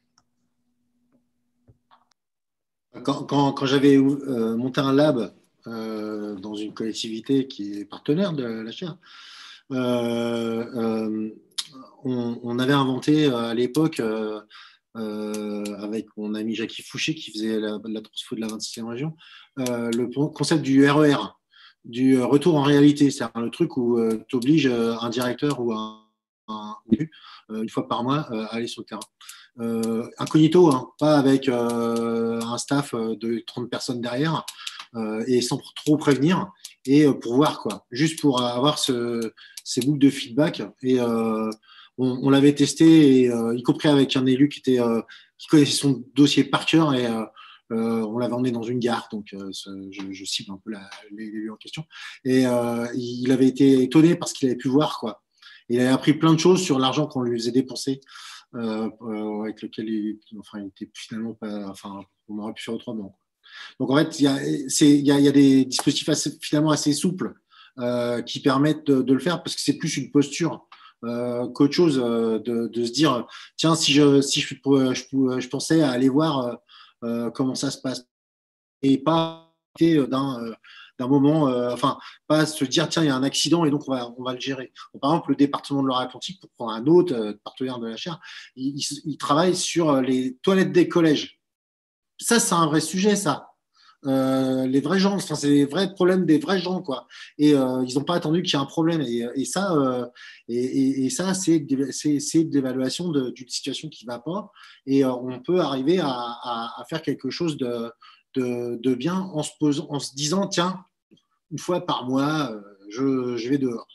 Quand, quand, quand j'avais euh, monté un lab euh, dans une collectivité qui est partenaire de la chaire, euh, euh, on, on avait inventé à l'époque, euh, euh, avec mon ami Jackie Fouché qui faisait la, la transfo de la vingt-sixième région, euh, le concept du R E R, du retour en réalité. C'est-à-dire le truc où euh, tu obliges un directeur ou un, un élu, euh, une fois par mois, euh, à aller sur le terrain. Euh, incognito, hein, pas avec euh, un staff de trente personnes derrière euh, et sans trop prévenir, et euh, pour voir, quoi, juste pour avoir ce, ces boucles de feedback. Et euh, on, on l'avait testé, et, euh, y compris avec un élu qui, était, euh, qui connaissait son dossier par cœur, et euh, euh, on l'avait emmené dans une gare, donc euh, je, je cible un peu l'élu en question, et euh, il avait été étonné parce qu'il avait pu voir, quoi. Il avait appris plein de choses sur l'argent qu'on lui faisait dépenser. Euh, euh, avec lequel il, enfin, il était finalement pas, enfin, on aurait pu faire autrement, quoi. Donc en fait, il y a, il y a, il y a des dispositifs assez, finalement assez souples euh, qui permettent de, de le faire, parce que c'est plus une posture euh, qu'autre chose, euh, de, de se dire, tiens, si je, si je, je, je, je pensais à aller voir euh, comment ça se passe, et pas d'un euh, d'un moment, euh, enfin, pas se dire, tiens, il y a un accident et donc on va, on va le gérer. Donc, par exemple, le département de Loire-Atlantique, pour prendre un autre euh, partenaire de la chaire, il, il, il travaille sur les toilettes des collèges. Ça, c'est un vrai sujet, ça. Euh, les vrais gens, enfin, c'est les vrais problèmes des vrais gens, quoi. Et euh, ils n'ont pas attendu qu'il y ait un problème. Et, et ça, euh, et, et, et ça, c'est de l'évaluation d'une situation qui ne va pas. Et euh, on peut arriver à, à, à faire quelque chose de De, de bien en se, posant, en se disant, tiens, une fois par mois, euh, je, je vais dehors.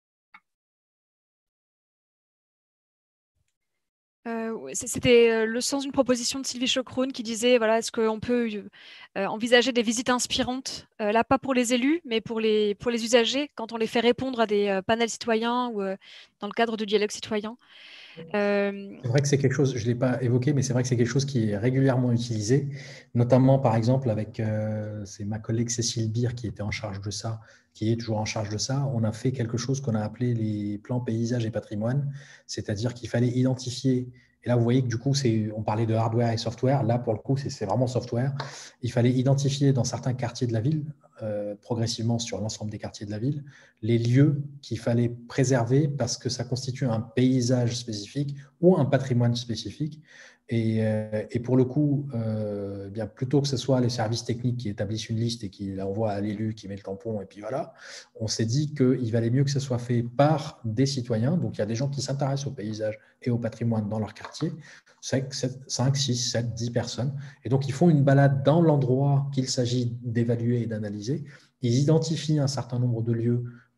Euh, C'était le sens d'une proposition de Sylvie Chocroun qui disait, voilà, est-ce qu'on peut euh, envisager des visites inspirantes, euh, là pas pour les élus, mais pour les, pour les usagers, quand on les fait répondre à des euh, panels citoyens ou euh, dans le cadre du dialogue citoyen. Euh... C'est vrai que c'est quelque chose, je ne l'ai pas évoqué, mais c'est vrai que c'est quelque chose qui est régulièrement utilisé, notamment par exemple avec, euh, c'est ma collègue Cécile Beer qui était en charge de ça, qui est toujours en charge de ça. On a fait quelque chose qu'on a appelé les plans paysage et patrimoine, c'est-à-dire qu'il fallait identifier, et là vous voyez que du coup, on parlait de hardware et software, là pour le coup c'est vraiment software, il fallait identifier dans certains quartiers de la ville, Euh, progressivement sur l'ensemble des quartiers de la ville, les lieux qu'il fallait préserver parce que ça constitue un paysage spécifique ou un patrimoine spécifique. Et, euh, et pour le coup, euh, bien, plutôt que ce soit les services techniques qui établissent une liste et qui l'envoient à l'élu, qui met le tampon, et puis voilà, on s'est dit qu'il valait mieux que ce soit fait par des citoyens. Donc, il y a des gens qui s'intéressent au paysage et au patrimoine dans leur quartier, cinq, six, sept, dix personnes. Et donc, ils font une balade dans l'endroit qu'il s'agit d'évaluer et d'analyser. Ils identifient un certain nombre de lieux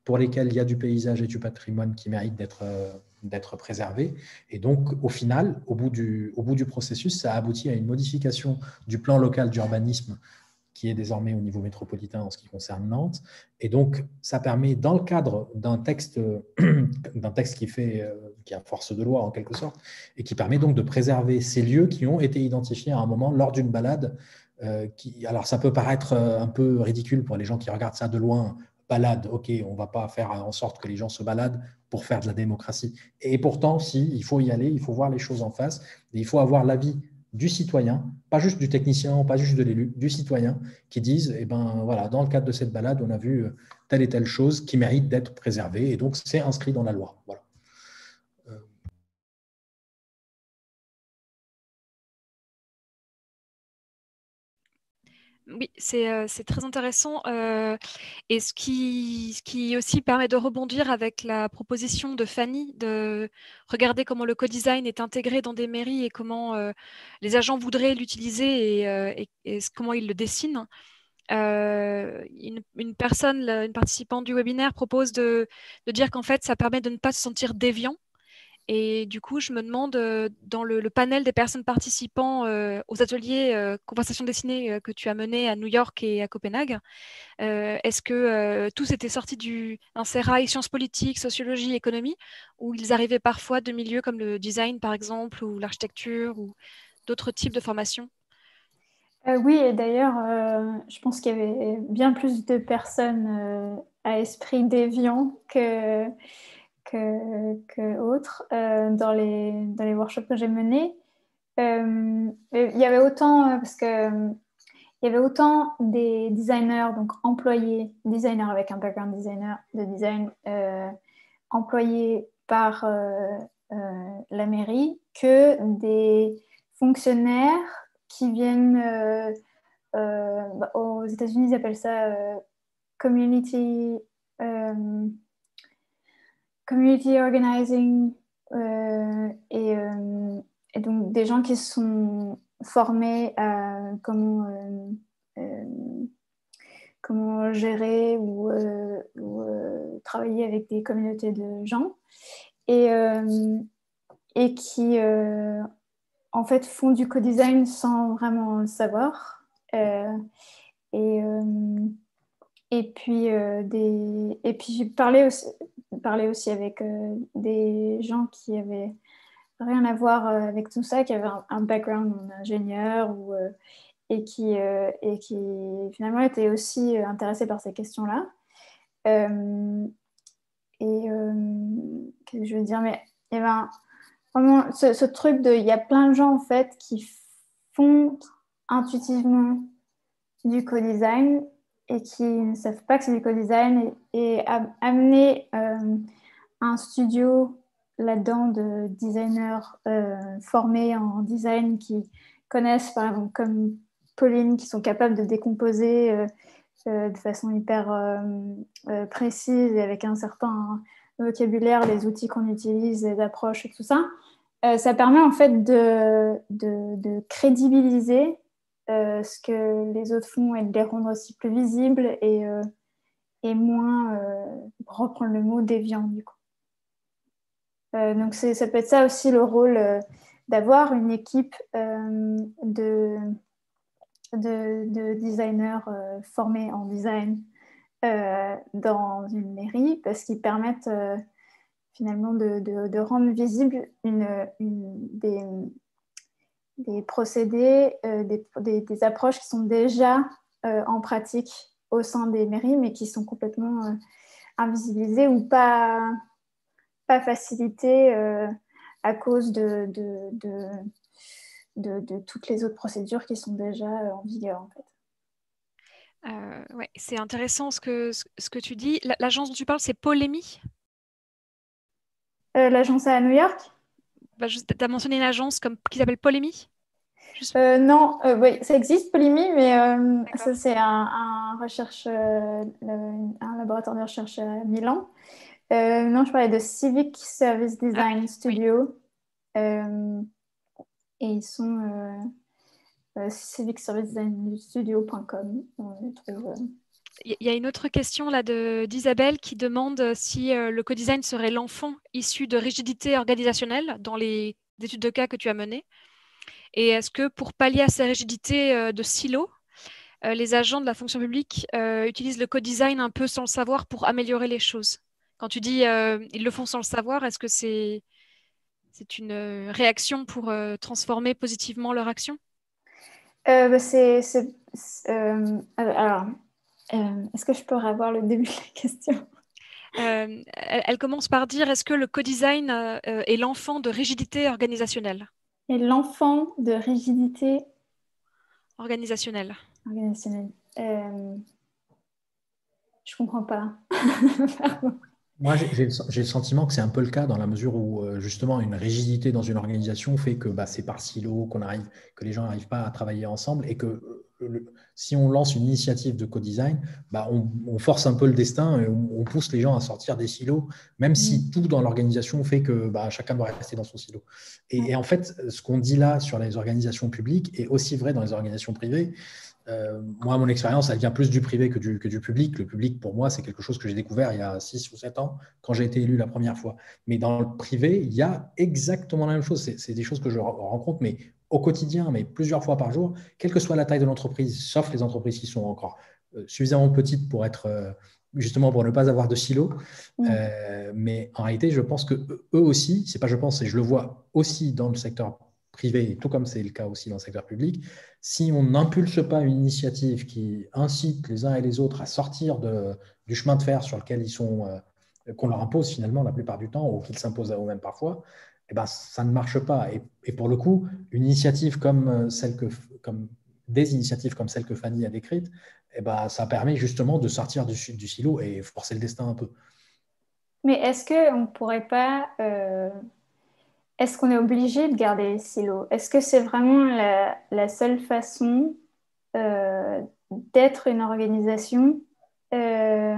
pour lesquels il y a du paysage et du patrimoine qui méritent d'être euh, d'être préservés. Et donc, au final, au bout, du, au bout du processus, ça aboutit à une modification du plan local d'urbanisme qui est désormais au niveau métropolitain en ce qui concerne Nantes. Et donc, ça permet, dans le cadre d'un texte, d'un texte qui, fait, qui a force de loi en quelque sorte, et qui permet donc de préserver ces lieux qui ont été identifiés à un moment lors d'une balade. Euh, qui, alors, ça peut paraître un peu ridicule pour les gens qui regardent ça de loin. Balade, ok, on ne va pas faire en sorte que les gens se baladent pour faire de la démocratie. Et pourtant, si, il faut y aller, il faut voir les choses en face, et il faut avoir l'avis du citoyen, pas juste du technicien, pas juste de l'élu, du citoyen, qui disent, eh ben, voilà, dans le cadre de cette balade, on a vu telle et telle chose qui mérite d'être préservée, et donc c'est inscrit dans la loi. Voilà. Euh... Oui, c'est euh, c'est très intéressant. Euh, et ce qui, ce qui aussi permet de rebondir avec la proposition de Fanny de regarder comment le co-design est intégré dans des mairies et comment euh, les agents voudraient l'utiliser et, euh, et, et comment ils le dessinent. Euh, une, une personne, une participante du webinaire propose de, de dire qu'en fait, ça permet de ne pas se sentir déviant. Et du coup, je me demande, euh, dans le, le panel des personnes participant euh, aux ateliers euh, conversation dessinée euh, que tu as menés à New York et à Copenhague, euh, est-ce que euh, tous étaient sortis du, d'un sérail sciences politiques, sociologie, économie, ou ils arrivaient parfois de milieux comme le design, par exemple, ou l'architecture, ou d'autres types de formations? Euh, oui, et d'ailleurs, euh, je pense qu'il y avait bien plus de personnes euh, à esprit déviant que, que, que autres euh, dans les, dans les workshops que j'ai menés. Euh, il y avait autant, euh, parce que euh, il y avait autant des designers, donc employés, designers avec un background designer, de design, euh, employés par euh, euh, la mairie, que des fonctionnaires qui viennent, euh, euh, bah, aux États-Unis, ils appellent ça euh, community, euh, community organizing, euh, et, euh, et donc des gens qui sont formés à comment, euh, euh, comment gérer ou, euh, ou euh, travailler avec des communautés de gens et, euh, et qui euh, en fait font du co-design sans vraiment le savoir. Euh, et, euh, et puis, euh, des... et puis j'ai parlé aussi, parlé aussi avec euh, des gens qui avaient rien à voir euh, avec tout ça, qui avaient un, un background en ingénieur ou, euh, et, qui, euh, et qui finalement étaient aussi euh, intéressés par ces questions-là. Euh, et euh, qu'est-ce que je veux dire, mais eh ben, vraiment, ce, ce truc de, il y a plein de gens en fait qui font intuitivement du co-design et qui ne savent pas que c'est du co-design et, et amener euh, un studio là-dedans de designers euh, formés en design qui connaissent par exemple comme Pauline, qui sont capables de décomposer euh, euh, de façon hyper euh, euh, précise et avec un certain vocabulaire, les outils qu'on utilise, les approches et tout ça. Euh, ça permet en fait de, de, de crédibiliser euh, ce que les autres font et de les rendre aussi plus visibles et, euh, et moins, euh, pour reprendre le mot, déviant du coup. Euh, donc c'est, ça peut être ça aussi le rôle euh, d'avoir une équipe euh, de, de, de designers euh, formés en design euh, dans une mairie parce qu'ils permettent euh, finalement de, de, de rendre visible une, une, des, des procédés, euh, des, des, des approches qui sont déjà euh, en pratique au sein des mairies mais qui sont complètement euh, invisibilisées ou pas, pas facilitées euh, à cause de, de, de, de, de toutes les autres procédures qui sont déjà en vigueur en fait. Euh, ouais, c'est intéressant ce que, ce, ce que tu dis. La- L'agence dont tu parles, c'est Polémie. Euh, l'agence à New York? Bah, tu as mentionné une agence comme, qui s'appelle Polémie? Juste... euh, Non, euh, oui, ça existe, Polymie, mais euh, D'accord. ça c'est un, un, recherche, euh, le, un laboratoire de recherche à Milan. Euh, non, je parlais de Civic Service Design Ah, oui. Studio. Euh, et ils sont euh, euh, civic service design studio point com. On les trouve. Euh... Il y a une autre question là de, d'Isabelle qui demande si euh, le co-design serait l'enfant issu de rigidité organisationnelle dans les études de cas que tu as menées. Et est-ce que pour pallier à ces rigidités euh, de silos, euh, les agents de la fonction publique euh, utilisent le co-design un peu sans le savoir pour améliorer les choses? Quand tu dis euh, ils le font sans le savoir, est-ce que c'est, c'est une euh, réaction pour euh, transformer positivement leur action? euh, bah, c'est, c'est, c'est, euh, alors, euh, est-ce que je peux revoir le début de la question? Euh, elle, elle commence par dire est-ce que le co-design euh, euh, est l'enfant de rigidité organisationnelle? Et l'enfant de rigidité Organisationnelle. organisationnelle. Euh, je comprends pas. Pardon. Moi, j'ai j'ai le, j'ai le sentiment que c'est un peu le cas dans la mesure où, euh, justement, une rigidité dans une organisation fait que bah, c'est par silo qu'on arrive, que les gens n'arrivent pas à travailler ensemble et que euh, le- si on lance une initiative de co-design, bah, on, on force un peu le destin et on, on pousse les gens à sortir des silos, même si Mm. tout dans l'organisation fait que bah, chacun doit rester dans son silo. Et, Ouais. et en fait, ce qu'on dit là sur les organisations publiques est aussi vrai dans les organisations privées. Euh, moi, mon expérience, elle vient plus du privé que du, que du public. Le public, pour moi, c'est quelque chose que j'ai découvert il y a six ou sept ans, quand j'ai été élu la première fois. Mais dans le privé, il y a exactement la même chose. C'est, c'est des choses que je rencontre, mais au quotidien, mais plusieurs fois par jour, quelle que soit la taille de l'entreprise, sauf les entreprises qui sont encore euh, suffisamment petites pour être, euh, justement, pour ne pas avoir de silos. Mm. Euh, mais en réalité, je pense que eux aussi, c'est pas je pense, c'est je le vois aussi dans le secteur privé, tout comme c'est le cas aussi dans le secteur public, si on n'impulse pas une initiative qui incite les uns et les autres à sortir de, du chemin de fer sur lequel ils sont, euh, qu'on leur impose finalement la plupart du temps, ou qu'ils s'imposent à eux-mêmes parfois, eh ben, ça ne marche pas. Et, et pour le coup, une initiative comme celle que, comme des initiatives comme celle que Fanny a décrite, eh ben, ça permet justement de sortir du, du silo et forcer le destin un peu. Mais est-ce qu'on ne pourrait pas... euh, Est-ce qu'on est obligé de garder les silos? Est-ce que c'est vraiment la, la seule façon euh, d'être une organisation euh,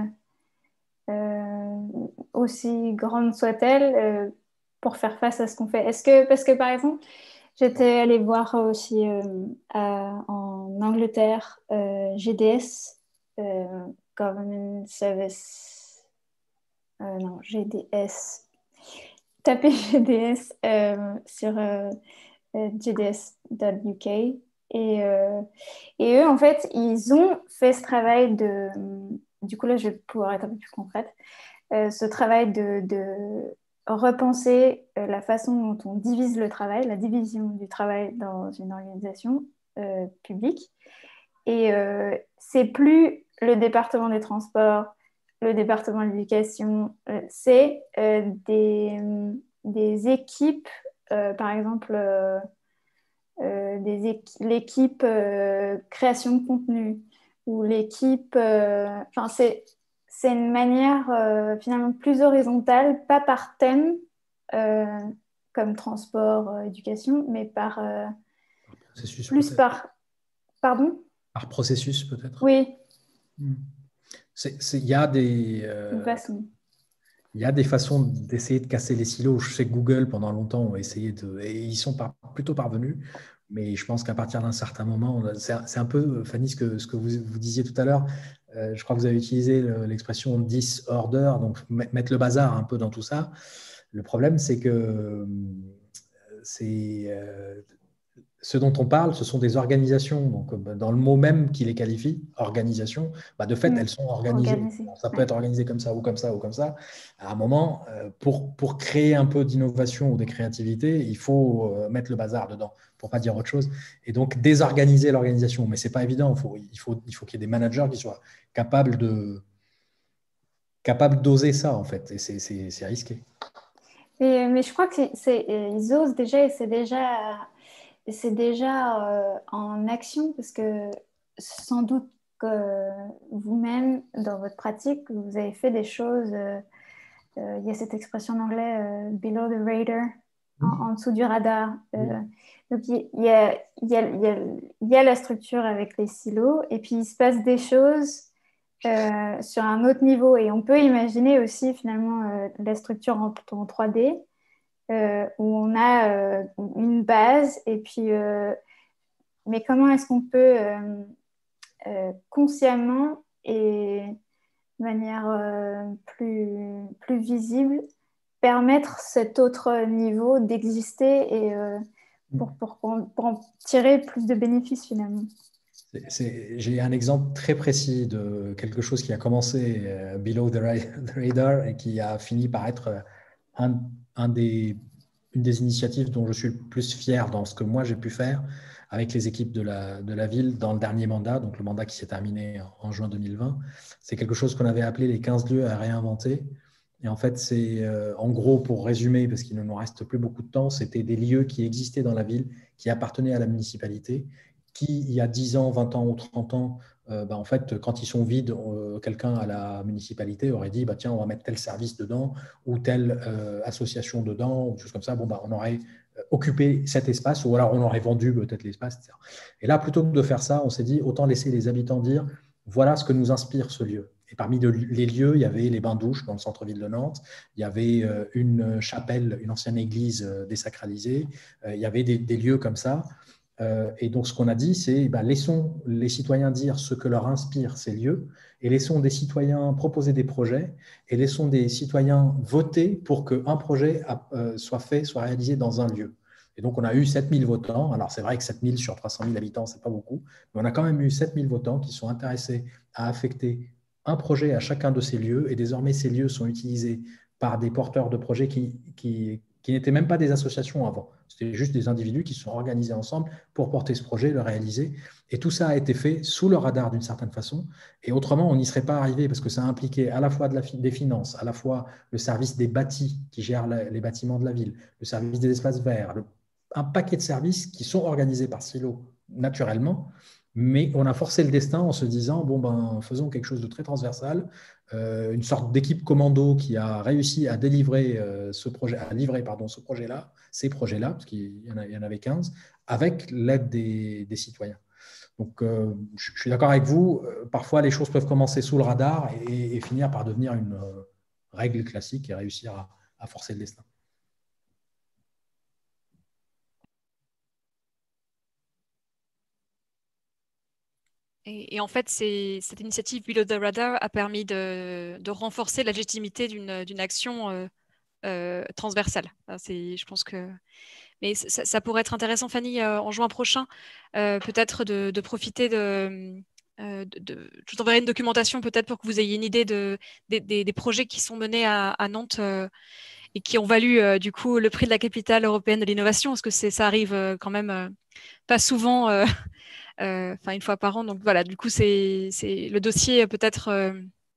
euh, aussi grande soit-elle euh, pour faire face à ce qu'on fait? Est-ce que, parce que par exemple, j'étais allée voir aussi euh, à- en Angleterre euh, G D S, euh, Government Service, euh, non, G D S. Tapez G D S euh, sur euh, euh, G D S point U K et, euh, et eux, en fait, ils ont fait ce travail de... Du coup, là, je vais pouvoir être un peu plus concrète. Euh, ce travail de, de repenser euh, la façon dont on divise le travail, la division du travail dans une organisation euh, publique. Et euh, c'est plus le département des transports, le département de l'éducation, euh, c'est euh, des, des équipes, euh, par exemple, euh, euh, des équ- l'équipe euh, création de contenu ou l'équipe. euh, Enfin, c'est, c'est une manière euh, finalement plus horizontale, pas par thème, euh, comme transport, euh, éducation, mais par euh, Processus plus peut-être. par. Pardon? Par processus peut-être. Oui, Hmm. C'est, c'est, il y a des, une euh, façon. il y a des façons d'essayer de casser les silos. Je sais que Google, pendant longtemps, ont essayé de. Et ils sont par- plutôt parvenus. Mais je pense qu'à partir d'un certain moment, on a- c'est un c'est un peu, Fanny, ce que, ce que vous, vous disiez tout à l'heure. Euh, je crois que vous avez utilisé le- l'expression disorder, donc met- mettre le bazar un peu dans tout ça. Le problème, c'est que euh, c'est. euh, ce dont on parle, ce sont des organisations. Donc, euh, dans le mot même qui les qualifie, organisation, bah, de fait, Mm. elles sont organisées. Organisé. Alors, ça peut Ouais. être organisé comme ça ou comme ça ou comme ça. À un moment, euh, pour, pour créer un peu d'innovation ou de créativité, il faut euh, mettre le bazar dedans, pour pas dire autre chose. Et donc, désorganiser l'organisation. Mais c'est pas évident. Il faut, il faut, il faut qu'il y ait des managers qui soient capables de capables d'oser ça, en fait. Et c'est c'est- c'est risqué. Et- mais je crois que c'est, c'est- euh, ils osent déjà et c'est déjà, c'est déjà euh, en action parce que sans doute que vous-même, dans votre pratique, vous avez fait des choses. euh, euh, il y a cette expression en anglais, euh, below the radar, en, en dessous du radar. Oui. Euh, donc il il y a, il y a- il y a- il y a la structure avec les silos et puis il se passe des choses euh, sur un autre niveau. Et on peut imaginer aussi finalement euh, la structure en, en trois D euh, où on a euh, une base et puis euh, mais comment est-ce qu'on peut euh, euh, consciemment et de manière euh, plus, plus visible, permettre cet autre niveau d'exister et euh, pour, pour, pour en tirer plus de bénéfices finalement. C'est, c'est, j'ai un exemple très précis de quelque chose qui a commencé euh, below the, the radar et qui a fini par être un, un des, une des initiatives dont je suis le plus fier dans ce que moi j'ai pu faire avec les équipes de la, de la ville dans le dernier mandat, donc le mandat qui s'est terminé en, en juin deux mille vingt. C'est quelque chose qu'on avait appelé les quinze lieux à réinventer. Et en fait, c'est euh, en gros, pour résumer, parce qu'il ne nous reste plus beaucoup de temps, c'était des lieux qui existaient dans la ville, qui appartenaient à la municipalité, qui, il y a dix ans, vingt ans ou trente ans, euh, bah, en fait, quand ils sont vides, euh, quelqu'un à la municipalité aurait dit bah, tiens, on va mettre tel service dedans ou telle euh, association dedans, ou des choses comme ça. Bon, bah, on aurait occupé cet espace ou alors on aurait vendu peut-être l'espace, et cetera. Et là, plutôt que de faire ça, on s'est dit autant laisser les habitants dire voilà ce que nous inspire ce lieu. Et parmi les lieux, il y avait les bains-douches dans le centre-ville de Nantes, il y avait une chapelle, une ancienne église désacralisée, il y avait des, des lieux comme ça. Euh, et donc, ce qu'on a dit, c'est bah, laissons les citoyens dire ce que leur inspire ces lieux et laissons des citoyens proposer des projets et laissons des citoyens voter pour qu'un projet a, euh, soit fait, soit réalisé dans un lieu. Et donc, on a eu sept mille votants. Alors, c'est vrai que sept mille sur trois cent mille habitants, ce n'est pas beaucoup, mais on a quand même eu sept mille votants qui sont intéressés à affecter un projet à chacun de ces lieux. Et désormais, ces lieux sont utilisés par des porteurs de projets qui, qui, qui n'étaient même pas des associations avant. C'était juste des individus qui se sont organisés ensemble pour porter ce projet, le réaliser. Et tout ça a été fait sous le radar d'une certaine façon. Et autrement, on n'y serait pas arrivé parce que ça a impliqué à la fois de la, des finances, à la fois le service des bâtis qui gère la, les bâtiments de la ville, le service des espaces verts, le, un paquet de services qui sont organisés par silos naturellement. Mais on a forcé le destin en se disant, bon, ben, faisons quelque chose de très transversal, euh, une sorte d'équipe commando qui a réussi à délivrer euh, ce projet, à livrer pardon, ce projet-là, ces projets-là, parce qu'il y en, a, il y en avait quinze, avec l'aide des, des citoyens. Donc, euh, je, je suis d'accord avec vous, euh, parfois les choses peuvent commencer sous le radar et, et finir par devenir une euh, règle classique et réussir à, à forcer le destin. Et, et en fait, c'est, cette initiative Below the Radar a permis de, de renforcer la légitimité d'une, d'une action euh, euh, transversale. C'est, je pense que... Mais ça, ça pourrait être intéressant, Fanny, euh, en juin prochain, euh, peut-être de, de profiter de... Euh, de, de... Je vous enverrai une documentation peut-être pour que vous ayez une idée de, des, des, des projets qui sont menés à, à Nantes euh, et qui ont valu euh, du coup le prix de la capitale européenne de l'innovation, parce que c'est, ça arrive euh, quand même euh, pas souvent... Euh, enfin euh, une fois par an. Donc voilà, du coup, c'est, c'est le dossier peut-être euh,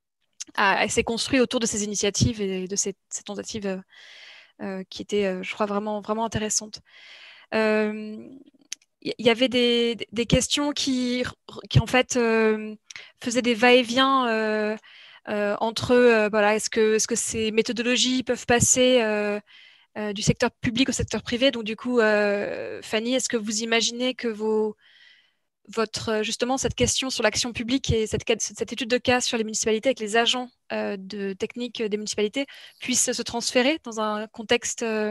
a, s'est construit autour de ces initiatives et de ces, ces tentatives euh, euh, qui étaient, euh, je crois, vraiment, vraiment intéressantes. Il euh, y, y avait des, des questions qui, qui en fait, euh, faisaient des va-et-vient euh, euh, entre, euh, voilà, est-ce que, est-ce que ces méthodologies peuvent passer euh, euh, du secteur public au secteur privé? Donc, du coup, euh, Fanny, est-ce que vous imaginez que vos votre, justement, cette question sur l'action publique et cette, cette étude de cas sur les municipalités avec les agents euh, de technique des municipalités puisse se transférer dans un contexte euh,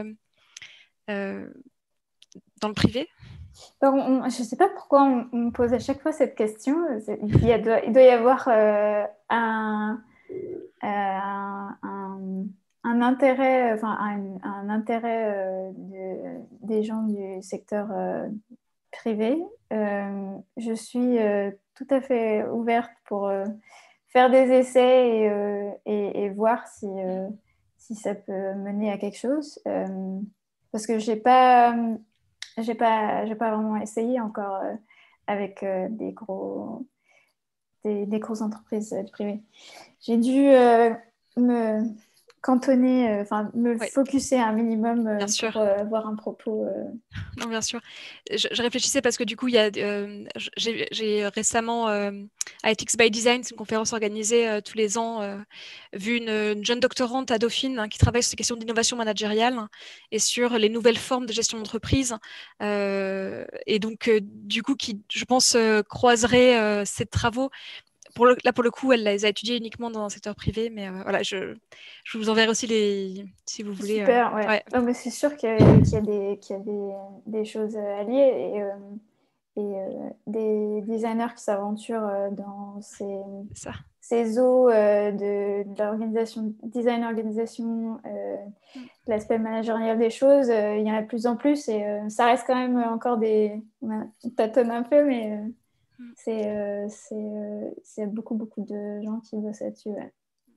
euh, dans le privé? Alors, on, je ne sais pas pourquoi on, on me pose à chaque fois cette question. Il, y a, doit, il doit y avoir euh, un, euh, un, un, un intérêt, enfin, un, un intérêt euh, de, des gens du secteur euh, privé. Euh, je suis euh, tout à fait ouverte pour euh, faire des essais et, euh, et, et voir si, euh, si ça peut mener à quelque chose. Euh, parce que j'ai pas, j'ai pas, j'ai pas vraiment essayé encore euh, avec euh, des gros, des, des grosses entreprises euh, privées. J'ai dû euh, me cantonner, enfin euh, me ouais. focuser un minimum euh, pour euh, avoir un propos. Euh... Non, bien sûr. Je, je réfléchissais parce que du coup, il y a, euh, j'ai, j'ai récemment euh, à Ethics by Design, c'est une conférence organisée euh, tous les ans, euh, vu une, une jeune doctorante à Dauphine hein, qui travaille sur ces questions d'innovation managériale hein, et sur les nouvelles formes de gestion d'entreprise. Euh, et donc, euh, du coup, qui, je pense, euh, croiserait euh, ces travaux. Pour le, là, pour le coup, elle les a étudiés uniquement dans un secteur privé, mais euh, voilà, je, je vous enverrai aussi les, si vous voulez. Super, euh, ouais. ouais. Non, mais c'est sûr qu'il y a, qu'il y a, des, qu'il y a des, des choses à lier. Et, euh, et euh, des designers qui s'aventurent euh, dans ces, Ça. ces eaux euh, de, de l'organisation, design organisation, euh, mm. l'aspect managérial des choses. Euh, il y en a de plus en plus et euh, ça reste quand même encore des... On tâtonne un peu, mais euh, mm. c'est, euh, c'est, euh, c'est beaucoup, beaucoup de gens qui bossent là-dessus. Ouais.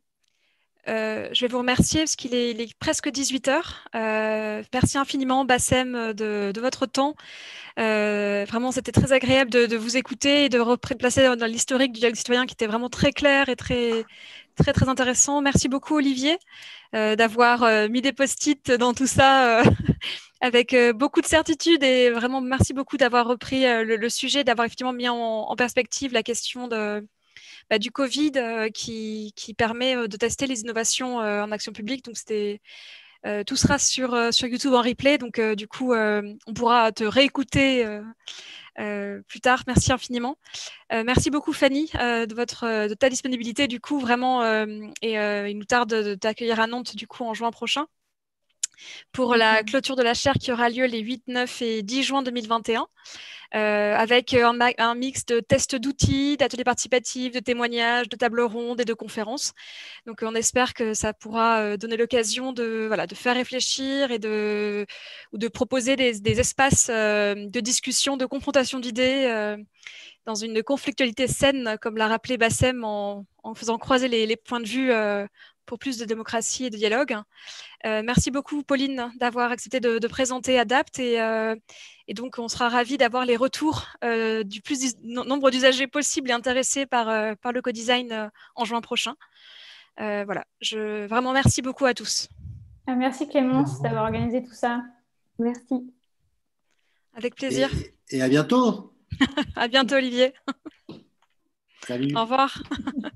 Euh, je vais vous remercier parce qu'il est, il est presque dix-huit heures. Euh, merci infiniment, Bassem, de, de votre temps. Euh, vraiment, c'était très agréable de, de vous écouter et de replacer dans, dans l'historique du dialogue citoyen qui était vraiment très clair et très, très, très intéressant. Merci beaucoup, Olivier, euh, d'avoir euh, mis des post-it dans tout ça euh, avec euh, beaucoup de certitude et vraiment merci beaucoup d'avoir repris euh, le, le sujet, d'avoir effectivement mis en, en perspective la question de Bah, du Covid euh, qui, qui permet euh, de tester les innovations euh, en action publique. Donc, c'était, euh, tout sera sur, euh, sur YouTube en replay. Donc, euh, du coup, euh, on pourra te réécouter euh, euh, plus tard. Merci infiniment. Euh, merci beaucoup, Fanny, euh, de, votre, de ta disponibilité. Du coup, vraiment, euh, et euh, il nous tarde de, de t'accueillir à Nantes, du coup, en juin prochain, pour la clôture de la chaire qui aura lieu les huit, neuf et dix juin deux mille vingt et un. Euh, avec un, un mix de tests d'outils, d'ateliers participatifs, de témoignages, de tables rondes et de conférences. Donc, on espère que ça pourra donner l'occasion de, voilà, de faire réfléchir et de, ou de proposer des, des espaces euh, de discussion, de confrontation d'idées euh, dans une conflictualité saine, comme l'a rappelé Bassem, en, en faisant croiser les, les points de vue euh, pour plus de démocratie et de dialogue. Euh, merci beaucoup, Pauline, d'avoir accepté de, de présenter Adapt. Et, euh, et donc, on sera ravis d'avoir les retours euh, du plus nombre d'usagers possible et intéressés par, euh, par le co-design euh, en juin prochain. Euh, voilà, je, vraiment merci beaucoup à tous. Merci Clémence d'avoir organisé tout ça. Merci. Avec plaisir. Et, et à bientôt. À bientôt, Olivier. Salut. Au revoir.